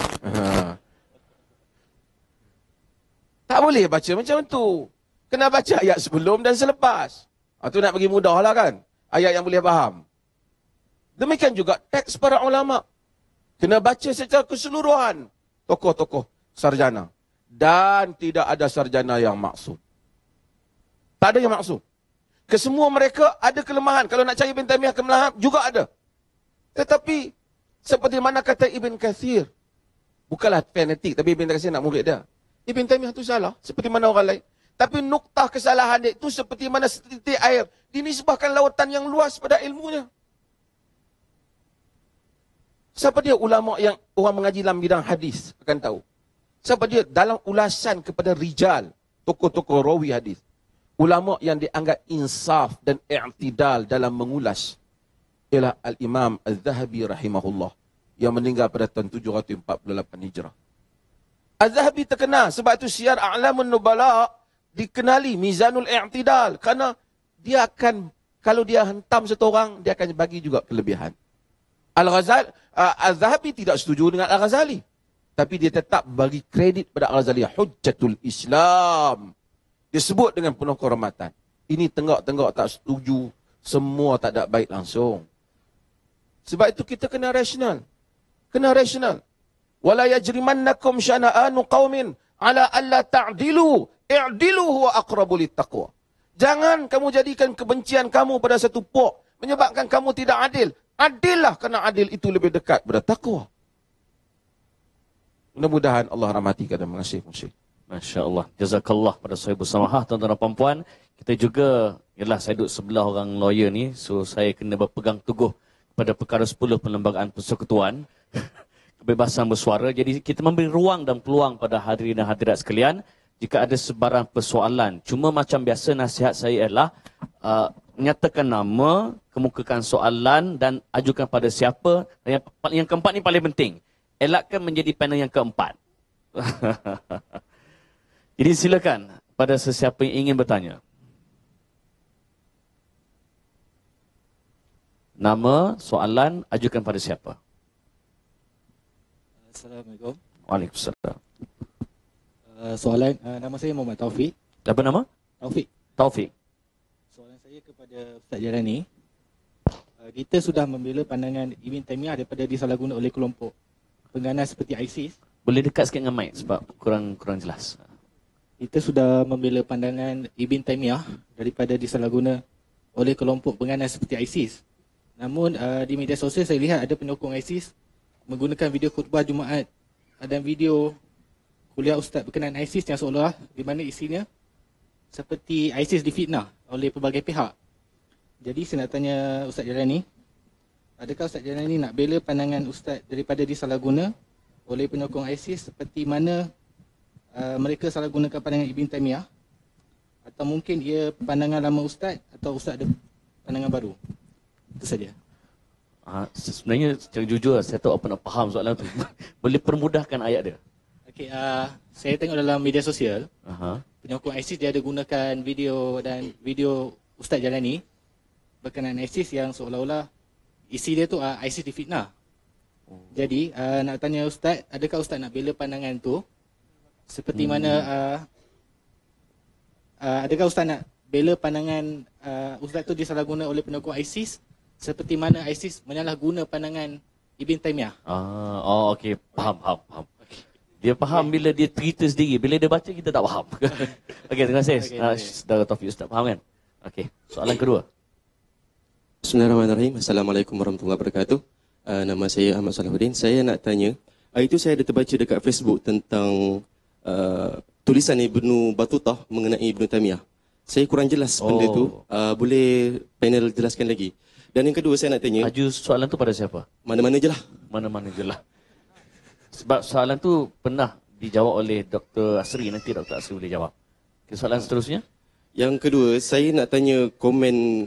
E: Tak boleh baca macam tu. Kena baca ayat sebelum dan selepas. Itu nak bagi mudah lah kan. Ayat yang boleh faham. Demikian juga teks para ulama. Kena baca secara keseluruhan. Tokoh-tokoh sarjana. Dan tidak ada sarjana yang maksum. Tak ada yang maksum. Kesemua mereka ada kelemahan. Kalau nak cari Ibn Taymiyah kelemahan, juga ada. Tetapi, seperti mana kata Ibn Kathir, bukanlah fanatik, tapi Ibn Kathir nak murid dia. Ibn Taymiyah itu salah, seperti mana orang lain. Tapi nuktah kesalahan dia itu seperti mana setitik air dinisbahkan lautan yang luas pada ilmunya. Siapa dia ulama yang orang mengaji dalam bidang hadis akan tahu. Siapa dia dalam ulasan kepada rijal, tokoh-tokoh rawi hadis. Ulama yang dianggap insaf dan i'tidal dalam mengulas ialah Al-Imam Al-Zahabi rahimahullah yang meninggal pada tahun 748 Hijrah. Al-Zahabi terkenal sebab itu Syiar A'lamun Nubala dikenali Mizanul I'tidal kerana dia akan, kalau dia hentam satu orang, dia akan bagi juga kelebihan. Al-Zahabi tidak setuju dengan Al-Ghazali, tapi dia tetap bagi kredit pada Al-Ghazali, Hujjatul Islam. Dia sebut dengan penuh kehormatan. Ini tenggak-tenggak tak setuju, semua tak ada baik langsung. Sebab itu kita kena rasional. Kena rasional. Wala yajrimannakum syana'anu qaumin ala alla ta'dilu, i'dilu huwa aqrabu littaqwa. Jangan kamu jadikan kebencian kamu pada satu puak menyebabkan kamu tidak adil. Adillah kerana adil itu lebih dekat pada takwa. Mudah-mudahan Allah rahmati dan mengasihi muslim.
B: Masya Allah. Jazakallah pada sahibu samahah, tuan-tuan dan puan-puan. Kita juga, yalah saya duduk sebelah orang lawyer ni, so saya kena berpegang teguh pada perkara 10 Perlembagaan Persekutuan. Kebebasan bersuara. Jadi kita memberi ruang dan peluang pada hadirin dan hadirat sekalian. Jika ada sebarang persoalan. Cuma macam biasa nasihat saya ialah, nyatakan nama, kemukakan soalan dan ajukan pada siapa. Yang keempat ni paling penting. Elakkan menjadi panel yang keempat. Jadi silakan pada sesiapa yang ingin bertanya. Nama, soalan, ajukan pada siapa?
F: Assalamualaikum.
B: Waalaikumsalam.
F: Soalan, nama saya Muhammad Taufik.
B: Apa nama?
F: Taufik.
B: Taufik.
F: Soalan saya kepada Ustaz Jalani. Kita sudah membela pandangan Ibn Taymiyah daripada disalahguna oleh kelompok pengganas seperti ISIS.
B: Boleh dekat sikit dengan mic sebab kurang jelas.
F: Kita sudah membela pandangan Ibn Taymiyah daripada disalahguna oleh kelompok pengganas seperti ISIS. Namun di media sosial saya lihat ada penyokong ISIS menggunakan video khutbah Jumaat dan video kuliah ustaz berkenaan ISIS yang seolah di mana isinya seperti ISIS difitnah oleh pelbagai pihak. Jadi saya nak tanya Ustaz Jalani, adakah Ustaz Jalani nak bela pandangan ustaz daripada disalahguna oleh penyokong ISIS seperti mana mereka salah gunakan pandangan Ibn Taymiyah, atau mungkin ia pandangan lama ustaz atau ustaz ada pandangan baru? Itu saja.
B: Sebenarnya secara jujur saya tak apa nak faham soalan tu. Boleh permudahkan ayat dia?
F: Okey, saya tengok dalam media sosial,
B: Penyokong
F: penyokong ISIS dia ada gunakan video Ustaz Jalani berkenaan ISIS yang seolah-olah isi dia tu ISIS difitnah. Jadi nak tanya Ustaz, adakah Ustaz nak bela pandangan tu seperti mana adakah Ustaz nak bela pandangan Ustaz tu disalahguna oleh penyokong ISIS seperti mana ISIS menyalahguna pandangan Ibn Taymiyah?
B: Okey, faham. Dia faham bila dia cerita sendiri, bila dia baca kita tak faham. Okey, terima kasih. Saudara Taufik Ustaz faham kan? Okey, soalan kedua.
G: Bismillahirrahmanirrahim. Assalamualaikum warahmatullahi wabarakatuh. Nama saya Ahmad Salahuddin. Saya nak tanya, itu saya ada terbaca dekat Facebook tentang tulisan Ibnu Battutah mengenai Ibnu Taymiyah. Saya kurang jelas benda tu. Boleh panel jelaskan lagi? Dan yang kedua saya nak tanya,
B: Aju soalan tu pada siapa?
G: mana-mana je lah.
B: Mana-mana je lah. Sebab soalan tu pernah dijawab oleh Dr. Asri. Nanti Dr. Asri boleh jawab. Okay, soalan seterusnya.
G: Yang kedua, saya nak tanya komen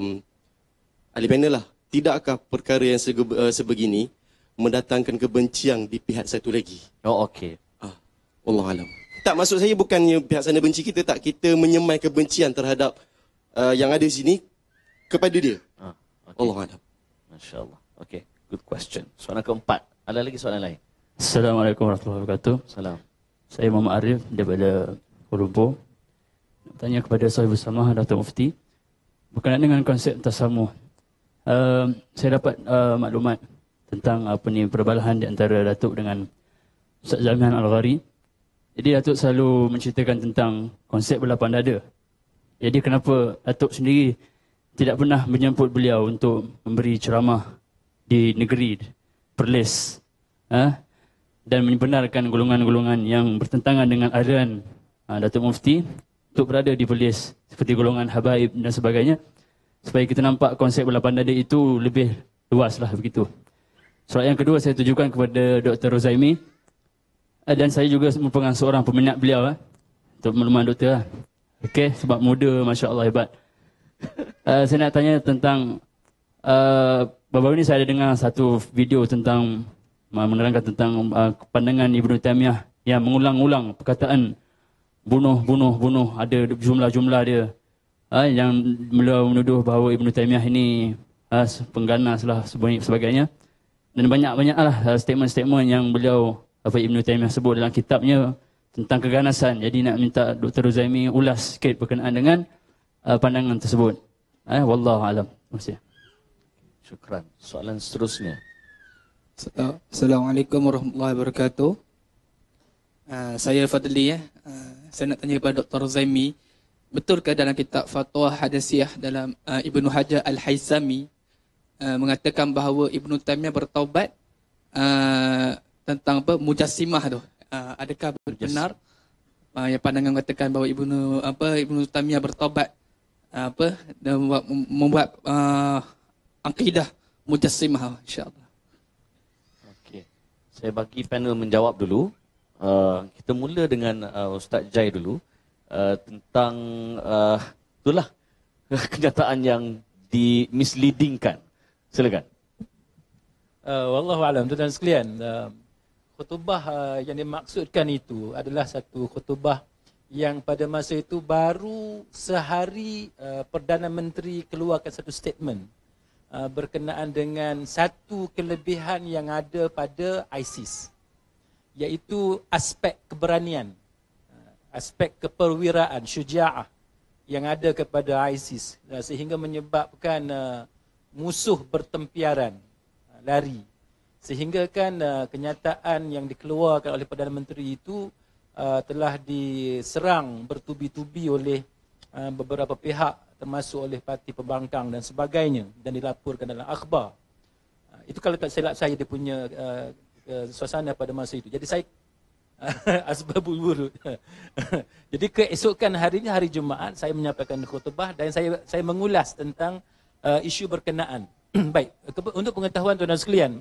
G: ahli panel lah. Tidakkah perkara yang sebegini mendatangkan kebencian di pihak satu lagi?
B: Okey.
G: Wallahualam. Tak, maksud saya bukannya pihak sana benci kita, tak. Kita menyemai kebencian terhadap yang ada di sini kepada dia.
B: Okay.
G: Wallahualam.
B: Masya-Allah. Okey, good question. Soalan keempat. Ada lagi soalan lain?
H: Assalamualaikum warahmatullahi wabarakatuh.
B: Salam.
H: Saya Muhammad Arif daripada Kuala Lumpur. Nak tanya kepada Sahibul Samah Datuk Mufti berkenaan dengan konsep tasamuh. Saya dapat maklumat tentang perbalahan di antara Datuk dengan Ustaz Jami'an Al-Ghari. Jadi Datuk selalu menceritakan tentang konsep belapan dada. Jadi kenapa Datuk sendiri tidak pernah menjemput beliau untuk memberi ceramah di negeri Perlis, dan membenarkan golongan-golongan yang bertentangan dengan aliran Datuk Mufti untuk berada di Perlis seperti golongan Habaib dan sebagainya, supaya kita nampak konsep belapan dada itu lebih luas lah begitu. Soalan yang kedua saya tujukan kepada Dr. Rozaimi, dan saya juga merupakan seorang peminat beliau untuk makluman doktor. Okey, sebab muda, masya-Allah, hebat. Saya nak tanya tentang baru-baru ini saya ada dengar satu video tentang menerangkan tentang pandangan Ibnu Taymiyah yang mengulang-ulang perkataan bunuh, ada jumlah-jumlah dia, yang beliau menuduh bahawa Ibnu Taymiyah ini pengganas lah sebagainya, dan banyak-banyaklah statement-statement yang beliau Ibnu Taymiyah sebut dalam kitabnya tentang keganasan. Jadi nak minta Dr. Rozaimi ulas sikit berkenaan dengan pandangan tersebut. Wallahu alam. Terima kasih.
B: Syukran. Soalan seterusnya.
I: Assalamualaikum warahmatullahi wabarakatuh. Saya Fadli. Saya nak tanya kepada Dr. Rozaimi, betulkah dalam kitab Fatwa Hadasiyah dalam Ibnu Hajar Al-Haythami mengatakan bahawa Ibnu Taymiyah bertaubat tentang mujassimah tu? Adakah benar yang pandangan mengatakan bahawa Ibnu Taymiyah bertaubat dan membuat akidah mujassimah, insya-Allah?
B: Okey. Saya bagi panel menjawab dulu. Kita mula dengan Ustaz Jai dulu tentang itulah kenyataan yang misleadingkan. Silakan.
D: Wallahu alam, tuan-tuan sekalian, khutbah yang dimaksudkan itu adalah satu khutbah yang pada masa itu baru sehari Perdana Menteri keluarkan satu statement berkenaan dengan satu kelebihan yang ada pada ISIS, iaitu aspek keberanian, aspek keperwiraan, syuja'ah yang ada kepada ISIS, sehingga menyebabkan musuh bertempiaran, lari. Sehingga kan kenyataan yang dikeluarkan oleh Perdana Menteri itu telah diserang bertubi-tubi oleh beberapa pihak termasuk oleh parti pembangkang dan sebagainya dan dilaporkan dalam akhbar. Itu kalau tak silap saya dia punya suasana pada masa itu. Jadi saya asbabul wurud. Jadi keesokan harinya, hari Jumaat, saya menyampaikan khutbah dan saya mengulas tentang isu berkenaan. Baik, untuk pengetahuan tuan-tuan sekalian,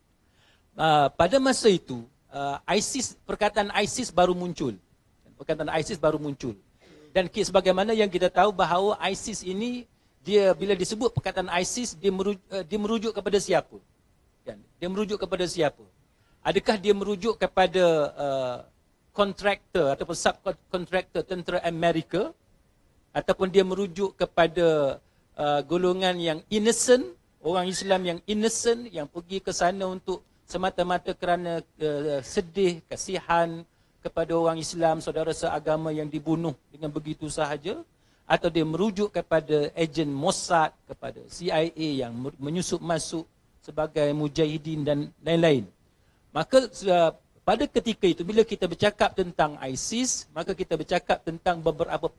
D: pada masa itu perkataan ISIS baru muncul. Perkataan ISIS baru muncul. Dan sebagaimana yang kita tahu bahawa ISIS ini, dia bila disebut perkataan ISIS, dia merujuk kepada siapa? Kan? Dia merujuk kepada siapa? Adakah dia merujuk kepada kontraktor ataupun subkontraktor tentera Amerika, ataupun dia merujuk kepada golongan yang innocent, orang Islam yang innocent, yang pergi ke sana untuk semata-mata kerana sedih, kasihan kepada orang Islam, saudara seagama yang dibunuh dengan begitu sahaja, atau dia merujuk kepada ejen Mossad, kepada CIA yang menyusup masuk sebagai mujahidin dan lain-lain. Maka pada ketika itu, bila kita bercakap tentang ISIS, maka kita bercakap tentang beberapa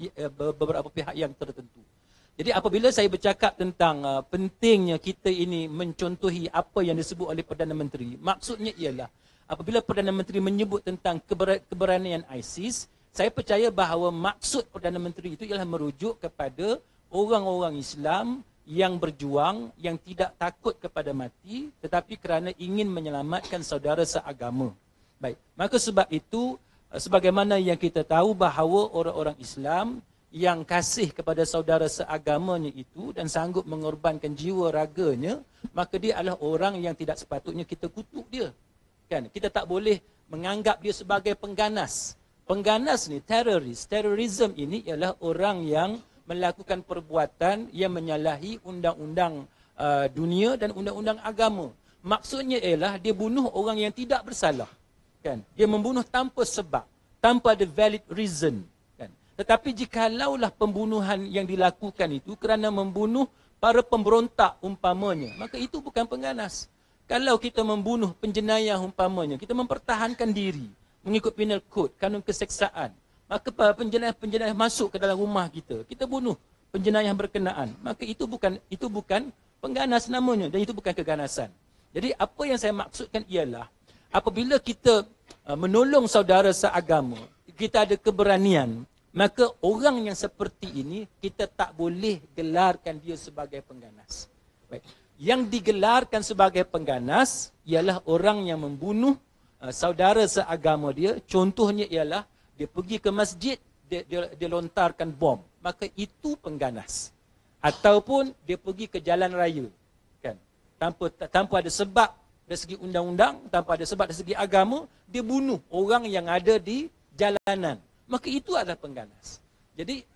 D: pihak yang tertentu. Jadi apabila saya bercakap tentang pentingnya kita ini mencontohi apa yang disebut oleh Perdana Menteri, maksudnya ialah apabila Perdana Menteri menyebut tentang keberanian ISIS, saya percaya bahawa maksud Perdana Menteri itu ialah merujuk kepada orang-orang Islam yang berjuang, yang tidak takut kepada mati, tetapi kerana ingin menyelamatkan saudara seagama. Baik, maka sebab itu, sebagaimana yang kita tahu bahawa orang-orang Islam yang kasih kepada saudara seagamanya itu dan sanggup mengorbankan jiwa raganya, maka dia adalah orang yang tidak sepatutnya kita kutuk dia. Kan? Kita tak boleh menganggap dia sebagai pengganas. Pengganas ni, terorisme ini ialah orang yang melakukan perbuatan yang menyalahi undang-undang dunia dan undang-undang agama. Maksudnya ialah dia bunuh orang yang tidak bersalah. Kan? Dia membunuh tanpa sebab, tanpa ada valid reason. Tetapi jikalaulah pembunuhan yang dilakukan itu kerana membunuh para pemberontak umpamanya, maka itu bukan pengganas. Kalau kita membunuh penjenayah umpamanya, kita mempertahankan diri mengikut penal code, kanun keseksaan, maka penjenayah masuk ke dalam rumah kita, kita bunuh penjenayah berkenaan, maka itu bukan pengganas namanya, dan itu bukan keganasan. Jadi apa yang saya maksudkan ialah apabila kita menolong saudara seagama, kita ada keberanian, maka orang yang seperti ini kita tak boleh gelarkan dia sebagai pengganas. Baik. Yang digelarkan sebagai pengganas ialah orang yang membunuh saudara seagama dia. Contohnya ialah dia pergi ke masjid, dia lontarkan bom. Maka itu pengganas. Ataupun dia pergi ke jalan raya, kan? Tanpa ada sebab dari segi undang-undang, tanpa ada sebab dari segi agama, dia bunuh orang yang ada di jalanan. Maka itu adalah pengganas. Jadi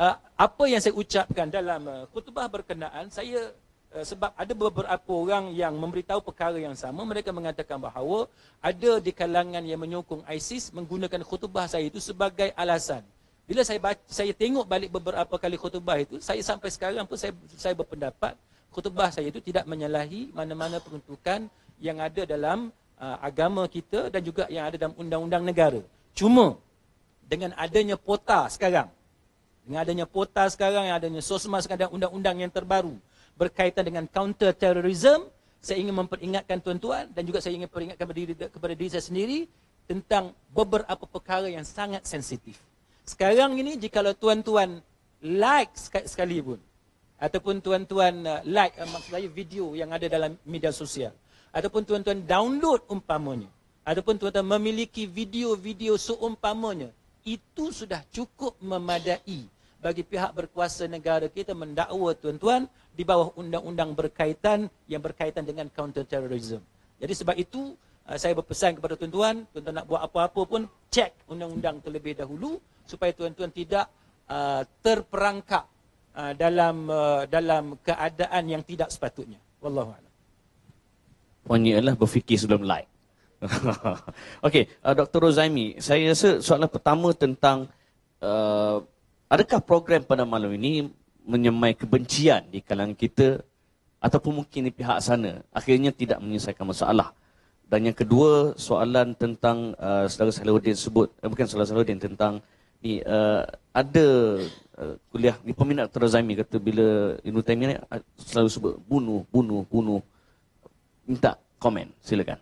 D: apa yang saya ucapkan dalam khutbah berkenaan, saya sebab ada beberapa orang yang memberitahu perkara yang sama, mereka mengatakan bahawa ada di kalangan yang menyokong ISIS menggunakan khutbah saya itu sebagai alasan. Bila saya tengok balik beberapa kali khutbah itu, saya sampai sekarang pun saya berpendapat khutbah saya itu tidak menyalahi mana-mana peruntukan yang ada dalam agama kita dan juga yang ada dalam undang-undang negara. Cuma dengan adanya pota sekarang, yang adanya SOSMA sekarang, undang-undang yang terbaru berkaitan dengan counter terrorism, saya ingin memperingatkan tuan-tuan dan juga saya ingin peringatkan kepada diri saya sendiri tentang beberapa perkara yang sangat sensitif. Sekarang ini jikalau tuan-tuan like sekali pun, ataupun tuan-tuan like maksud saya video yang ada dalam media sosial, ataupun tuan-tuan download umpamanya, ataupun tuan-tuan memiliki video-video seumpamanya, itu sudah cukup memadai bagi pihak berkuasa negara kita mendakwa tuan-tuan di bawah undang-undang yang berkaitan dengan counter terrorism. Jadi sebab itu saya berpesan kepada tuan-tuan, tuan-tuan nak buat apa-apa pun cek undang-undang terlebih dahulu supaya tuan-tuan tidak terperangkap dalam keadaan yang tidak sepatutnya. Wallahu a'lam.
B: Poinnya adalah berfikir sebelum like. Okey, Dr. Rozaimi, saya rasa soalan pertama tentang adakah program pada malam ini menyemai kebencian di kalangan kita ataupun mungkin di pihak sana akhirnya tidak menyelesaikan masalah. Dan yang kedua, soalan tentang saudara Salahuddin sebut, bukan saudara Salahuddin, tentang Ni ada kuliah di peminat Dr. Zaimi kata bila Ibn Taimiyah ni selalu sebut bunuh. Minta komen, silakan.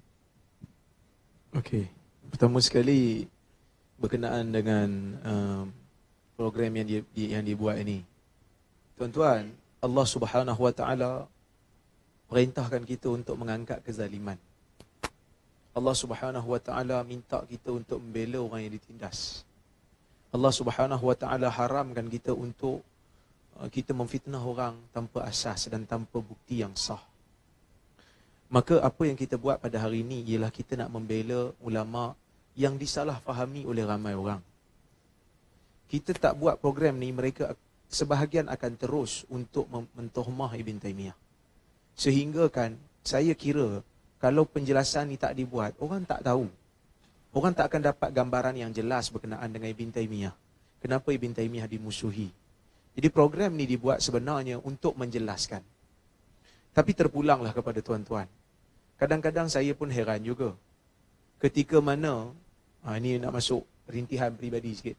C: Okey. Pertama sekali berkenaan dengan program yang dibuat ini. Tuan-tuan, Allah Subhanahu Wa Taala perintahkan kita untuk mengangkat kezaliman. Allah Subhanahu Wa Taala minta kita untuk membela orang yang ditindas. Allah Subhanahu Wa Taala haramkan kita untuk kita memfitnah orang tanpa asas dan tanpa bukti yang sah. Maka apa yang kita buat pada hari ini ialah kita nak membela ulama yang disalahfahami oleh ramai orang. Kita tak buat program ni, mereka sebahagian akan terus untuk mentohmah Ibn Taimiyah. Sehingga kan saya kira kalau penjelasan ni tak dibuat, orang tak tahu. Orang tak akan dapat gambaran yang jelas berkenaan dengan Ibn Taimiyah. Kenapa Ibn Taimiyah dimusuhi. Jadi program ni dibuat sebenarnya untuk menjelaskan. Tapi terpulanglah kepada tuan-tuan. Kadang-kadang saya pun heran juga. Ketika mana, ini nak masuk rintihan peribadi sikit.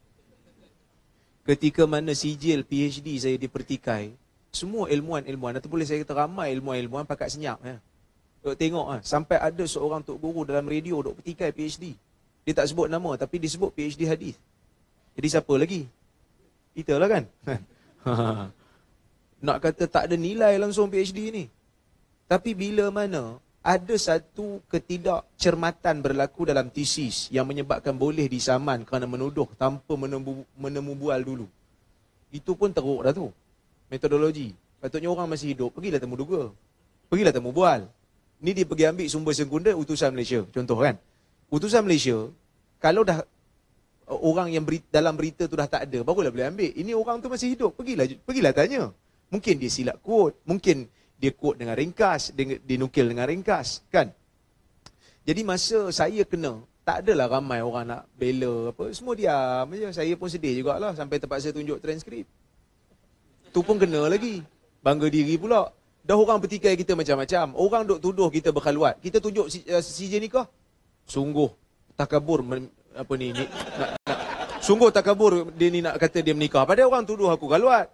C: Ketika mana sijil PhD saya dipertikai, semua ilmuan-ilmuan, atau boleh saya kata ramai ilmuan-ilmuan pakat senyap. Tengok sampai ada seorang tok guru dalam radio dok petikai PhD. Dia tak sebut nama tapi disebut PhD hadis. Jadi siapa lagi? Kita lah kan? Nak kata tak ada nilai langsung PhD ni. Tapi bila mana ada satu ketidakcermatan berlaku dalam tesis yang menyebabkan boleh disaman kerana menuduh tanpa menemu bual dulu. Itu pun teruk dah tu. Metodologi. Patutnya orang masih hidup, pergilah temu duga. Pergilah temu bual. Ni dia pergi ambil sumber sekundar utusan Malaysia. Contoh kan. Utusan Malaysia, kalau dah orang yang dalam berita tu dah tak ada, barulah boleh ambil. Ini orang tu masih hidup. Pergilah tanya. Mungkin dia silap quote. Mungkin dia quote dengan ringkas. Dia nukil dengan ringkas. Kan? Jadi masa saya kena, tak adalah ramai orang nak bela apa. Semua diam je. Saya pun sedih jugalah sampai terpaksa tunjuk transkrip. Tu pun kena lagi. Bangga diri pula. Dah orang petikai kita macam-macam. Orang duk tuduh kita berkhaluat. Kita tunjuk CJ nikah. Sungguh takabur sungguh takabur dia ni nak kata dia menikah. Padahal orang tuduh aku khaluat.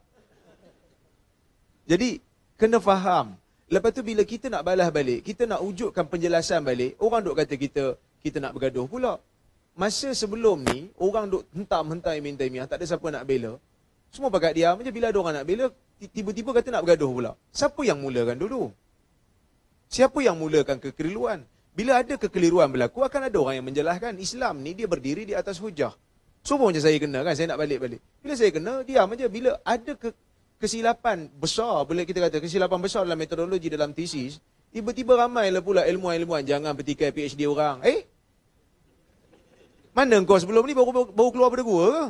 C: Jadi kena faham. Lepas tu bila kita nak balas balik, kita nak wujudkan penjelasan balik, orang duk kata kita nak bergaduh pula. Masa sebelum ni orang duk hentam-hentam Ibn Taimiyah, tak ada siapa nak bela. Semua pakat diam je. Bila ada orang nak bela, tiba-tiba kata nak bergaduh pula. Siapa yang mulakan dulu? Siapa yang mulakan kekeliruan? Bila ada kekeliruan berlaku, akan ada orang yang menjelaskan. Islam ni dia berdiri di atas hujah. Semua macam saya kena kan, saya nak balik-balik. Bila saya kena, diam aja. Bila ada kesilapan besar, boleh kita kata kesilapan besar dalam metodologi, dalam tesis, tiba-tiba ramailah pula ilmuwan-ilmuwan, jangan petikai PhD orang. Mana engkau sebelum ni baru keluar pada gua ke?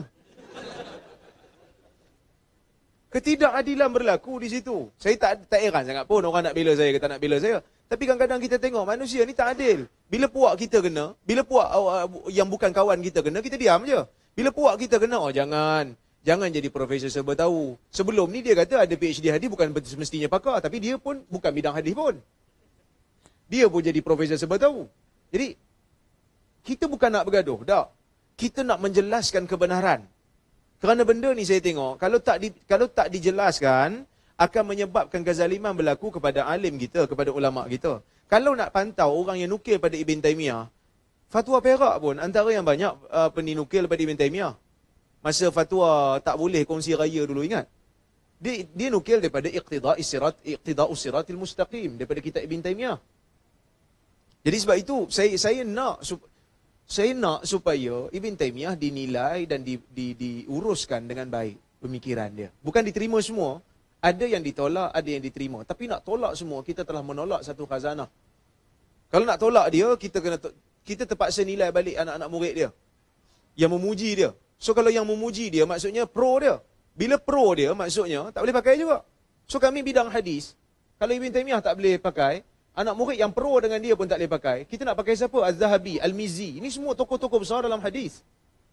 C: Ketidakadilan berlaku di situ. Saya tak heran sangat pun orang nak bela saya ke tak nak bela saya. Tapi kadang-kadang kita tengok manusia ni tak adil. Bila puak kita kena, bila puak yang bukan kawan kita kena, kita diam je. Bila puak kita kena, jangan jadi profesor serba tahu. Sebelum ni dia kata ada PhD hadis bukan semestinya pakar, tapi dia pun bukan bidang hadis pun. Dia pun jadi profesor serba tahu. Jadi kita bukan nak bergaduh, tak. Kita nak menjelaskan kebenaran. Kerana benda ni saya tengok, kalau tak dijelaskan, akan menyebabkan kezaliman berlaku kepada alim kita, kepada ulama' kita. Kalau nak pantau orang yang nukil pada Ibn Taimiyah, fatwa Perak pun antara yang banyak peninukil pada Ibn Taimiyah. Masa fatwa tak boleh kongsi raya dulu, ingat? Dia nukil daripada Iqtida'us Siratil Mustaqim, daripada kitab Ibn Taimiyah. Jadi sebab itu, saya nak supaya Ibn Taimiyah dinilai dan diuruskan dengan baik pemikiran dia. Bukan diterima semua. Ada yang ditolak, ada yang diterima. Tapi nak tolak semua, kita telah menolak satu khazanah. Kalau nak tolak dia, kita terpaksa nilai balik anak-anak murid dia. Yang memuji dia. So kalau yang memuji dia, maksudnya pro dia. Bila pro dia, maksudnya tak boleh pakai juga. So kami bidang hadis, kalau Ibn Taimiyah tak boleh pakai, anak murid yang pro dengan dia pun tak boleh pakai. Kita nak pakai siapa? Az-Zahabi, Al-Mizzi. Ini semua tokoh-tokoh besar dalam hadis.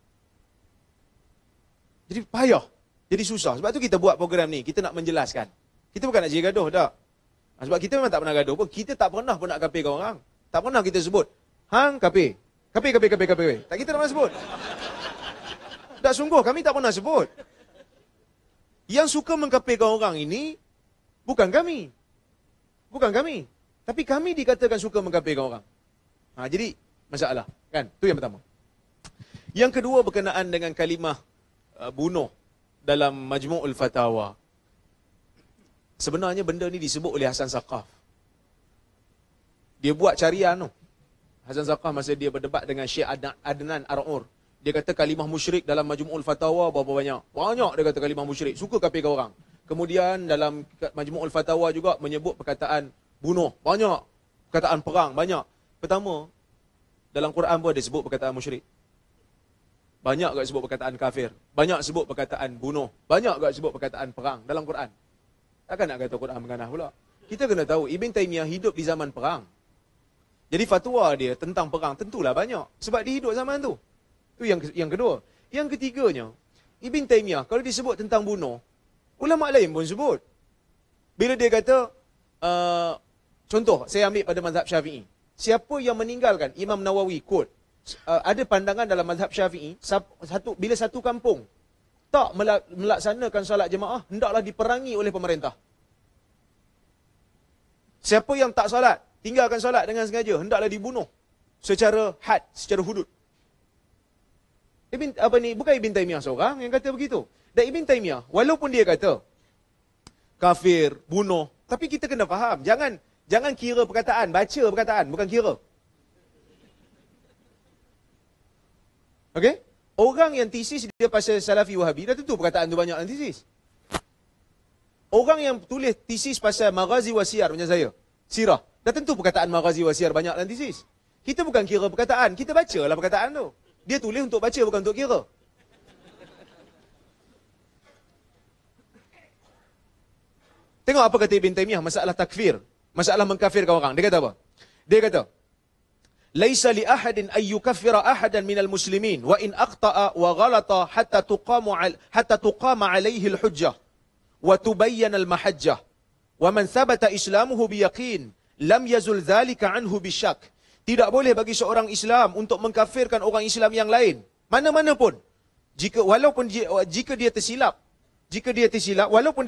C: Jadi payah. Jadi susah. Sebab tu kita buat program ni. Kita nak menjelaskan. Kita bukan nak jadi gaduh, tak. Sebab kita memang tak pernah gaduh pun. Kita tak pernah pun nak kapirkan orang. Tak pernah kita sebut, hang kapir. Kapir. Tak, kita tak pernah sebut. Tak sungguh, kami tak pernah sebut. Yang suka mengkafirkan orang ini bukan kami. Bukan kami. Tapi kami dikatakan suka mengkafirkan orang. Jadi masalah, kan? Itu yang pertama. Yang kedua berkenaan dengan kalimah bunuh dalam Majmu'ul Fatawa. Sebenarnya benda ni disebut oleh Hasan Saqaf. Dia buat carian tu. Hasan Saqaf masa dia berdebat dengan Syekh Adnan Ar-Ur. Dia kata kalimah musyrik dalam Majmu'ul Fatawa berapa banyak? Banyak dia kata kalimah musyrik. Suka kafirkan orang. Kemudian dalam Majmu'ul Fatawa juga menyebut perkataan bunuh. Banyak. Perkataan perang. Banyak. Pertama, dalam Quran pun ada sebut perkataan musyrik. Banyak juga sebut perkataan kafir. Banyak sebut perkataan bunuh. Banyak juga sebut perkataan perang dalam Quran. Takkan nak kata Quran menganah pula. Kita kena tahu Ibn Taymiyah hidup di zaman perang. Jadi fatwa dia tentang perang tentulah banyak. Sebab dia hidup zaman tu. Itu yang kedua. Yang ketiganya, Ibn Taymiyah kalau disebut tentang bunuh, ulama lain pun sebut. Bila dia kata, contoh, saya ambil pada mazhab Syafi'i. Siapa yang meninggalkan, Imam Nawawi quote, ada pandangan dalam mazhab Syafi'i, bila satu kampung tak melaksanakan solat jemaah, hendaklah diperangi oleh pemerintah. Siapa yang tak solat, tinggalkan solat dengan sengaja, hendaklah dibunuh secara had, secara hudud. Bukan Ibn Taymiyah seorang yang kata begitu. Dan Ibn Taymiyah, walaupun dia kata kafir, bunuh, tapi kita kena faham, jangan kira perkataan, baca perkataan, bukan kira. Okey? Orang yang tesis dia pasal Salafi Wahabi, dah tentu perkataan tu banyak dalam tesis. Orang yang tulis tesis pasal Maghazi wa Siyar macam saya, sirah, dah tentu perkataan Maghazi wa Siyar banyak dalam tesis. Kita bukan kira perkataan, kita bacalah perkataan tu. Dia tulis untuk baca, bukan untuk kira. Tengok apa kata Ibn Taymiyah masalah takfir, masalah mengkafirkan orang. Dia kata apa? Dia kata, "Laisa li ahadin ay yukaffira ahadan minal muslimin wa in akhta'a wa ghalata hatta tuqama alayhi al-hujjah wa tubayyana al-mahajjah wa man thabata islamuhu biyaqin lam yazul dhalika anhu bisyak." Tidak boleh bagi seorang Islam untuk mengkafirkan orang Islam yang lain, mana-mana pun. Jika dia tersilap, walaupun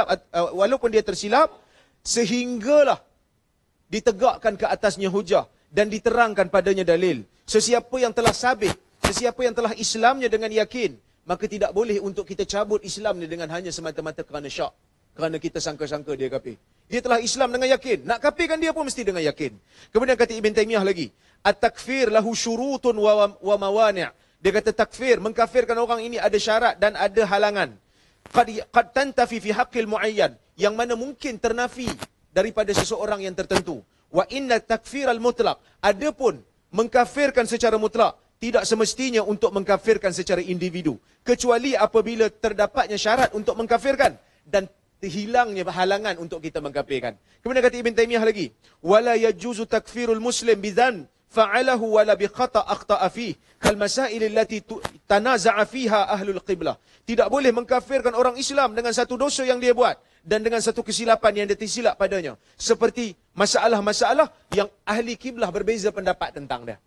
C: dia tersilap, sehinggalah ditegakkan ke atasnya hujah dan diterangkan padanya dalil. Sesiapa yang telah sabit, sesiapa yang telah Islamnya dengan yakin, maka tidak boleh untuk kita cabut Islamnya dengan hanya semata-mata kerana syak. Kerana kita sangka-sangka dia kafir. Dia telah Islam dengan yakin. Nak kafirkan dia pun mesti dengan yakin. Kemudian kata Ibn Taymiyah lagi, at-takfir lahu syurutun wa mawani'. Dia kata takfir, mengkafirkan orang ini ada syarat dan ada halangan. Qad tantafi fi haqqil muayyan, yang mana mungkin ternafi daripada seseorang yang tertentu. Wa inna takfiral mutlaq, adapun mengkafirkan secara mutlak tidak semestinya untuk mengkafirkan secara individu, kecuali apabila terdapatnya syarat untuk mengkafirkan dan hilangnya halangan untuk kita mengkafirkan. Kemudian kata Ibn Taymiyah lagi, wala yajuzu takfirul muslim bidzan fa'alahu wala bi khata' akhta'a fih kal masail allati tanaza'a fiha ahlul qiblah. Tidak boleh mengkafirkan orang Islam dengan satu dosa yang dia buat dan dengan satu kesilapan yang dia tersilap padanya, seperti masalah-masalah yang ahli kiblah berbeza pendapat tentang dia.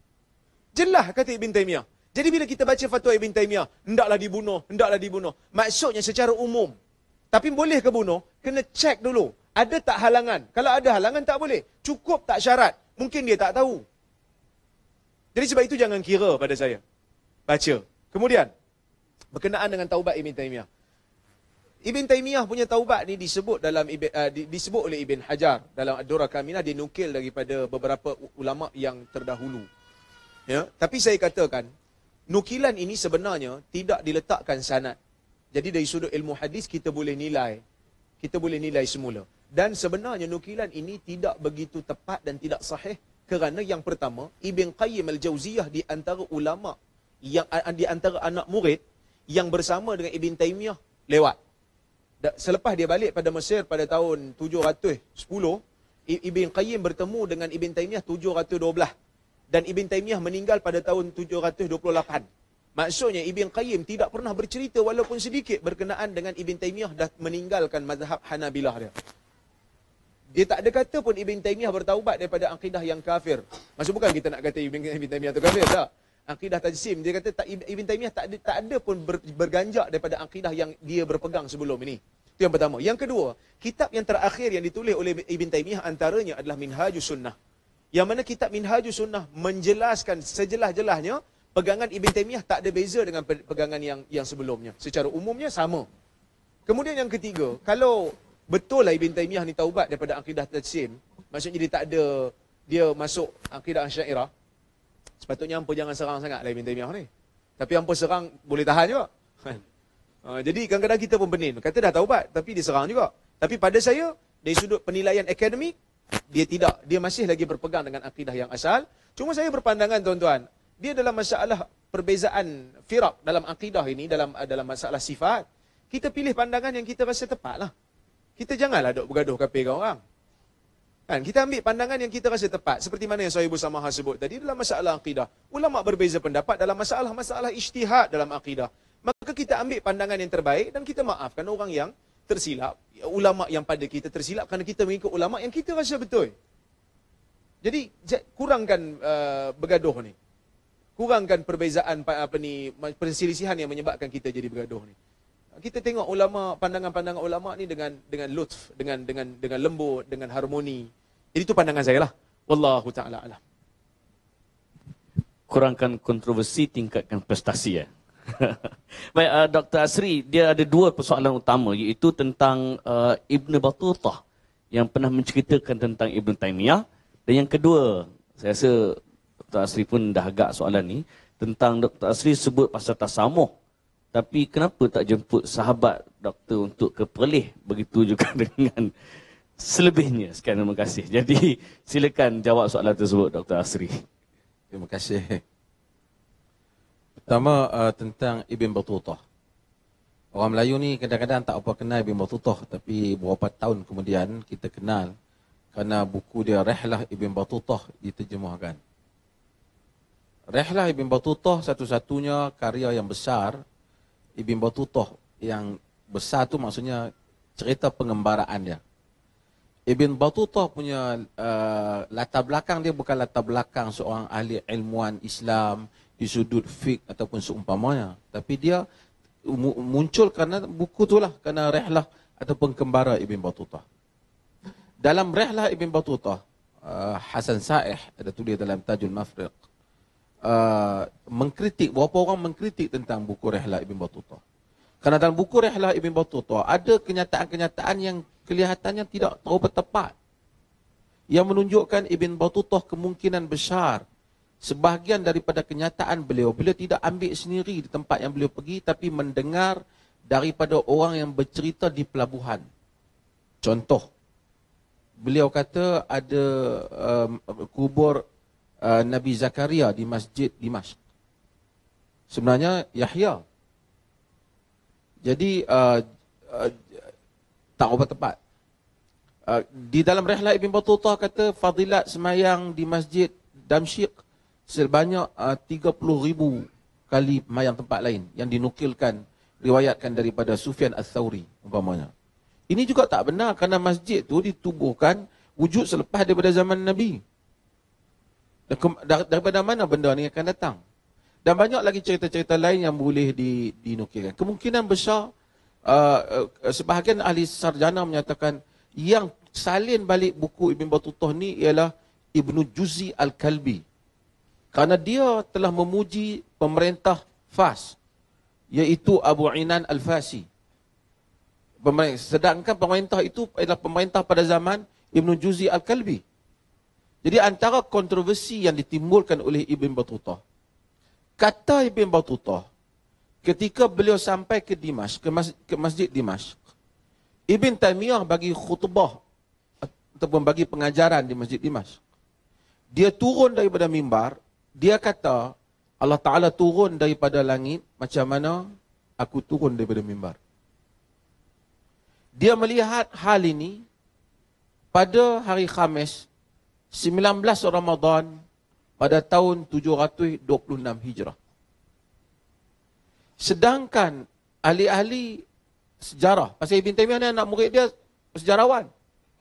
C: Jelas kata Ibn Taymiyah. Jadi bila kita baca fatwa Ibn Taymiyah, hendaklah dibunuh, maksudnya secara umum. Tapi boleh ke bunuh? Kena cek dulu. Ada tak halangan? Kalau ada halangan tak boleh. Cukup tak syarat? Mungkin dia tak tahu. Jadi sebab itu jangan kira pada saya. Baca. Kemudian, berkenaan dengan taubat Ibn Taymiyah. Ibn Taymiyah punya taubat ni disebut oleh Ibn Hajar dalam Ad-Durrah Kaminah, dinukil daripada beberapa ulama yang terdahulu. Ya, tapi saya katakan nukilan ini sebenarnya tidak diletakkan sanad. Jadi dari sudut ilmu hadis kita boleh nilai semula. Dan sebenarnya nukilan ini tidak begitu tepat dan tidak sahih kerana yang pertama, Ibn Qayyim al-Jauziyah di antara ulama yang di antara anak murid yang bersama dengan Ibn Taymiyah lewat. Selepas dia balik pada Mesir pada tahun 710, Ibn Qayyim bertemu dengan Ibn Taymiyah 712 dan Ibn Taymiyah meninggal pada tahun 728. Maksudnya Ibn Qayyim tidak pernah bercerita walaupun sedikit berkenaan dengan Ibn Taymiyah dah meninggalkan mazhab Hanabilah dia. Dia tak ada kata pun Ibn Taymiyah bertaubat daripada akidah yang kafir. Maksud bukan kita nak kata Ibn Taymiyah itu kafir, tak. akidah tajsim. Dia kata Ibn Taymiyah tak ada pun berganjak daripada akidah yang dia berpegang sebelum ini. Itu yang pertama. Yang kedua, kitab yang terakhir yang ditulis oleh Ibn Taymiyah antaranya adalah Minhajus Sunnah. Yang mana kitab Minhajus Sunnah menjelaskan sejelas-jelasnya pegangan Ibn Taymiyah tak ada beza dengan pegangan yang sebelumnya. Secara umumnya sama. Kemudian yang ketiga, kalau betul lah Ibn Taymiyah ni taubat daripada akidah tajsim, maksudnya dia tak ada, dia masuk akidah Asy'ariyah, sepatutnya hampa jangan serang sangat lah Ibn Taymiyah ni. Tapi hampa serang boleh tahan juga. Jadi kadang-kadang kita pun benin, kata dah taubat tapi dia serang juga. Tapi pada saya, dari sudut penilaian akademik, dia tidak, dia masih lagi berpegang dengan akidah yang asal. Cuma saya berpandangan tuan-tuan, dia dalam masalah perbezaan firaq dalam akidah ini, dalam masalah sifat, kita pilih pandangan yang kita rasa tepat lah. Kita janganlah duk bergaduh kapir dengan orang. Kan, kita ambil pandangan yang kita rasa tepat. Seperti mana yang Sahibul Samahah sebut tadi dalam masalah akidah. Ulama berbeza pendapat dalam masalah-masalah ijtihad dalam akidah. Maka kita ambil pandangan yang terbaik dan kita maafkan orang yang tersilap. Ulama yang pada kita tersilap kerana kita mengikut ulama yang kita rasa betul. Jadi kurangkan bergaduh ni. Kurangkan perbezaan perselisihan yang menyebabkan kita jadi bergaduh ni. Kita tengok ulama, pandangan-pandangan ulama ni dengan lutf, dengan lembut, dengan harmoni. Jadi itu pandangan saya lah. Wallahu ta'ala alam.
B: Kurangkan kontroversi, tingkatkan prestasi ya. Baik, Dr. Asri, dia ada dua persoalan utama, iaitu tentang Ibn Battutah yang pernah menceritakan tentang Ibn Taymiyah. Dan yang kedua, saya rasa Dr. Asri pun dah agak soalan ni, tentang Dr. Asri sebut pasal tasamuh. Tapi kenapa tak jemput sahabat doktor untuk ke Perlis? Begitu juga dengan selebihnya. Sekian, terima kasih. Jadi silakan jawab soalan tersebut Dr. Asri.
E: Terima kasih. Pertama tentang Ibn Battutah. Orang Melayu ni kadang-kadang tak apa kenal Ibn Battutah, tapi beberapa tahun kemudian kita kenal kerana buku dia Rihlah Ibn Battutah diterjemahkan. Rihlah Ibn Battutah satu-satunya karya yang besar Ibn Battutah. Yang besar tu maksudnya cerita pengembaraan dia. Ibn Battutah punya latar belakang dia bukan latar belakang seorang ahli ilmuwan Islam di sudut fiqh ataupun seumpamanya. Tapi dia muncul kerana buku tu lah, kerana Rihlah ataupun Kembara Ibn Battutah. Dalam Rihlah Ibn Battutah, Hasan Sa'ih ada tulis dalam Tajul Mafriq, mengkritik, beberapa orang mengkritik tentang buku Rihlah Ibn Battutah. Kerana dalam buku Rihlah Ibn Battutah ada kenyataan-kenyataan yang kelihatannya tidak terlalu tepat, yang menunjukkan Ibn Battutah kemungkinan besar sebahagian daripada kenyataan beliau tidak ambil sendiri di tempat yang beliau pergi, tapi mendengar daripada orang yang bercerita di pelabuhan. Contoh, beliau kata ada kubur Nabi Zakaria di Masjid Dimashq. Sebenarnya Yahya. Jadi tak apa tepat. Di dalam Rihlah Ibn Battutah kata fadilat semayang di Masjid Damsyik sebanyak 30,000 kali mayang tempat lain yang dinukilkan, riwayatkan daripada Sufyan Ats-Tsauri umpamanya. Ini juga tak benar kerana masjid tu ditubuhkan wujud selepas daripada zaman Nabi. Daripada mana benda ni akan datang? Dan banyak lagi cerita-cerita lain yang boleh dinukilkan. Kemungkinan besar sebahagian ahli sarjana menyatakan yang salin balik buku Ibn Battutah ni ialah Ibnu Juzi Al-Kalbi. Kerana dia telah memuji pemerintah Fas, iaitu Abu Inan Al-Fasi. Sedangkan pemerintah itu adalah pemerintah pada zaman Ibnu Juzi Al-Kalbi. Jadi antara kontroversi yang ditimbulkan oleh Ibn Battutah, kata Ibn Battutah, ketika beliau sampai ke Dimashq, ke Masjid Dimashq, Ibn Taymiyah bagi khutbah ataupun bagi pengajaran di Masjid Dimashq. Dia turun daripada mimbar, dia kata Allah Ta'ala turun daripada langit macam mana aku turun daripada mimbar. Dia melihat hal ini pada hari Khamis 19 Ramadan pada tahun 726 Hijrah. Sedangkan ahli-ahli sejarah, pasal Ibn Taymiyah ni anak murid dia sejarawan,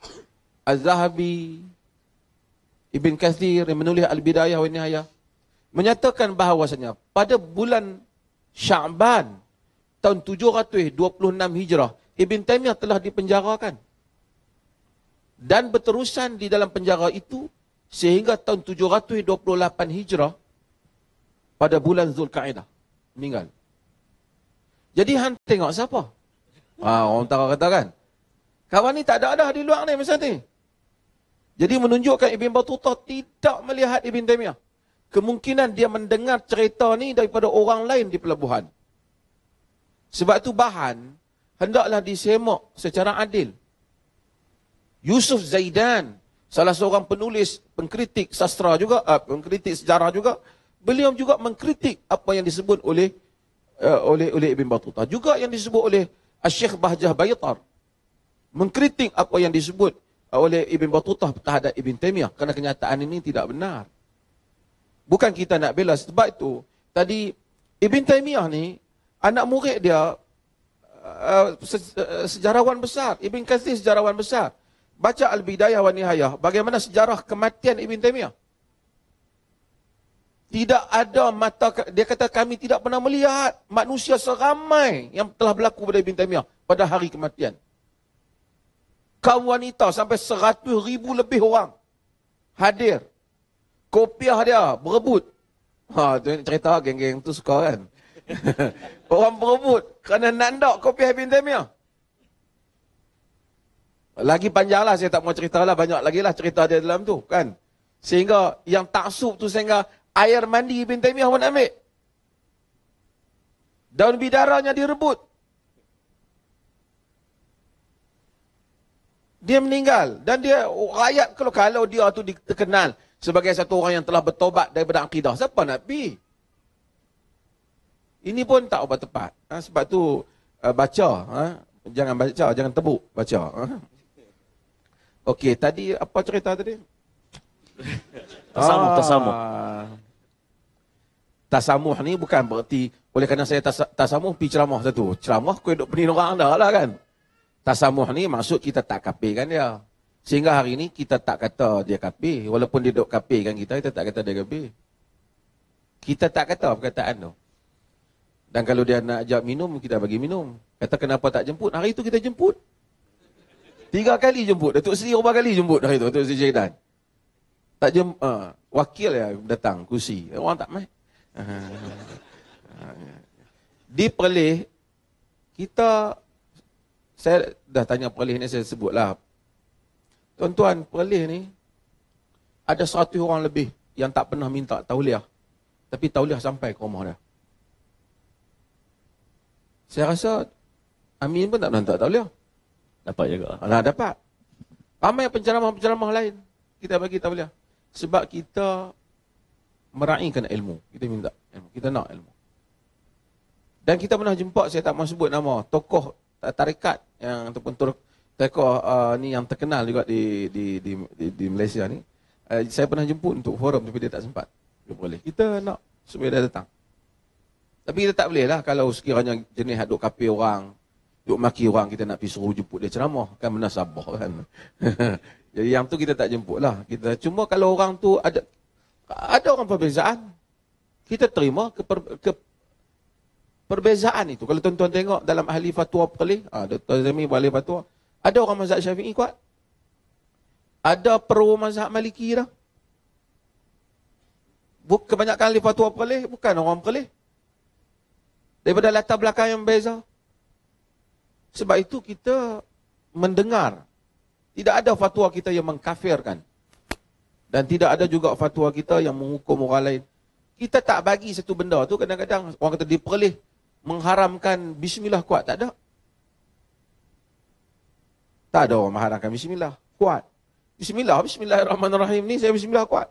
E: Az-Zahabi, Ibn Kathir yang menulis Al-Bidayah wa Nihayah, menyatakan bahawasanya pada bulan Sya'ban tahun 726 Hijrah, Ibn Taymiyah telah dipenjarakan. Dan berterusan di dalam penjara itu sehingga tahun 728 Hijrah pada bulan Zulkaidah meninggal. Jadi hang tengok siapa? Orang utara kata kan, kawan ni tak ada di luar ni masa ni. Jadi menunjukkan Ibn Battuta tidak melihat Ibn Taymiyah. Kemungkinan dia mendengar cerita ni daripada orang lain di pelabuhan. Sebab itu bahan hendaklah disemak secara adil. Yusuf Zaidan, salah seorang penulis, pengkritik sastra juga, pengkritik sejarah juga, beliau juga mengkritik apa yang disebut oleh Ibn Battuta. Juga yang disebut oleh Syekh Bahjah Baitar. Mengkritik apa yang disebut oleh Ibn Battuta terhadap Ibn Taymiyah. Kerana kenyataan ini tidak benar. Bukan kita nak bela. Sebab itu, tadi Ibn Taymiyah ni, anak murid dia, sejarawan besar. Ibn Kathir sejarawan besar. Baca Al-Bidayah wa Nihayah. Bagaimana sejarah kematian Ibn Taymiyah. Tidak ada mata, dia kata kami tidak pernah melihat manusia seramai yang telah berlaku pada Ibn Taymiyah pada hari kematian. Kaum wanita sampai 100,000 lebih orang hadir. Kopiah dia berebut. Tu cerita geng-geng tu suka kan. Orang berebut kerana nandak kopiah Ibn Taymiyah. Lagi panjang lah, saya tak mau cerita lah, banyak lagi lah cerita dia dalam tu kan. Sehingga yang taksub tu sehingga air mandi Ibn Taymiyah pun ambil. Daun bidaranya direbut. Dia meninggal. Dan dia, rakyat kalau dia tu terkenal sebagai satu orang yang telah bertobat daripada akidah, siapa nak pergi? Ini pun tak apa tepat. Sebab tu baca. Jangan baca, jangan tebuk. Baca. Okey, tadi apa cerita tadi?
B: Tasamuh.
E: Tasamuh ni bukan berarti, oleh kerana saya tasamuh, pergi ceramah satu. Ceramah kau duduk pening orang dah lah kan. Tasamuh ni maksud kita tak kafirkan dia. Sehingga hari ni kita tak kata dia kafir. Walaupun dia duk kafirkan kita tak kata dia kafir. Kita tak kata perkataan tu. Dan kalau dia nak ajak minum, kita bagi minum. Kata kenapa tak jemput? Hari tu kita jemput. 3 kali jemput. Datuk Seri 4 kali jemput hari tu. Datuk Seri Syaidan. Tak wakil ya datang, kursi. Orang tak main. Di Perlis, saya dah tanya Perlis ni, saya sebutlah. Tuan-tuan, Perlis ni ada 100 orang lebih yang tak pernah minta tauliah. Tapi tauliah sampai ke rumah dia. Saya rasa Amin pun tak pernah minta tauliah.
B: Dapat juga.
E: Dapat. Ramai penceramah-penceramah lain kita bagi tauliah. Sebab kita meraihkan ilmu. Kita minta ilmu. Kita nak ilmu. Dan kita pernah jumpa, saya tak mahu sebut nama, tokoh tarikat yang ataupun tokoh ni yang terkenal juga di Malaysia ni. Saya pernah jemput untuk forum tapi dia tak sempat. Dia boleh. Kita nak supaya dia datang. Tapi kita tak boleh lah kalau sekiranya jenis duk kapi orang, duk maki orang, kita nak pergi suruh jemput dia ceramah. Kan menasabah kan. Jadi yang tu kita tak jemput lah. Kita, cuma kalau orang tu ada orang perbezaan, kita terima perbezaan itu. Kalau tuan-tuan tengok dalam ahli fatwa Perlis, Dr. Zami ahli fatwa, ada orang mazhab Syafi'i kuat. Ada pro mazhab Maliki dah. Kebanyakan ahli fatwa Perlis bukan orang Perlis. Daripada latar belakang yang berbeza. Sebab itu kita mendengar. Tidak ada fatwa kita yang mengkafirkan. Dan tidak ada juga fatwa kita yang menghukum orang lain. Kita tak bagi satu benda tu, kadang-kadang orang kata di Perlis mengharamkan bismillah kuat. Tak ada. Tak ada orang mengharamkan bismillah kuat. Bismillahirrahmanirrahim ni saya bismillah kuat.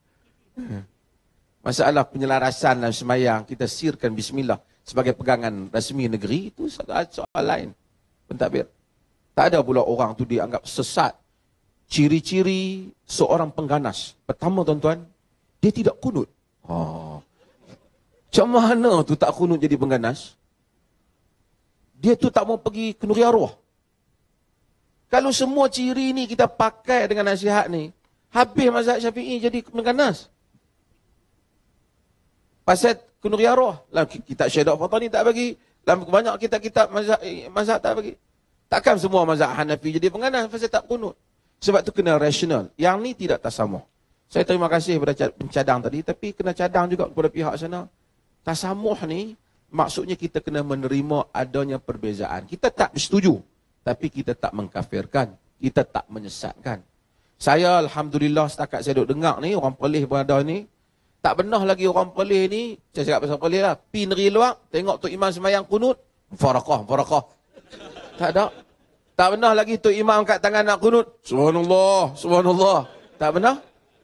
E: Masalah penyelarasan dan semayang, kita sirkan bismillah sebagai pegangan rasmi negeri, itu soal lain. Pentadbir. Tak ada pula orang tu dianggap sesat. Ciri-ciri seorang pengganas. Pertama tuan-tuan, dia tidak kunut. Macam mana tu tak kunut jadi pengganas? Dia tu tak mau pergi ke nuri arwah. Kalau semua ciri ni kita pakai dengan nasihat ni, habis mazhab Syafi'i jadi pengganas. Pasal kunuri arwah. Dalam kitab Syahadat Fatani tak bagi. Dalam banyak kitab-kitab mazhab tak bagi. Takkan semua mazhab Hanafi jadi pengganas pasal tak kunut. Sebab tu kena rasional. Yang ni tidak tasamuh. Saya terima kasih kepada pencadang tadi, tapi kena cadang juga kepada pihak sana. Tasamuh ni maksudnya kita kena menerima adanya perbezaan. Kita tak setuju, tapi kita tak mengkafirkan. Kita tak menyesatkan. Saya Alhamdulillah setakat saya duduk dengar ni, orang pelih pun ada ni. Tak pernah lagi orang pelih ni, saya cakap pasal pelih lah, pi negeri luar, tengok Tok Imam semayang kunut, farakah. Tak ada. Tak pernah lagi Tok Imam kat tangan nak kunut, subhanallah. Tak pernah.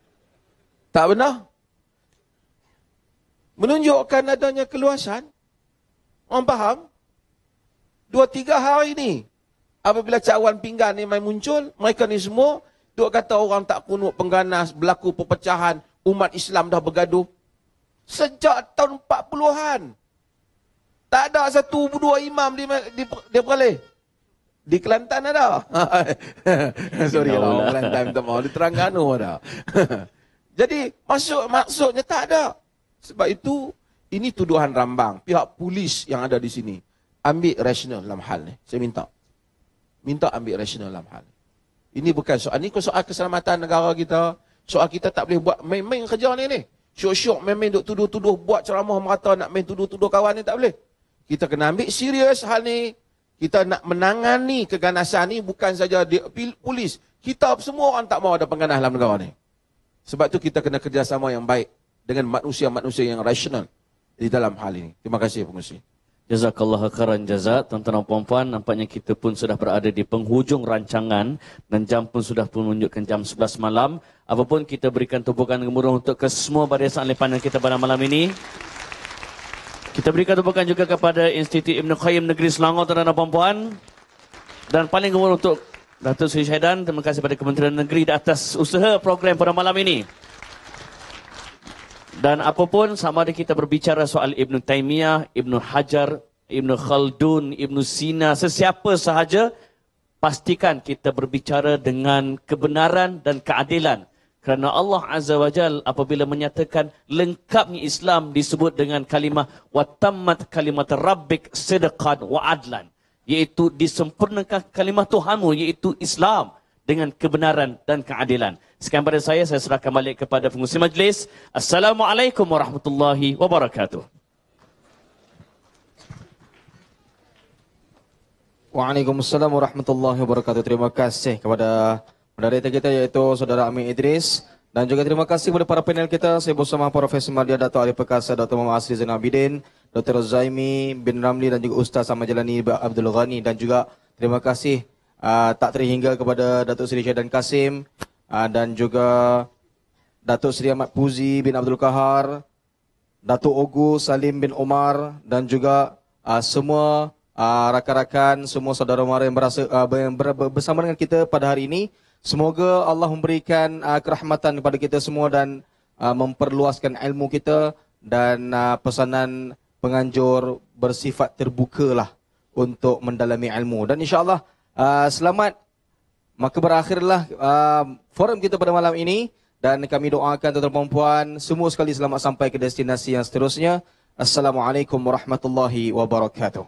E: Menunjukkan adanya keluasan. Orang faham? 2-3 hari ni, apabila cawan pinggan ni main muncul, mereka ni semua, duk kata orang tak kunut pengganas, berlaku perpecahan, umat Islam dah bergaduh. Sejak tahun 40-an. Tak ada 1-2 imam di Perlis. Di Kelantan ada. Sorry lah, orang Kelantan minta maaf. Di Terengganu ada. Jadi, maksudnya tak ada. Sebab itu, ini tuduhan rambang. Pihak polis yang ada di sini. Ambil rasional dalam hal ni. Saya minta. Ambil rasional dalam hal ni. Ini bukan soal. Ini soal keselamatan negara kita. Soal kita tak boleh buat main-main kerja ni. Syok-syok main-main duk tuduh-tuduh. Buat ceramah merata nak main tuduh-tuduh kawan ni. Tak boleh. Kita kena ambil serius hal ni. Kita nak menangani keganasan ni. Bukan saja polis. Kita semua orang tak mahu ada pengganas dalam negara ni. Sebab tu kita kena kerjasama yang baik dengan manusia-manusia yang rasional di dalam hal ini. Terima kasih pengurusi.
B: Jazakallah khairan jazak. Tuan-tuan dan puan-puan, nampaknya kita pun sudah berada di penghujung rancangan dan jam pun sudah menunjukkan jam 11 malam. Apapun kita berikan tumpukan gemuruh untuk ke semua barisan ahli panel kita pada malam ini. Kita berikan tumpukan juga kepada Institut Ibn Qayyim Negeri Selangor, tuan-tuan dan puan-puan. Dan paling gemuruh untuk Datuk Seri Syahidan. Terima kasih kepada Kementerian Negeri di atas usaha program pada malam ini. Dan apapun, sama ada kita berbicara soal Ibn Taymiyah, Ibn Hajar, Ibn Khaldun, Ibn Sina, sesiapa sahaja, pastikan kita berbicara dengan kebenaran dan keadilan. Kerana Allah Azza wa Jal apabila menyatakan lengkapnya Islam disebut dengan kalimah watammat kalimat rabbik sidqan wa adlan. Iaitu disempurnakan kalimah Tuhanmu, iaitu Islam dengan kebenaran dan keadilan. Sekian pada saya serahkan balik kepada pengurusi majlis. Assalamualaikum warahmatullahi wabarakatuh.
A: Waalaikumsalam warahmatullahi wabarakatuh. Terima kasih kepada moderator kita iaitu Saudara Amin Idris. Dan juga terima kasih kepada para panel kita. Saya bersama Profesor Madya Dato' Ali Perkasa, Dr. Muhammad Asri Zainal Abidin, Dr. Zaimi bin Ramli dan juga Ustaz Ahmad Jalani Abdul Ghani. Dan juga terima kasih tak terhingga kepada Datuk Seri Syahidan Kasim dan juga Datuk Seri Ahmad Puzi bin Abdul Kahar, Datuk Ogu Salim bin Omar dan juga semua rakan-rakan, semua saudara mara yang bersama dengan kita pada hari ini. Semoga Allah memberikan kerahmatan kepada kita semua dan memperluaskan ilmu kita dan pesanan penganjur bersifat terbukalah untuk mendalami ilmu. Dan insya-Allah selamat, maka berakhirlah forum kita pada malam ini dan kami doakan tuan-tuan dan puan semua sekali selamat sampai ke destinasi yang seterusnya. Assalamualaikum warahmatullahi wabarakatuh.